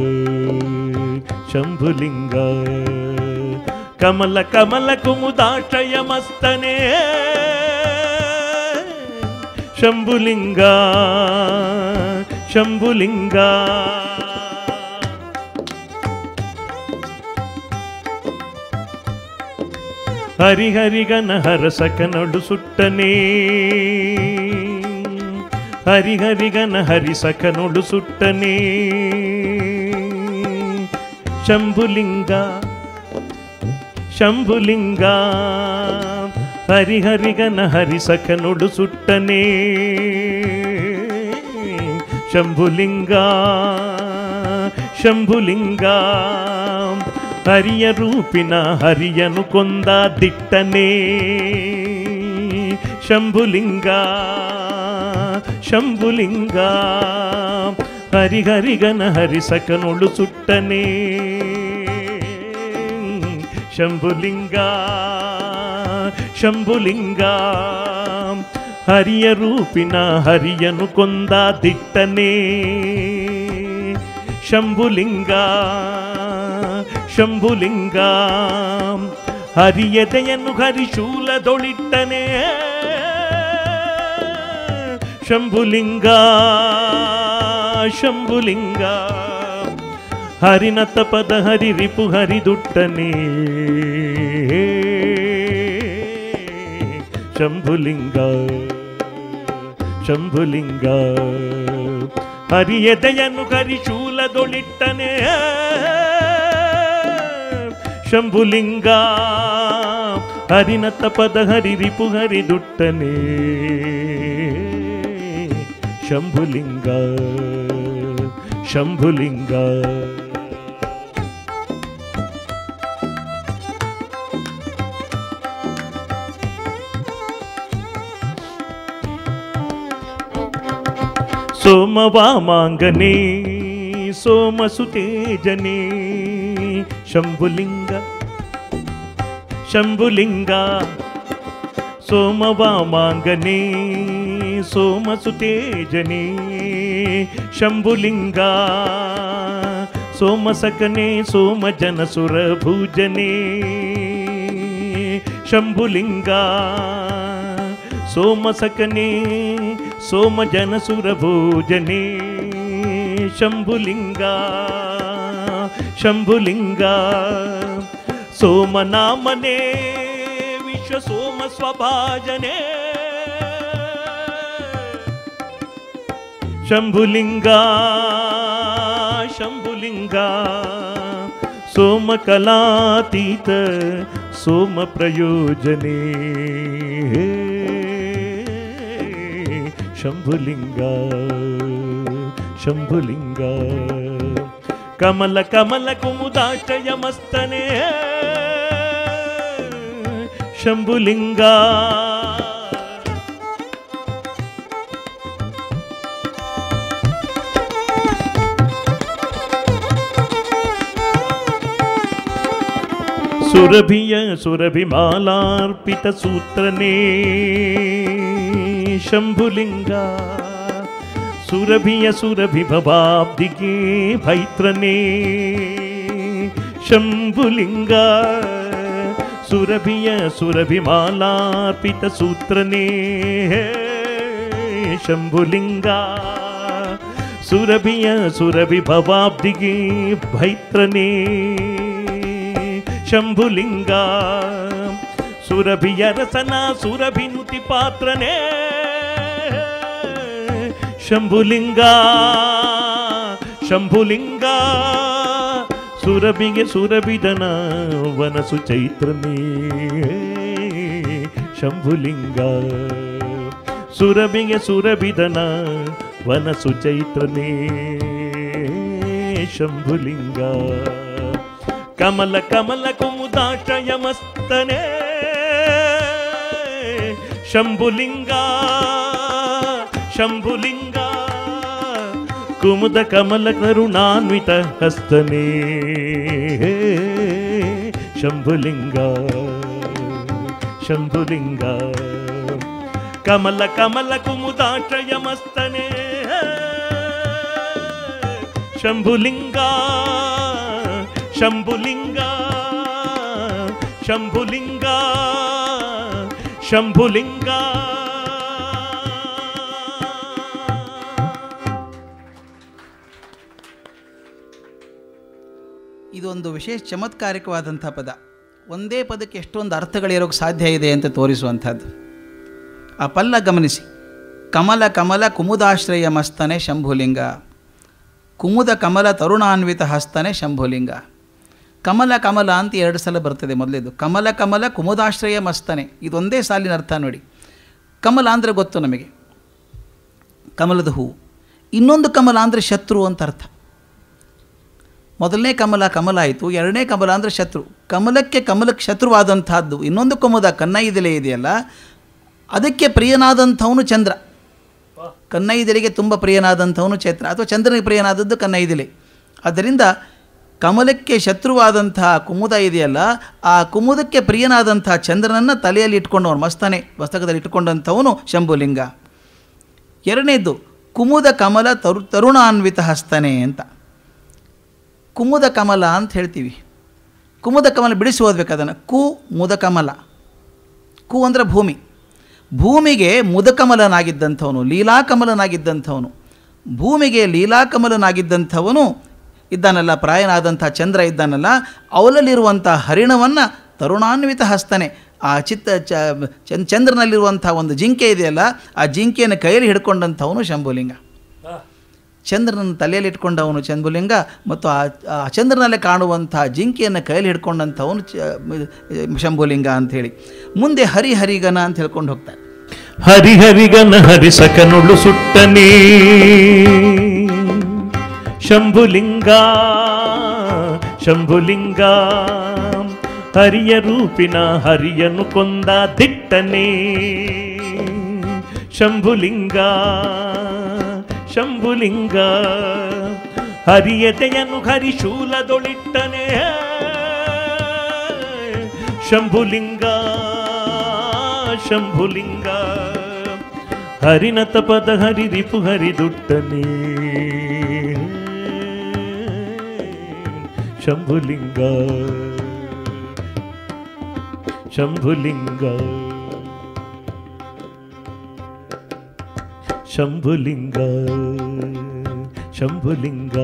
ಶಂಭುಲಿಂಗ ಕಮಲ ಕಮಲ ಕುಮುದಾಶ್ರಯ ಮಸ್ತನೆ ಶಂಭುಲಿಂಗ ಶಂಭುಲಿಂಗ ಹರಿಹರಿಗನ ಹರಸಕನೊಡು ಸುಟ್ಟನೆ ಹರಿಹರಿಗನ ಹರಿಸಕನೊಡು ಸುಟ್ಟನೆ ಶಂಭುಲಿಂಗ ಶಂಭುಲಿಂಗ ಹರಿಹರಿಗನ ಹರಿಸಕನೊಡು ಸುಟ್ಟನೆ ಶಂಭುಲಿಂಗ ಶಂಭುಲಿಂಗ ಹರಿಯ ರೂಪಿನ ಹರಿಯನು ಕೊಂದ ದಿಟ್ಟನೆ ಶಂಭುಲಿಂಗ ಶಂಭುಲಿಂಗ ಹರಿಹರಿಗನ ಹರಿಸಕನೊಳು ಸುಟ್ಟನೆ ಶಂಭುಲಿಂಗ ಶಂಭುಲಿಂಗ ಹರಿಯ ರೂಪಿನ ಹರಿಯನು ಕೊಂದ ದಿಟ್ಟನೆ ಶಂಭುಲಿಂಗ ಶಂಭುಲಿಂಗ ಹರಿಯದೆಯನ್ನು ಹರಿಶೂಲದೊಳಿಟ್ಟನೆ ಶಂಭುಲಿಂಗ ಶಂಭುಲಿಂಗ ಹರಿನತ ಪದ ಹರಿ ರಿಪು ಹರಿದುಟ್ಟನೆ ಶಂಭುಲಿಂಗ ಶಂಭುಲಿಂಗ ಹರಿಯದೆಯನ್ನು ಹರಿಶೂಲದೊಳಿಟ್ಟನೆ ಶಂಭುಲಿಂಗ ಹರಿನತ ಪದ ಹರಿ ರಿಪು ಹರಿದುಟ್ಟನೆ ಶಂಭುಲಿಂಗ ಶಂಭುಲಿಂಗ ಸೋಮವಾಮಾಂಗನೇ ಸೋಮಸುತೇಜನೇ ಶಂಭುಲಿಂಗ ಶಂಭುಲಿಂಗ ಸೋಮವಾಮಾಂಗನೇ ಸೋಮಸುತೇಜನೇ ಶಂಭುಲಿಂಗ ಸೋಮಸಕನೇ ಸೋಮಜನಸುರ ಭೂಜನೇ ಶಂಭುಲಿಂಗ ಸೋಮಸಕನೇ ಸೋಮಜನಸುರ ಭೂಜನೇ ಶಂಭುಲಿಂಗ ಶಂಭುಲಿಂಗ ಸೋಮನಾಮನೇ ವಿಶ್ವ ಸೋಮ ಸ್ವಭಾಜನೇ ಶಂಭುಲಿಂಗ ಶಂಭುಲಿಂಗ ಸೋಮಕಲಾತೀತ ಸೋಮ ಪ್ರಯೋಜನೇ ಶಂಭುಲಿಂಗ ಶಂಭುಲಿಂಗ ಕಮಲ ಕಮಲ ಕುಮುದಾಶ್ರಯ ಮಸ್ತನೆ ಶಂಭುಲಿಂಗ ಸುರಭಿಯ ಸುರಭಿಮಾಲಾರ್ಪಿತ ಸೂತ್ರನೇ ಶಂಭುಲಿಂಗ ಸುರಭಿಯ ಸುರಭಿ ಭವಾಬ್ದಿಗೆ ಭೈತ್ರನೇ ಶಂಭುಲಿಂಗ ಸುರಭಿಯ ಸುರಭಿ ಮಾಲಾರ್ಪಿತ ಸೂತ್ರನೇ ಶಂಭುಲಿಂಗ ಸುರಭಿಯ ಸುರಭಿ ಭವಾಬ್ದಿಗೆ ಭೈತ್ರನೇ ಶಂಭುಲಿಂಗ ಸುರಭಿಯ ರಸನ ಸುರಭಿನುತಿ ಪಾತ್ರನೇ ಶಂಭುಲಿಂಗ ಶಂಭುಲಿಂಗ ಸುರಭಿಗೆ ಸುರಭಿದನ ವನಸು ಚೈತ್ರನೇ ಶಂಭುಲಿಂಗ ಸುರಭಿಗೆ ಸುರಭಿದನ ವನಸು ಚೈತ್ರನೇ ಶಂಭುಲಿಂಗ ಕಮಲ ಕಮಲ ಕುಮುದಾಶ್ರಯ ಮಸ್ತನೇ ಶಂಭುಲಿಂಗ ಶಂಭುಲಿಂಗ ಕುಮುದ ಕಮಲ ಕರುಣಾನ್ವಿತ ಹಸ್ತನೇ ಶಂಭುಲಿಂಗ ಶಂಭುಲಿಂಗ ಕಮಲ ಕಮಲ ಕುಮುದಾಶ್ರಯ ಮಸ್ತನೇ ಶಂಭುಲಿಂಗ ಶಂಭುಲಿಂಗ ಶಂಭುಲಿಂಗ ಶಂಭುಲಿಂಗ ಇದೊಂದು ವಿಶೇಷ ಚಮತ್ಕಾರಿಕವಾದಂಥ ಪದ. ಒಂದೇ ಪದಕ್ಕೆ ಎಷ್ಟೊಂದು ಅರ್ಥಗಳಿರೋಕ್ಕೆ ಸಾಧ್ಯ ಇದೆ ಅಂತ ತೋರಿಸುವಂಥದ್ದು. ಆ ಪಲ್ಲ ಗಮನಿಸಿ. ಕಮಲ ಕಮಲ ಕುಮುದಾಶ್ರಯ ಮಸ್ತನೆ ಶಂಭುಲಿಂಗ, ಕುಮುದ ಕಮಲ ತರುಣಾನ್ವಿತ ಹಸ್ತನೆ ಶಂಭುಲಿಂಗ. ಕಮಲ ಕಮಲ ಅಂತ ಎರಡು ಸಲ ಬರ್ತದೆ. ಮೊದಲೇದು ಕಮಲ ಕಮಲ ಕುಮುದಾಶ್ರಯ ಮಸ್ತನೆ, ಇದೊಂದೇ ಸಾಲಿನ ಅರ್ಥ ನೋಡಿ. ಕಮಲ ಅಂದರೆ ಗೊತ್ತು ನಮಗೆ, ಕಮಲದ ಹೂವು. ಇನ್ನೊಂದು ಕಮಲ ಅಂದರೆ ಶತ್ರು ಅಂತ ಅರ್ಥ. ಮೊದಲನೇ ಕಮಲ ಕಮಲ ಆಯಿತು, ಎರಡನೇ ಕಮಲ ಅಂದರೆ ಶತ್ರು. ಕಮಲಕ್ಕೆ ಕಮಲಕ್ಕೆ ಶತ್ರುವಾದಂಥದ್ದು ಇನ್ನೊಂದು ಕುಮುದ ಕನ್ನೈದೆಲೆ ಇದೆಯಲ್ಲ, ಅದಕ್ಕೆ ಪ್ರಿಯನಾದಂಥವನು ಚಂದ್ರ. ಕನ್ನೈದೆಲೆಗೆ ತುಂಬ ಪ್ರಿಯನಾದಂಥವನು ಚೈತ್ರ, ಅಥವಾ ಚಂದ್ರನಿಗೆ ಪ್ರಿಯನಾದದ್ದು ಕನ್ನೈದೆಲೆ. ಆದ್ದರಿಂದ ಕಮಲಕ್ಕೆ ಶತ್ರುವಾದಂತಹ ಕುಮುದ ಇದೆಯಲ್ಲ, ಆ ಕುಮುದಕ್ಕೆ ಪ್ರಿಯನಾದಂಥ ಚಂದ್ರನನ್ನು ತಲೆಯಲ್ಲಿ ಇಟ್ಕೊಂಡವನು, ಮಸ್ತನೆ ಮಸ್ತಕದಲ್ಲಿ ಇಟ್ಕೊಂಡಂಥವನು ಶಂಭುಲಿಂಗ. ಎರಡನೇದು ಕುಮುದ ಕಮಲ ತರು ತರುಣಾನ್ವಿತ ಹಸ್ತನೆ ಅಂತ. ಕುಮುದ ಕಮಲ ಅಂತ ಹೇಳ್ತೀವಿ. ಕುಮುದ ಕಮಲ ಬಿಡಿಸಿ ಓದಬೇಕು ಅದನ್ನು. ಕು ಮುದ ಕಮಲ. ಕು ಅಂದರೆ ಭೂಮಿ. ಭೂಮಿಗೆ ಮುದಕಮಲನಾಗಿದ್ದಂಥವನು, ಲೀಲಾಕಮಲನಾಗಿದ್ದಂಥವನು. ಭೂಮಿಗೆ ಲೀಲಾಕಮಲನಾಗಿದ್ದಂಥವನು ಇದ್ದಾನಲ್ಲ, ಪ್ರಾಯನಾದಂಥ ಚಂದ್ರ ಇದ್ದಾನಲ್ಲ, ಅವಳಲ್ಲಿರುವಂಥ ಹರಿಣವನ್ನು ತರುಣಾನ್ವಿತ ಹಸ್ತನೆ, ಆ ಚಿತ್ತ ಚ ಚಂದ್ರನಲ್ಲಿರುವಂಥ ಒಂದು ಜಿಂಕೆ ಇದೆಯಲ್ಲ, ಆ ಜಿಂಕೆಯನ್ನು ಕೈಯಲ್ಲಿ ಹಿಡ್ಕೊಂಡಂಥವನು ಶಂಭುಲಿಂಗ. ಚಂದ್ರನನ್ನು ತಲೆಯಲ್ಲಿ ಇಟ್ಕೊಂಡವನು ಶಂಭುಲಿಂಗ, ಮತ್ತು ಆ ಚಂದ್ರನಲ್ಲೇ ಕಾಣುವಂಥ ಜಿಂಕೆಯನ್ನು ಕೈಯಲ್ಲಿ ಹಿಡ್ಕೊಂಡಂಥವನು ಶಂಭುಲಿಂಗ ಅಂಥೇಳಿ. ಮುಂದೆ ಹರಿಹರಿಗನ ಅಂತ ಹೇಳ್ಕೊಂಡು ಹೋಗ್ತಾರೆ. ಹರಿಹರಿಗನ ಹರಿಸಕನುಳು ಸುಟ್ಟನೇ ಶಂಭುಲಿಂಗ ಶಂಭುಲಿಂಗ ಹರಿಯ ರೂಪಿನ ಹರಿಯನು ಕೊಂದ ದಿಟ್ಟನೇ ಶಂಭುಲಿಂಗ ಶಂಭುಲಿಂಗ ಹರಿಯತೆಯನು ಹರಿಶೂಲದೊಳಿಟ್ಟನೇ ಶಂಭುಲಿಂಗ ಶಂಭುಲಿಂಗ ಹರಿನತ ಪದ ಹರಿ ರಿಪು ಹರಿದುಟ್ಟನೇ ಶಂಭುಲಿಂಗ ಶಂಭುಲಿಂಗ ಶಂಭುಲಿಂಗ ಶಂಭುಲಿಂಗ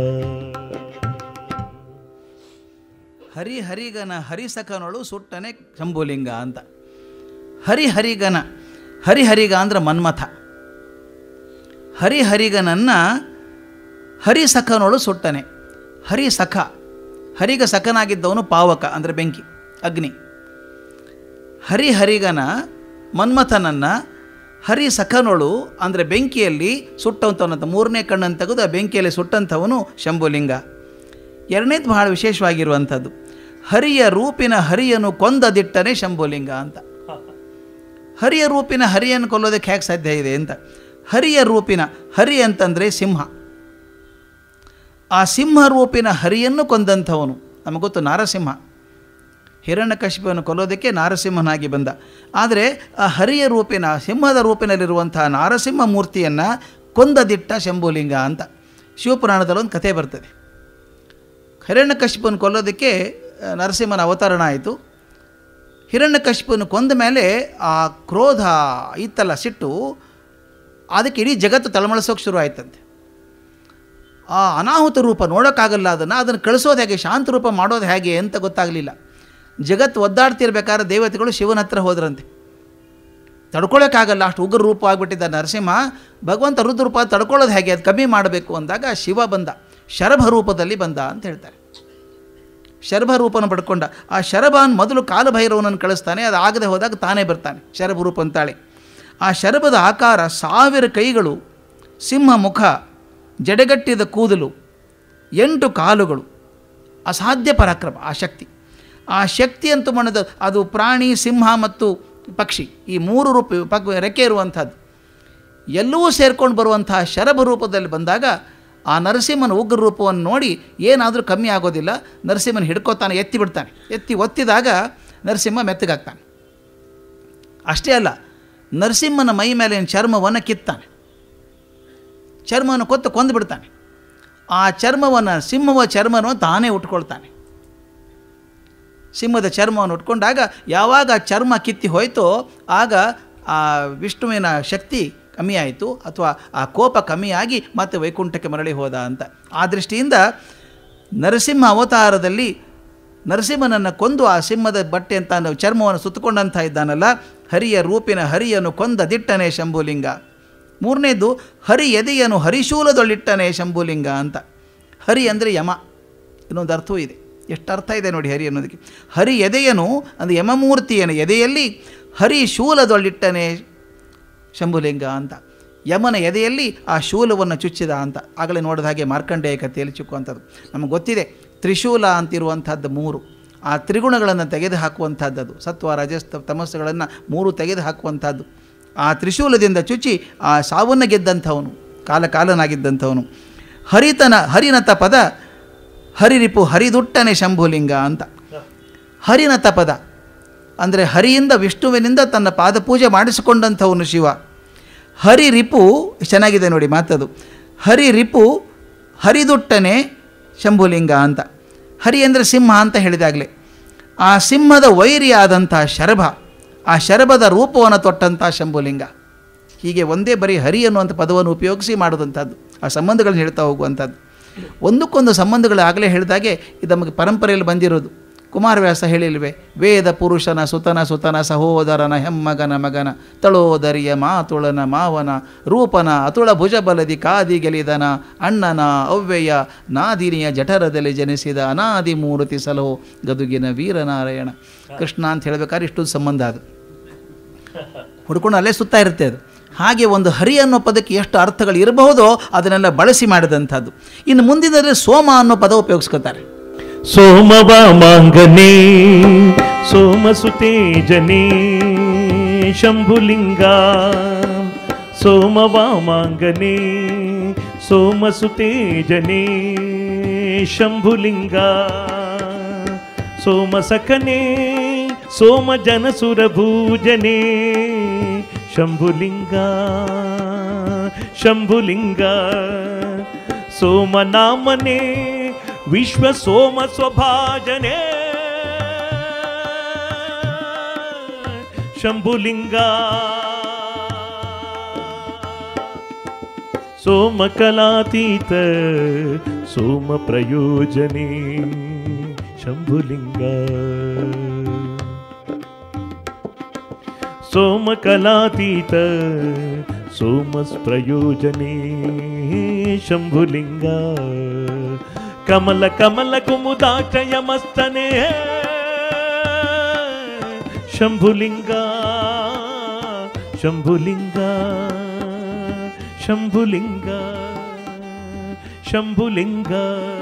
ಹರಿಹರಿಗನ ಹರಿಸಖನೊಳು ಸುಟ್ಟನೆ ಶಂಭುಲಿಂಗ ಅಂತ. ಹರಿಹರಿಗನ, ಹರಿಹರಿಗ ಅಂದ್ರೆ ಮನ್ಮಥ. ಹರಿಹರಿಗನನ್ನು ಹರಿಸಖನೊಳು ಸುಟ್ಟನೆ. ಹರಿಸಖ, ಹರಿಗ ಸಖನಾಗಿದ್ದವನು ಪಾವಕ ಅಂದರೆ ಬೆಂಕಿ, ಅಗ್ನಿ. ಹರಿಹರಿಗನ ಮನ್ಮಥನನ್ನು ಹರಿಸಖನೊಳು ಅಂದರೆ ಬೆಂಕಿಯಲ್ಲಿ ಸುಟ್ಟಂಥವನಂತ, ಮೂರನೇ ಕಣ್ಣನ್ನು ತೆಗೆದು ಆ ಬೆಂಕಿಯಲ್ಲಿ ಸುಟ್ಟಂಥವನು ಶಂಭುಲಿಂಗ. ಎರಡನೇದು ಬಹಳ ವಿಶೇಷವಾಗಿರುವಂಥದ್ದು, ಹರಿಯ ರೂಪಿನ ಹರಿಯನ್ನು ಕೊಂದ ದಿಟ್ಟನೆ ಶಂಭುಲಿಂಗ ಅಂತ. ಹರಿಯ ರೂಪಿನ ಹರಿಯನ್ನು ಕೊಲ್ಲೋದಕ್ಕೆ ಹೇಗೆ ಸಾಧ್ಯ ಇದೆ ಅಂತ. ಹರಿಯ ರೂಪಿನ, ಹರಿ ಅಂತಂದರೆ ಸಿಂಹ. ಆ ಸಿಂಹ ರೂಪಿನ ಹರಿಯನ್ನು ಕೊಂದಂಥವನು, ನಮಗೆ ಗೊತ್ತು ನಾರಸಿಂಹ. ಹಿರಣ್ಯಕಶಿಪುವನ್ನು ಕೊಲ್ಲೋದಕ್ಕೆ ನಾರಸಿಂಹನಾಗಿ ಬಂದ. ಆದರೆ ಆ ಹರಿಯ ರೂಪಿನ ಸಿಂಹದ ರೂಪಿನಲ್ಲಿರುವಂಥ ನಾರಸಿಂಹ ಮೂರ್ತಿಯನ್ನು ಕೊಂದದಿಟ್ಟ ಶಂಭುಲಿಂಗ ಅಂತ ಶಿವಪುರಾಣದಲ್ಲೊಂದು ಕಥೆ ಬರ್ತದೆ. ಹಿರಣ್ಯಕಶಿಪುವನ್ನು ಕೊಲ್ಲೋದಕ್ಕೆ ನರಸಿಂಹನ ಅವತರಣ ಆಯಿತು. ಹಿರಣ್ಯಕಶಿಪುವನ್ನು ಕೊಂದ ಮೇಲೆ ಆ ಕ್ರೋಧ ಇತ್ತಲ್ಲ, ಸಿಟ್ಟು, ಅದಕ್ಕೆ ಇಡೀ ಜಗತ್ತು ತಳಮಳಿಸೋಕೆ ಶುರು ಆಯ್ತಂತೆ. ಆ ಅನಾಹುತ ರೂಪ ನೋಡೋಕ್ಕಾಗಲ್ಲ, ಅದನ್ನು ಅದನ್ನು ಕಳಿಸೋದು ಹೇಗೆ, ಶಾಂತ ರೂಪ ಮಾಡೋದು ಹೇಗೆ ಅಂತ ಗೊತ್ತಾಗಲಿಲ್ಲ. ಜಗತ್ತು ಒದ್ದಾಡ್ತಿರ್ಬೇಕಾದ್ರೆ ದೇವತೆಗಳು ಶಿವನ ಹತ್ರ ಹೋದ್ರಂತೆ. ತಡ್ಕೊಳ್ಳೋಕ್ಕಾಗಲ್ಲ, ಅಷ್ಟು ಉಗ್ರ ರೂಪ ಆಗಿಬಿಟ್ಟಿದ್ದ ನರಸಿಂಹ. ಭಗವಂತ ರುದ್ರ ರೂಪ ತಡ್ಕೊಳ್ಳೋದು ಹೇಗೆ, ಅದು ಕಮ್ಮಿ ಮಾಡಬೇಕು ಅಂದಾಗ ಶಿವ ಬಂದ, ಶರಭ ರೂಪದಲ್ಲಿ ಬಂದ ಅಂತ ಹೇಳ್ತಾರೆ. ಶರಭ ರೂಪನ ಪಡ್ಕೊಂಡ. ಆ ಶರಭನ್ ಮೊದಲು ಕಾಲಭೈರವನನ್ನು ಕಳಿಸ್ತಾನೆ, ಅದು ಆಗದೆ ಹೋದಾಗ ತಾನೇ ಬರ್ತಾನೆ ಶರಭ ರೂಪ ಅಂತಾಳೆ. ಆ ಶರಭದ ಆಕಾರ ಸಾವಿರ ಕೈಗಳು, ಸಿಂಹ ಮುಖ, ಜಡೆಗಟ್ಟಿದ ಕೂದಲು, ಎಂಟು ಕಾಲುಗಳು, ಅಸಾಧ್ಯ ಪರಾಕ್ರಮ ಆ ಶಕ್ತಿ. ಆ ಶಕ್ತಿ ಅಂತೂ ಮಣದ ಅದು ಪ್ರಾಣಿ, ಸಿಂಹ ಮತ್ತು ಪಕ್ಷಿ, ಈ ಮೂರು ರೂಪ ಪಕ್ ರೆಕ್ಕೆ ಇರುವಂಥದ್ದು ಎಲ್ಲವೂ ಸೇರ್ಕೊಂಡು ಬರುವಂತಹ ಶರಭ ರೂಪದಲ್ಲಿ ಬಂದಾಗ ಆ ನರಸಿಂಹನ ಉಗ್ರ ರೂಪವನ್ನು ನೋಡಿ ಏನಾದರೂ ಕಮ್ಮಿ ಆಗೋದಿಲ್ಲ. ನರಸಿಂಹನ ಹಿಡ್ಕೋತಾನೆ, ಎತ್ತಿ ಬಿಡ್ತಾನೆ. ಎತ್ತಿ ಒತ್ತಿದಾಗ ನರಸಿಂಹ ಮೆತ್ತಗಾಗ್ತಾನೆ. ಅಷ್ಟೇ ಅಲ್ಲ, ನರಸಿಂಹನ ಮೈ ಮೇಲಿನ ಚರ್ಮವನ್ನು ಕಿತ್ತಾನೆ, ಚರ್ಮವನ್ನು ಕೊತ್ತು ಕೊಂದು ಬಿಡ್ತಾನೆ. ಆ ಚರ್ಮವನ್ನು, ಸಿಂಹವ ಚರ್ಮವನ್ನು ತಾನೇ ಉಟ್ಕೊಳ್ತಾನೆ. ಸಿಂಹದ ಚರ್ಮವನ್ನು ಉಟ್ಕೊಂಡಾಗ ಯಾವಾಗ ಚರ್ಮ ಕಿತ್ತಿ ಹೋಯ್ತೋ ಆಗ ಆ ವಿಷ್ಣುವಿನ ಶಕ್ತಿ ಕಮ್ಮಿ ಆಯಿತು, ಅಥವಾ ಆ ಕೋಪ ಕಮ್ಮಿಯಾಗಿ ಮತ್ತೆ ವೈಕುಂಠಕ್ಕೆ ಮರಳಿ ಹೋದ ಅಂತ. ಆ ದೃಷ್ಟಿಯಿಂದ ನರಸಿಂಹ ಅವತಾರದಲ್ಲಿ ನರಸಿಂಹನನ್ನು ಕೊಂದು ಆ ಸಿಂಹದ ಬಟ್ಟೆ ಅಂತ ಚರ್ಮವನ್ನು ಸುತ್ತಕೊಂಡಂಥ ಇದ್ದಾನಲ್ಲ, ಹರಿಯ ರೂಪಿನ ಹರಿಯನ್ನು ಕೊಂದ ದಿಟ್ಟನೆ ಶಂಭುಲಿಂಗ. ಮೂರನೇದು ಹರಿ ಎದೆಯನು ಹರಿಶೂಲದೊಳ್ಳಿಟ್ಟನೆ ಶಂಭುಲಿಂಗ ಅಂತ. ಹರಿ ಅಂದರೆ ಯಮ, ಇನ್ನೊಂದು ಅರ್ಥವೂ ಇದೆ. ಎಷ್ಟು ಅರ್ಥ ಇದೆ ನೋಡಿ ಹರಿ ಅನ್ನೋದಕ್ಕೆ. ಹರಿ ಎದೆಯನು ಅಂದರೆ ಯಮಮೂರ್ತಿಯನು ಎದೆಯಲ್ಲಿ ಹರಿ ಶೂಲದೊಳ್ಳಿಟ್ಟನೆ ಶಂಭುಲಿಂಗ ಅಂತ. ಯಮನ ಎದೆಯಲ್ಲಿ ಆ ಶೂಲವನ್ನು ಚುಚ್ಚಿದ ಅಂತ. ಆಗಲೇ ನೋಡಿದ ಹಾಗೆ ಮಾರ್ಕಂಡೇಯ ಕಥೆಯಲ್ಲಿ ಚುಕ್ಕುವಂಥದ್ದು ನಮಗೆ ಗೊತ್ತಿದೆ. ತ್ರಿಶೂಲ ಅಂತಿರುವಂಥದ್ದು ಮೂರು, ಆ ತ್ರಿಗುಣಗಳನ್ನು ತೆಗೆದು ಹಾಕುವಂಥದ್ದು, ಸತ್ವ ರಜಸ್ ತಮಸ್ಸುಗಳನ್ನು ಮೂರು ತೆಗೆದು ಹಾಕುವಂಥದ್ದು. ಆ ತ್ರಿಶೂಲದಿಂದ ಚುಚ್ಚಿ ಆ ಸಾವನ್ನು ಗೆದ್ದಂಥವನು, ಕಾಲ ಕಾಲನಾಗಿದ್ದಂಥವನು. ಹರಿತನ ಹರಿನತ ಪದ ಹರಿರಿಪು ಹರಿದುಟ್ಟನೆ ಶಂಭುಲಿಂಗ ಅಂತ. ಹರಿನತ ಪದ ಅಂದರೆ ಹರಿಯಿಂದ ವಿಷ್ಣುವಿನಿಂದ ತನ್ನ ಪಾದಪೂಜೆ ಮಾಡಿಸಿಕೊಂಡಂಥವನು ಶಿವ. ಹರಿರಿಪು ಚೆನ್ನಾಗಿದೆ ನೋಡಿ ಮಾತದು. ಹರಿರಿಪು ಹರಿದುಟ್ಟನೆ ಶಂಭುಲಿಂಗ ಅಂತ. ಹರಿ ಅಂದರೆ ಸಿಂಹ ಅಂತ ಹೇಳಿದಾಗಲೇ ಆ ಸಿಂಹದ ವೈರಿಯಾದಂಥ ಶರಭ, ಆ ಶರಭದ ರೂಪವನ್ನು ತೊಟ್ಟಂಥ ಶಂಭುಲಿಂಗ. ಹೀಗೆ ಒಂದೇ ಬರೀ ಹರಿ ಅನ್ನುವಂಥ ಪದವನ್ನು ಉಪಯೋಗಿಸಿ ಮಾಡುವಂಥದ್ದು, ಆ ಸಂಬಂಧಗಳನ್ನ ಹೇಳ್ತಾ ಹೋಗುವಂಥದ್ದು. ಒಂದಕ್ಕೊಂದು ಸಂಬಂಧಗಳು ಆಗಲೇ ಹೇಳಿದಾಗೆ ಇದು ನಮಗೆ ಪರಂಪರೆಯಲ್ಲಿ ಬಂದಿರೋದು. ಕುಮಾರವ್ಯಾಸ ಹೇಳಿಲ್ವೇ, ವೇದ ಪುರುಷನ ಸುತನ ಸುತನ ಸಹೋದರನ ಹೆಮ್ಮಗನ ಮಗನ ತಳೋದರಿಯ ಮಾತುಳನ ಮಾವನ ರೂಪನ ಅತುಳ ಭುಜಬಲದಿ ಕಾದಿ ಗೆಲಿದನ ಅಣ್ಣನ ಅವ್ವೆಯ ನಾದಿನಿಯ ಜಠರದಲ್ಲಿ ಜನಿಸಿದ ಅನಾದಿ ಮೂರ್ತಿ ಸಲಹೋ ಗದುಗಿನ ವೀರನಾರಾಯಣ. ಕೃಷ್ಣ ಅಂತ ಹೇಳಬೇಕಾದ್ರೆ ಇಷ್ಟೊಂದು ಸಂಬಂಧ ಅದು ಹುಡ್ಕೊಂಡು ಅಲ್ಲೇ ಸುತ್ತಾ ಇರುತ್ತೆ ಅದು. ಹಾಗೆ ಒಂದು ಹರಿ ಅನ್ನೋ ಪದಕ್ಕೆ ಎಷ್ಟು ಅರ್ಥಗಳು ಇರಬಹುದೋ ಅದನ್ನೆಲ್ಲ ಬಳಸಿ ಮಾಡಿದಂಥದ್ದು. ಇನ್ನು ಮುಂದಿನಲ್ಲಿ ಸೋಮ ಅನ್ನೋ ಪದ ಉಪಯೋಗಿಸ್ಕೊತಾರೆ. ಸೋಮವಾಮಾಂಗನೇ ಸೋಮಸುತೇಜನೇ ಶಂಭುಲಿಂಗ. ಸೋಮವಾಮಾಂಗನೇ ಸೋಮಸುತೇಜನೇ ಶಂಭುಲಿಂಗ. ಸೋಮಸಖನೇ ಸೋಮಜನಸುರಭೂಜನೇ ಶಂಭುಲಿಂಗ. ಶಂಭುಲಿಂಗ ಸೋಮನಾಮನೇ ವಿಶ್ವ ಸೋಮ ಸ್ವಭಾಜನೆ ಶಂಭುಲಿಂಗ. ಸೋಮಕಲಾತೀತ ಸೋಮ ಪ್ರಯೋಜನೆ ಶಂಭುಲಿಂಗ. ಸೋಮಕಲಾತೀತ ಸೋಮ ಪ್ರಯೋಜನೆ ಶಂಭುಲಿಂಗ. ಕಮಲ ಕಮಲ ಕುಮುದಾಕ್ಷಯ ಮಸ್ತನೆ ಶಂಭುಲಿಂಗ. ಶಂಭುಲಿಂಗ ಶಂಭುಲಿಂಗ ಶಂಭುಲಿಂಗ.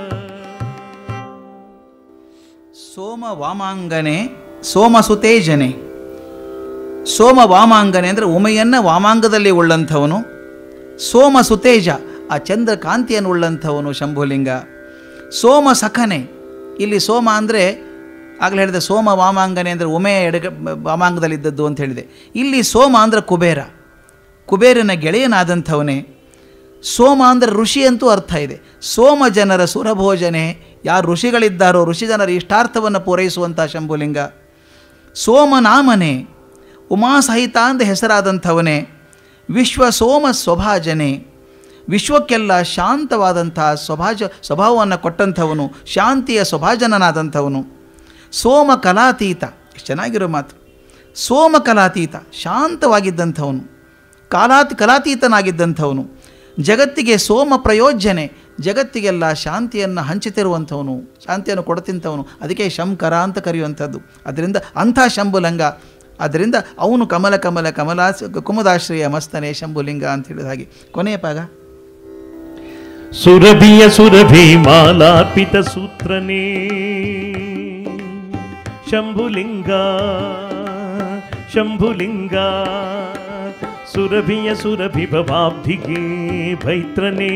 ಸೋಮ ವಾಮಾಂಗನೆ ಸೋಮಸುತೇಜನೆ. ಸೋಮ ವಾಮಾಂಗನೆ ಅಂದರೆ ಉಮೆಯನ್ನು ವಾಮಾಂಗದಲ್ಲಿ ಉಳ್ಳಂಥವನು. ಸೋಮ ಸುತೇಜ ಆ ಚಂದ್ರ ಕಾಂತಿಯನ್ನು ಉಳ್ಳಂಥವನು ಶಂಭುಲಿಂಗ. ಸೋಮ ಸಖನೆ, ಇಲ್ಲಿ ಸೋಮ ಅಂದರೆ ಆಗಲೇ ಹೇಳಿದೆ ಸೋಮ ವಾಮಾಂಗನೆ ಅಂದರೆ ಉಮೆ ಎಡಗ ವಾಮಾಂಗದಲ್ಲಿದ್ದದ್ದು ಅಂತ ಹೇಳಿದೆ. ಇಲ್ಲಿ ಸೋಮ ಅಂದರೆ ಕುಬೇರ, ಕುಬೇರನ ಗೆಳೆಯನಾದಂಥವನೇ. ಸೋಮ ಅಂದರೆ ಋಷಿ ಅಂತೂ ಅರ್ಥ ಇದೆ. ಸೋಮ ಜನರ ಸುರಭೋಜನೆ, ಯಾರು ಋಷಿಗಳಿದ್ದಾರೋ ಋಷಿ ಜನರ ಇಷ್ಟಾರ್ಥವನ್ನು ಪೂರೈಸುವಂಥ ಶಂಭುಲಿಂಗ. ಸೋಮನಾಮನೆ, ಉಮಾಸಹಿತ ಅಂತ ಹೆಸರಾದಂಥವನೇ. ವಿಶ್ವ ಸೋಮ ಸ್ವಭಾಜನೆ, ವಿಶ್ವಕ್ಕೆಲ್ಲ ಶಾಂತವಾದಂಥ ಸ್ವಭಾಜ ಸ್ವಭಾವವನ್ನು ಕೊಟ್ಟಂಥವನು, ಶಾಂತಿಯ ಸ್ವಭಾಜನನಾದಂಥವನು. ಸೋಮ ಕಲಾತೀತ, ಎಷ್ಟು ಚೆನ್ನಾಗಿರೋ ಮಾತು. ಸೋಮ ಕಲಾತೀತ, ಶಾಂತವಾಗಿದ್ದಂಥವನು, ಕಾಲಾತಿ ಕಲಾತೀತನಾಗಿದ್ದಂಥವನು. ಜಗತ್ತಿಗೆ ಸೋಮ ಪ್ರಯೋಜನೆ, ಜಗತ್ತಿಗೆಲ್ಲ ಶಾಂತಿಯನ್ನು ಹಂಚುತ್ತಿರುವಂಥವನು, ಶಾಂತಿಯನ್ನು ಕೊಡುತ್ತಿಂಥವನು. ಅದಕ್ಕೆ ಶಂಕರ ಅಂತ ಕರೆಯುವಂಥದ್ದು. ಅದರಿಂದ ಅಂಥ ಶಂಭುಲಿಂಗ. ಆದ್ದರಿಂದ ಅವನು ಕಮಲ ಕಮಲ ಕಮಲಾ ಕುಮುದಾಶ್ರಯ ಮಸ್ತನೆ ಶಂಭುಲಿಂಗ ಅಂತ ಹೇಳಿದ ಹಾಗೆ. ಕೊನೆಯ ಪಾಗ ಸುರಭಿಯ ಸುರಭಿ ಮಾಲಾರ್ಪಿತ ಸೂತ್ರನೇ ಶಂಭುಲಿಂಗ ಶಂಭುಲಿಂಗ. ಸುರಭಿಯ ಸುರಭಿ ಭವಾಬ್ಧಿಗೆ ಭೈತ್ರನೇ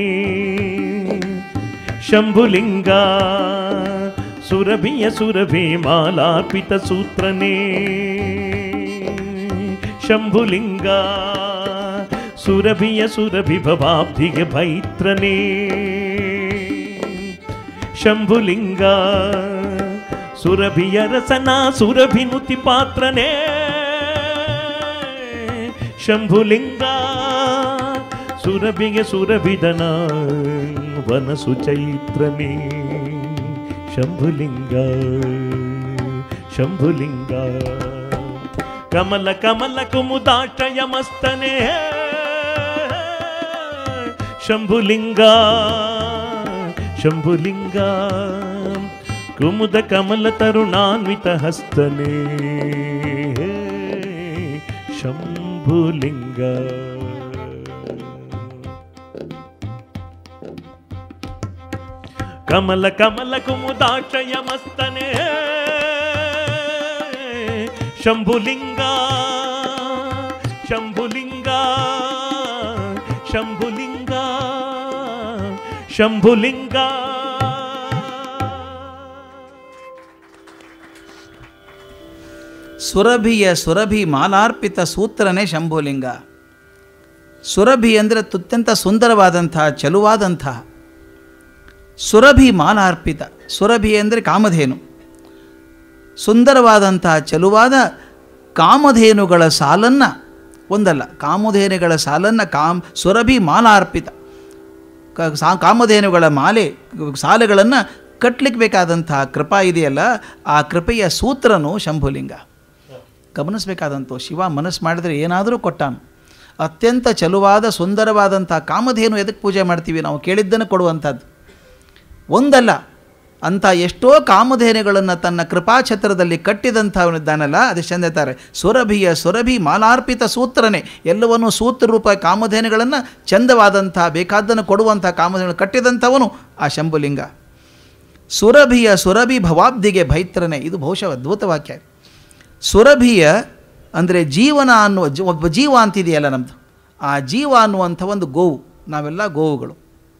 ಶಂಭುಲಿಂಗ. ಸುರಭಿಯ ಸುರಭಿ ಮಾಲಾರ್ಪಿತ ಸೂತ್ರನೇ ಶಂಭುಲಿಂಗ. ಸುರಭಿಯ ಸುರಭಿ ಭವಾಬ್ಧಿಗೆ ಭೈತ್ರನೇ ಶಂಭುಲಿಂಗ. ಸುರಭಿಯ ರಸನ ಸುರಭಿನುತಿ ಪಾತ್ರನೇ ಶಂಭುಲಿಂಗ. ಸುರಭಿಗೆ ಸುರಭಿದನ ವನಸು ಚೈತ್ರನೇ ಶಂಭುಲಿಂಗ ಶಂಭುಲಿಂಗ. ಕಮಲ ಕಮಲ ಕುಮುದಾಶ್ರಯ ಮಸ್ತನೇ ಶಂಭುಲಿಂಗ ಶಂಭುಲಿಂಗ. ಕುಮುದ ಕಮಲ ತರುಣಾನ್ವಿತ ಹಸ್ತನೇ ಶಂಭುಲಿಂಗ. ಕಮಲ ಕಮಲ ಕುಮುದಾಶ್ರಯ ಮಸ್ತನೇ ಶಂಭುಲಿಂಗ ಶಂಭುಲಿಂಗ ಶಂಭುಲಿಂಗ ಶಂಭುಲಿಂಗ. ಸುರಭಿಯ ಸುರಭಿ ಮಾಲಾರ್ಪಿತ ಸೂತ್ರನೇ ಶಂಭುಲಿಂಗ. ಸುರಭಿ ಅಂದರೆ ಅತ್ಯಂತ ಸುಂದರವಾದಂತಹ ಚಲುವಾದಂತಹ. ಸುರಭಿ ಮಾಲಾರ್ಪಿತ, ಸುರಭಿ ಅಂದರೆ ಕಾಮಧೇನು. ಸುಂದರವಾದಂತಹ ಚಲುವಾದ ಕಾಮಧೇನುಗಳ ಸಾಲನ್ನು, ಒಂದಲ್ಲ ಕಾಮಧೇನುಗಳ ಸಾಲನ್ನು ಕಾಮ್ ಸುರಭಿ ಮಾಲಾರ್ಪಿತ, ಕಾಮಧೇನುಗಳ ಮಾಲೆ ಸಾಲುಗಳನ್ನು ಕಟ್ಟಲಿಕ್ಕೆ ಬೇಕಾದಂತಹ ಕೃಪಾ ಇದೆಯಲ್ಲ, ಆ ಕೃಪೆಯ ಸೂತ್ರನು ಶಂಭುಲಿಂಗ. ಗಮನಿಸಬೇಕಾದಂಥ ಶಿವ ಮನಸ್ಸು ಮಾಡಿದರೆ ಏನಾದರೂ ಕೊಟ್ಟಾನು. ಅತ್ಯಂತ ಚಲುವಾದ ಸುಂದರವಾದಂಥ ಕಾಮಧೇನು ಎದಕ್ಕೆ ಪೂಜೆ ಮಾಡ್ತೀವಿ ನಾವು? ಕೇಳಿದ್ದನ್ನು ಕೊಡುವಂಥದ್ದು ಒಂದಲ್ಲ, ಅಂಥ ಎಷ್ಟೋ ಕಾಮಧೇನುಗಳನ್ನು ತನ್ನ ಕೃಪಾಛತ್ರದಲ್ಲಿ ಕಟ್ಟಿದಂಥವನಿದ್ದಾನಲ್ಲ, ಅದು ಚಂದಿದ್ದಾರೆ. ಸುರಭಿಯ ಸುರಭಿ ಮಾಲಾರ್ಪಿತ ಸೂತ್ರನೇ, ಎಲ್ಲವನ್ನೂ ಸೂತ್ರ ರೂಪ ಕಾಮಧೇನುಗಳನ್ನು ಚಂದವಾದಂಥ ಬೇಕಾದ್ದನ್ನು ಕೊಡುವಂಥ ಕಾಮಧೇನು ಕಟ್ಟಿದಂಥವನು ಆ ಶಂಭುಲಿಂಗ. ಸುರಭಿಯ ಸುರಭಿ ಭವಾಬ್ಧಿಗೆ ಭೈತ್ರನೇ, ಇದು ಬಹುಶಃ ಅದ್ಭುತ ವಾಕ್ಯ. ಸುರಭಿಯ ಅಂದರೆ ಜೀವನ ಅನ್ನುವ ಒಬ್ಬ ಜೀವ ಅಂತಿದೆಯಲ್ಲ ನಮ್ಮದು, ಆ ಜೀವ ಅನ್ನುವಂಥ ಒಂದು ಗೋವು, ನಾವೆಲ್ಲ ಗೋವುಗಳು.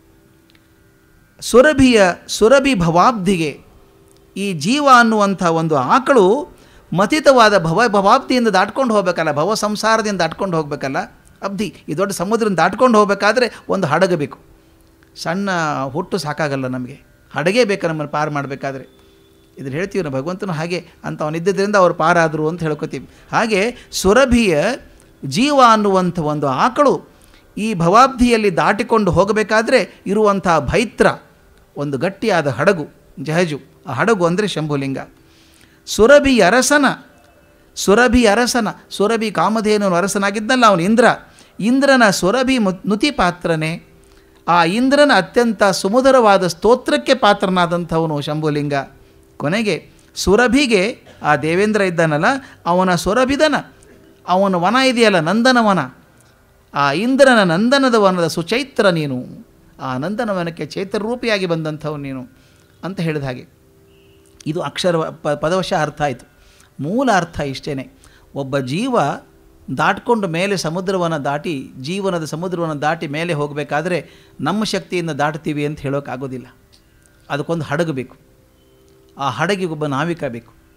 ಸುರಭಿಯ ಸುರಭಿ ಭವಾಬ್ಧಿಗೆ, ಈ ಜೀವ ಅನ್ನುವಂಥ ಒಂದು ಆಕಳು ಮತಿತವಾದ ಭವ ಭವಾಬ್ಧಿಯಿಂದ ದಾಟ್ಕೊಂಡು ಹೋಗಬೇಕಲ್ಲ, ಭವ ಸಂಸಾರದಿಂದ ದಾಟ್ಕೊಂಡು ಹೋಗಬೇಕಲ್ಲ. ಅಬ್ಧಿ ಈ ದೊಡ್ಡ ಸಮುದ್ರದಿಂದ ದಾಟ್ಕೊಂಡು ಹೋಗಬೇಕಾದ್ರೆ ಒಂದು ಹಡಗು ಬೇಕು. ಸಣ್ಣ ಹುಟ್ಟು ಸಾಕಾಗಲ್ಲ ನಮಗೆ, ಹಡಗೇ ಬೇಕು ನಮ್ಮನ್ನು ಪಾರು ಮಾಡಬೇಕಾದ್ರೆ. ಇದನ್ನು ಹೇಳ್ತೀವಿ ನಾವು, ಭಗವಂತನು ಹಾಗೆ ಅಂತ ಅವನಿದ್ದರಿಂದ ಅವರು ಪಾರಾದರು ಅಂತ ಹೇಳ್ಕೊತೀವಿ. ಹಾಗೆ ಸುರಭಿಯ ಜೀವ ಅನ್ನುವಂಥ ಒಂದು ಆಕಳು ಈ ಭವಾಬ್ಧಿಯಲ್ಲಿ ದಾಟಿಕೊಂಡು ಹೋಗಬೇಕಾದ್ರೆ ಇರುವಂಥ ಭೈತ್ರ, ಒಂದು ಗಟ್ಟಿಯಾದ ಹಡಗು, ಜಹಜು. ಆ ಹಡಗು ಅಂದರೆ ಶಂಭುಲಿಂಗ. ಸುರಭಿ ಅರಸನ, ಸುರಭಿ ಅರಸನ, ಸುರಭಿ ಕಾಮಧೇನು ಅರಸನಾಗಿದ್ದಲ್ಲ ಅವನು ಇಂದ್ರ. ಇಂದ್ರನ ಸುರಭಿ ನುತಿ ಪಾತ್ರನೇ, ಆ ಇಂದ್ರನ ಅತ್ಯಂತ ಸುಮಧುರವಾದ ಸ್ತೋತ್ರಕ್ಕೆ ಪಾತ್ರನಾದಂಥವನು ಶಂಭುಲಿಂಗ. ಕೊನೆಗೆ ಸುರಭಿಗೆ ಆ ದೇವೇಂದ್ರ ಇದ್ದಾನಲ್ಲ, ಅವನ ಸುರಭಿದನ, ಅವನ ವನ ಇದೆಯಲ್ಲ ನಂದನವನ, ಆ ಇಂದ್ರನ ನಂದನದ ವನದ ಸುಚೈತ್ರ ನೀನು, ಆ ನಂದನವನಕ್ಕೆ ಚೈತ್ರರೂಪಿಯಾಗಿ ಬಂದಂಥವು ನೀನು ಅಂತ ಹೇಳಿದ ಹಾಗೆ. ಇದು ಅಕ್ಷರ ಪ ಪದವಶ ಅರ್ಥ ಆಯಿತು. ಮೂಲ ಅರ್ಥ ಇಷ್ಟೇ, ಒಬ್ಬ ಜೀವ ದಾಟ್ಕೊಂಡು ಮೇಲೆ ಸಮುದ್ರವನ್ನು ದಾಟಿ, ಜೀವನದ ಸಮುದ್ರವನ್ನು ದಾಟಿ ಮೇಲೆ ಹೋಗಬೇಕಾದ್ರೆ ನಮ್ಮ ಶಕ್ತಿಯಿಂದ ದಾಟ್ತೀವಿ ಅಂತ ಹೇಳೋಕ್ಕಾಗೋದಿಲ್ಲ. ಅದಕ್ಕೊಂದು ಹಡಗು ಬೇಕು, ಆ ಹಡಗಿಗೊಬ್ಬ ನಾವಿಕ ಬೇಕು.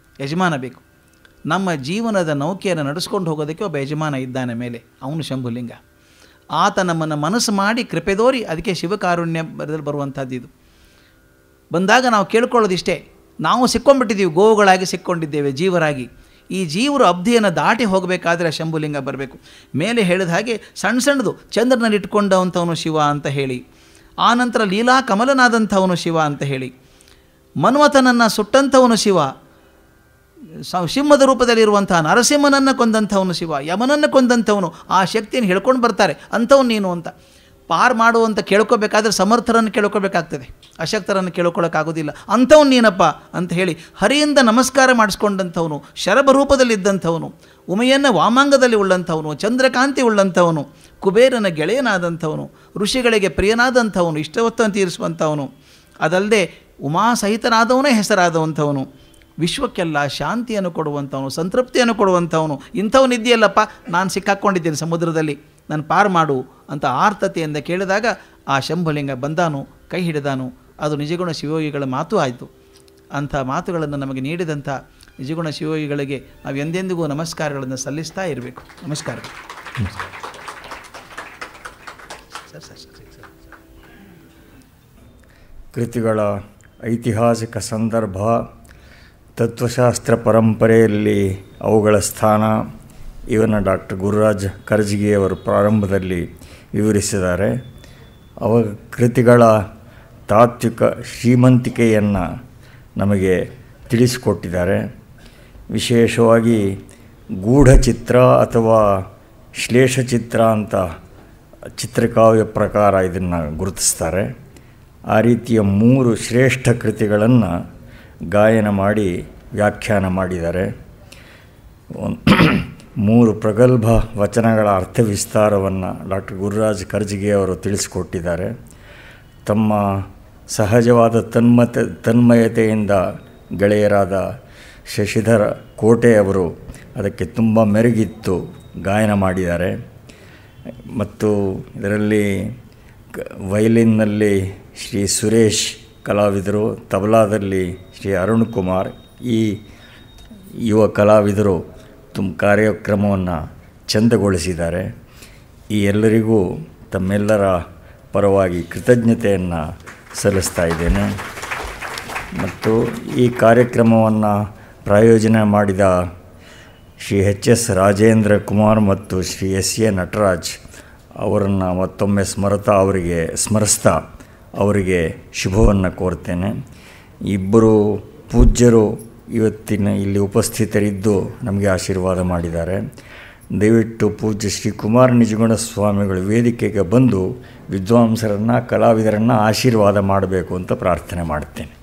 ಯಜಮಾನ ಬೇಕು. ನಮ್ಮ ಜೀವನದ ನೌಕೆಯನ್ನು ನಡೆಸ್ಕೊಂಡು ಹೋಗೋದಕ್ಕೆ ಒಬ್ಬ ಯಜಮಾನ ಇದ್ದಾನೆ ಮೇಲೆ, ಅವನು ಶಂಭುಲಿಂಗ. ಆತ ನಮ್ಮನ್ನು ಮನಸ್ಸು ಮಾಡಿ ಕೃಪೆ ತೋರಿ, ಅದಕ್ಕೆ ಶಿವಕಾರುಣ್ಯ ಬರದಲ್ಲಿ ಬರುವಂಥದ್ದು ಇದು. ಬಂದಾಗ ನಾವು ಕೇಳ್ಕೊಳ್ಳೋದಿಷ್ಟೇ, ನಾವು ಸಿಕ್ಕೊಂಡ್ಬಿಟ್ಟಿದ್ದೀವಿ, ಗೋವುಗಳಾಗಿ ಸಿಕ್ಕೊಂಡಿದ್ದೇವೆ ಜೀವರಾಗಿ. ಈ ಜೀವರು ಅಬ್ಧಿಯನ್ನು ದಾಟಿ ಹೋಗಬೇಕಾದ್ರೆ ಶಂಭುಲಿಂಗ ಬರಬೇಕು. ಮೇಲೆ ಹೇಳಿದ ಹಾಗೆ ಸಣ್ಣ ಸಣ್ಣದು ಚಂದ್ರನಲ್ಲಿ ಇಟ್ಕೊಂಡವಂಥವನು ಶಿವ ಅಂತ ಹೇಳಿ, ಆನಂತರ ಲೀಲಾ ಕಮಲನಾದಂಥವನು ಶಿವ ಅಂತ ಹೇಳಿ, ಮನ್ಮಥನನ್ನು ಸುಟ್ಟಂಥವನು ಶಿವ, ಸಿಂಹದ ರೂಪದಲ್ಲಿರುವಂತಹ ನರಸಿಂಹನನ್ನು ಕೊಂದಂಥವನು ಶಿವ, ಯಮನನ್ನು ಕೊಂದಂಥವನು, ಆ ಶಕ್ತಿಯನ್ನು ಹೇಳ್ಕೊಂಡು ಬರ್ತಾರೆ ಅಂಥವನು ನೀನು ಅಂತ. ಪಾರು ಮಾಡುವಂತ ಕೇಳ್ಕೋಬೇಕಾದ್ರೆ ಸಮರ್ಥರನ್ನು ಕೇಳ್ಕೋಬೇಕಾಗ್ತದೆ, ಅಶಕ್ತರನ್ನು ಕೇಳ್ಕೊಳ್ಳೋಕ್ಕಾಗೋದಿಲ್ಲ. ಅಂಥವ್ನು ನೀನಪ್ಪ ಅಂತ ಹೇಳಿ ಹರಿಯಿಂದ ನಮಸ್ಕಾರ ಮಾಡಿಸ್ಕೊಂಡಂಥವನು, ಶರಭ ರೂಪದಲ್ಲಿದ್ದಂಥವನು, ಉಮೆಯನ್ನು ವಾಮಾಂಗದಲ್ಲಿ ಉಳ್ಳಂಥವನು, ಚಂದ್ರಕಾಂತಿ ಉಳ್ಳಂಥವನು, ಕುಬೇರನ ಗೆಳೆಯನಾದಂಥವನು, ಋಷಿಗಳಿಗೆ ಪ್ರಿಯನಾದಂಥವನು, ಇಷ್ಟವತ್ತನ್ನು ತೀರಿಸುವಂಥವನು, ಅದಲ್ಲದೆ ಉಮಾಸಹಿತನಾದವನೇ ಹೆಸರಾದಂಥವನು, ವಿಶ್ವಕ್ಕೆಲ್ಲ ಶಾಂತಿಯನ್ನು ಕೊಡುವಂಥವನು, ಸಂತೃಪ್ತಿಯನ್ನು ಕೊಡುವಂಥವನು. ಇಂಥವನಿದೆಯಲ್ಲಪ್ಪ, ನಾನು ಸಿಕ್ಕಾಕ್ಕೊಂಡಿದ್ದೇನೆ ಸಮುದ್ರದಲ್ಲಿ, ನಾನು ಪಾರು ಮಾಡು ಅಂತ ಆರ್ತತೆಯಿಂದ ಕೇಳಿದಾಗ ಆ ಶಂಭುಲಿಂಗ ಬಂದಾನು, ಕೈ ಹಿಡಿದಾನು. ಅದು ನಿಜಗುಣ ಶಿವಯೋಗಿಗಳ ಮಾತು ಆಯಿತು. ಅಂಥ ಮಾತುಗಳನ್ನು ನಮಗೆ ನೀಡಿದಂಥ ನಿಜಗುಣ ಶಿವಯೋಗಿಗಳಿಗೆ ನಾವು ಎಂದೆಂದಿಗೂ ನಮಸ್ಕಾರಗಳನ್ನು ಸಲ್ಲಿಸ್ತಾ ಇರಬೇಕು. ನಮಸ್ಕಾರ. ಕೃತಿಗಳ ಐತಿಹಾಸಿಕ ಸಂದರ್ಭ, ತತ್ವಶಾಸ್ತ್ರ ಪರಂಪರೆಯಲ್ಲಿ ಅವುಗಳ ಸ್ಥಾನ ಇವನ್ನು ಡಾಕ್ಟರ್ ಗುರುರಾಜ್ ಕರ್ಜಗಿಯವರು ಪ್ರಾರಂಭದಲ್ಲಿ ವಿವರಿಸಿದ್ದಾರೆ. ಅವ ಕೃತಿಗಳ ತಾತ್ವಿಕ ಶ್ರೀಮಂತಿಕೆಯನ್ನು ನಮಗೆ ತಿಳಿಸಿಕೊಟ್ಟಿದ್ದಾರೆ. ವಿಶೇಷವಾಗಿ ಗೂಢಚಿತ್ರ ಅಥವಾ ಶ್ಲೇಷಚಿತ್ರ ಅಂತ ಚಿತ್ರಕಾವ್ಯ ಪ್ರಕಾರ ಇದನ್ನು ಗುರುತಿಸ್ತಾರೆ. ಆ ರೀತಿಯ ಮೂರು ಶ್ರೇಷ್ಠ ಕೃತಿಗಳನ್ನು ಗಾಯನ ಮಾಡಿ ವ್ಯಾಖ್ಯಾನ ಮಾಡಿದ್ದಾರೆ. ಮೂರು ಪ್ರಗಲ್ಭ ವಚನಗಳ ಅರ್ಥ ವಿಸ್ತಾರವನ್ನು ಡಾಕ್ಟರ್ ಗುರುರಾಜ್ ಕರ್ಜಗಿಯವರು ತಿಳಿಸಿಕೊಟ್ಟಿದ್ದಾರೆ. ತಮ್ಮ ಸಹಜವಾದ ತನ್ಮತೆ ತನ್ಮಯತೆಯಿಂದ ಗೆಳೆಯರಾದ ಶಶಿಧರ ಕೋಟೆಯವರು ಅದಕ್ಕೆ ತುಂಬ ಮೆರುಗಿತ್ತು ಗಾಯನ ಮಾಡಿದ್ದಾರೆ. ಮತ್ತು ಇದರಲ್ಲಿ ವಯಲಿನ್ನಲ್ಲಿ ಶ್ರೀ ಸುರೇಶ್ ಕಲಾವಿದರು, ತಬಲಾದಲ್ಲಿ ಶ್ರೀ ಅರುಣ್ ಕುಮಾರ್, ಈ ಯುವ ಕಲಾವಿದರು ತುಂಬ ಕಾರ್ಯಕ್ರಮವನ್ನು ಚೆಂದಗೊಳಿಸಿದ್ದಾರೆ. ಈ ಎಲ್ಲರಿಗೂ ತಮ್ಮೆಲ್ಲರ ಪರವಾಗಿ ಕೃತಜ್ಞತೆಯನ್ನು ಸಲ್ಲಿಸ್ತಾ ಇದ್ದೇನೆ. ಮತ್ತು ಈ ಕಾರ್ಯಕ್ರಮವನ್ನು ಪ್ರಾಯೋಜನೆ ಮಾಡಿದ ಶ್ರೀ ಎಚ್ ಎಸ್ ರಾಜೇಂದ್ರ ಕುಮಾರ್ ಮತ್ತು ಶ್ರೀ ಎಸ್ ಎ ನಟರಾಜ್ ಅವರನ್ನು ಮತ್ತೊಮ್ಮೆ ಸ್ಮರತಾ ಅವರಿಗೆ ಸ್ಮರಿಸ್ತಾ ಅವರಿಗೆ ಶುಭವನ್ನು ಕೋರ್ತೇನೆ. ಇಬ್ಬರು ಪೂಜ್ಯರು ಇವತ್ತಿನ ಇಲ್ಲಿ ಉಪಸ್ಥಿತರಿದ್ದು ನಮಗೆ ಆಶೀರ್ವಾದ ಮಾಡಿದ್ದಾರೆ. ದಯವಿಟ್ಟು ಪೂಜ್ಯ ಶ್ರೀ ಕುಮಾರ ನಿಜಗುಣ ಸ್ವಾಮಿಗಳು ವೇದಿಕೆಗೆ ಬಂದು ವಿದ್ವಾಂಸರನ್ನು, ಕಲಾವಿದರನ್ನು ಆಶೀರ್ವಾದ ಮಾಡಬೇಕು ಅಂತ ಪ್ರಾರ್ಥನೆ ಮಾಡ್ತೇನೆ.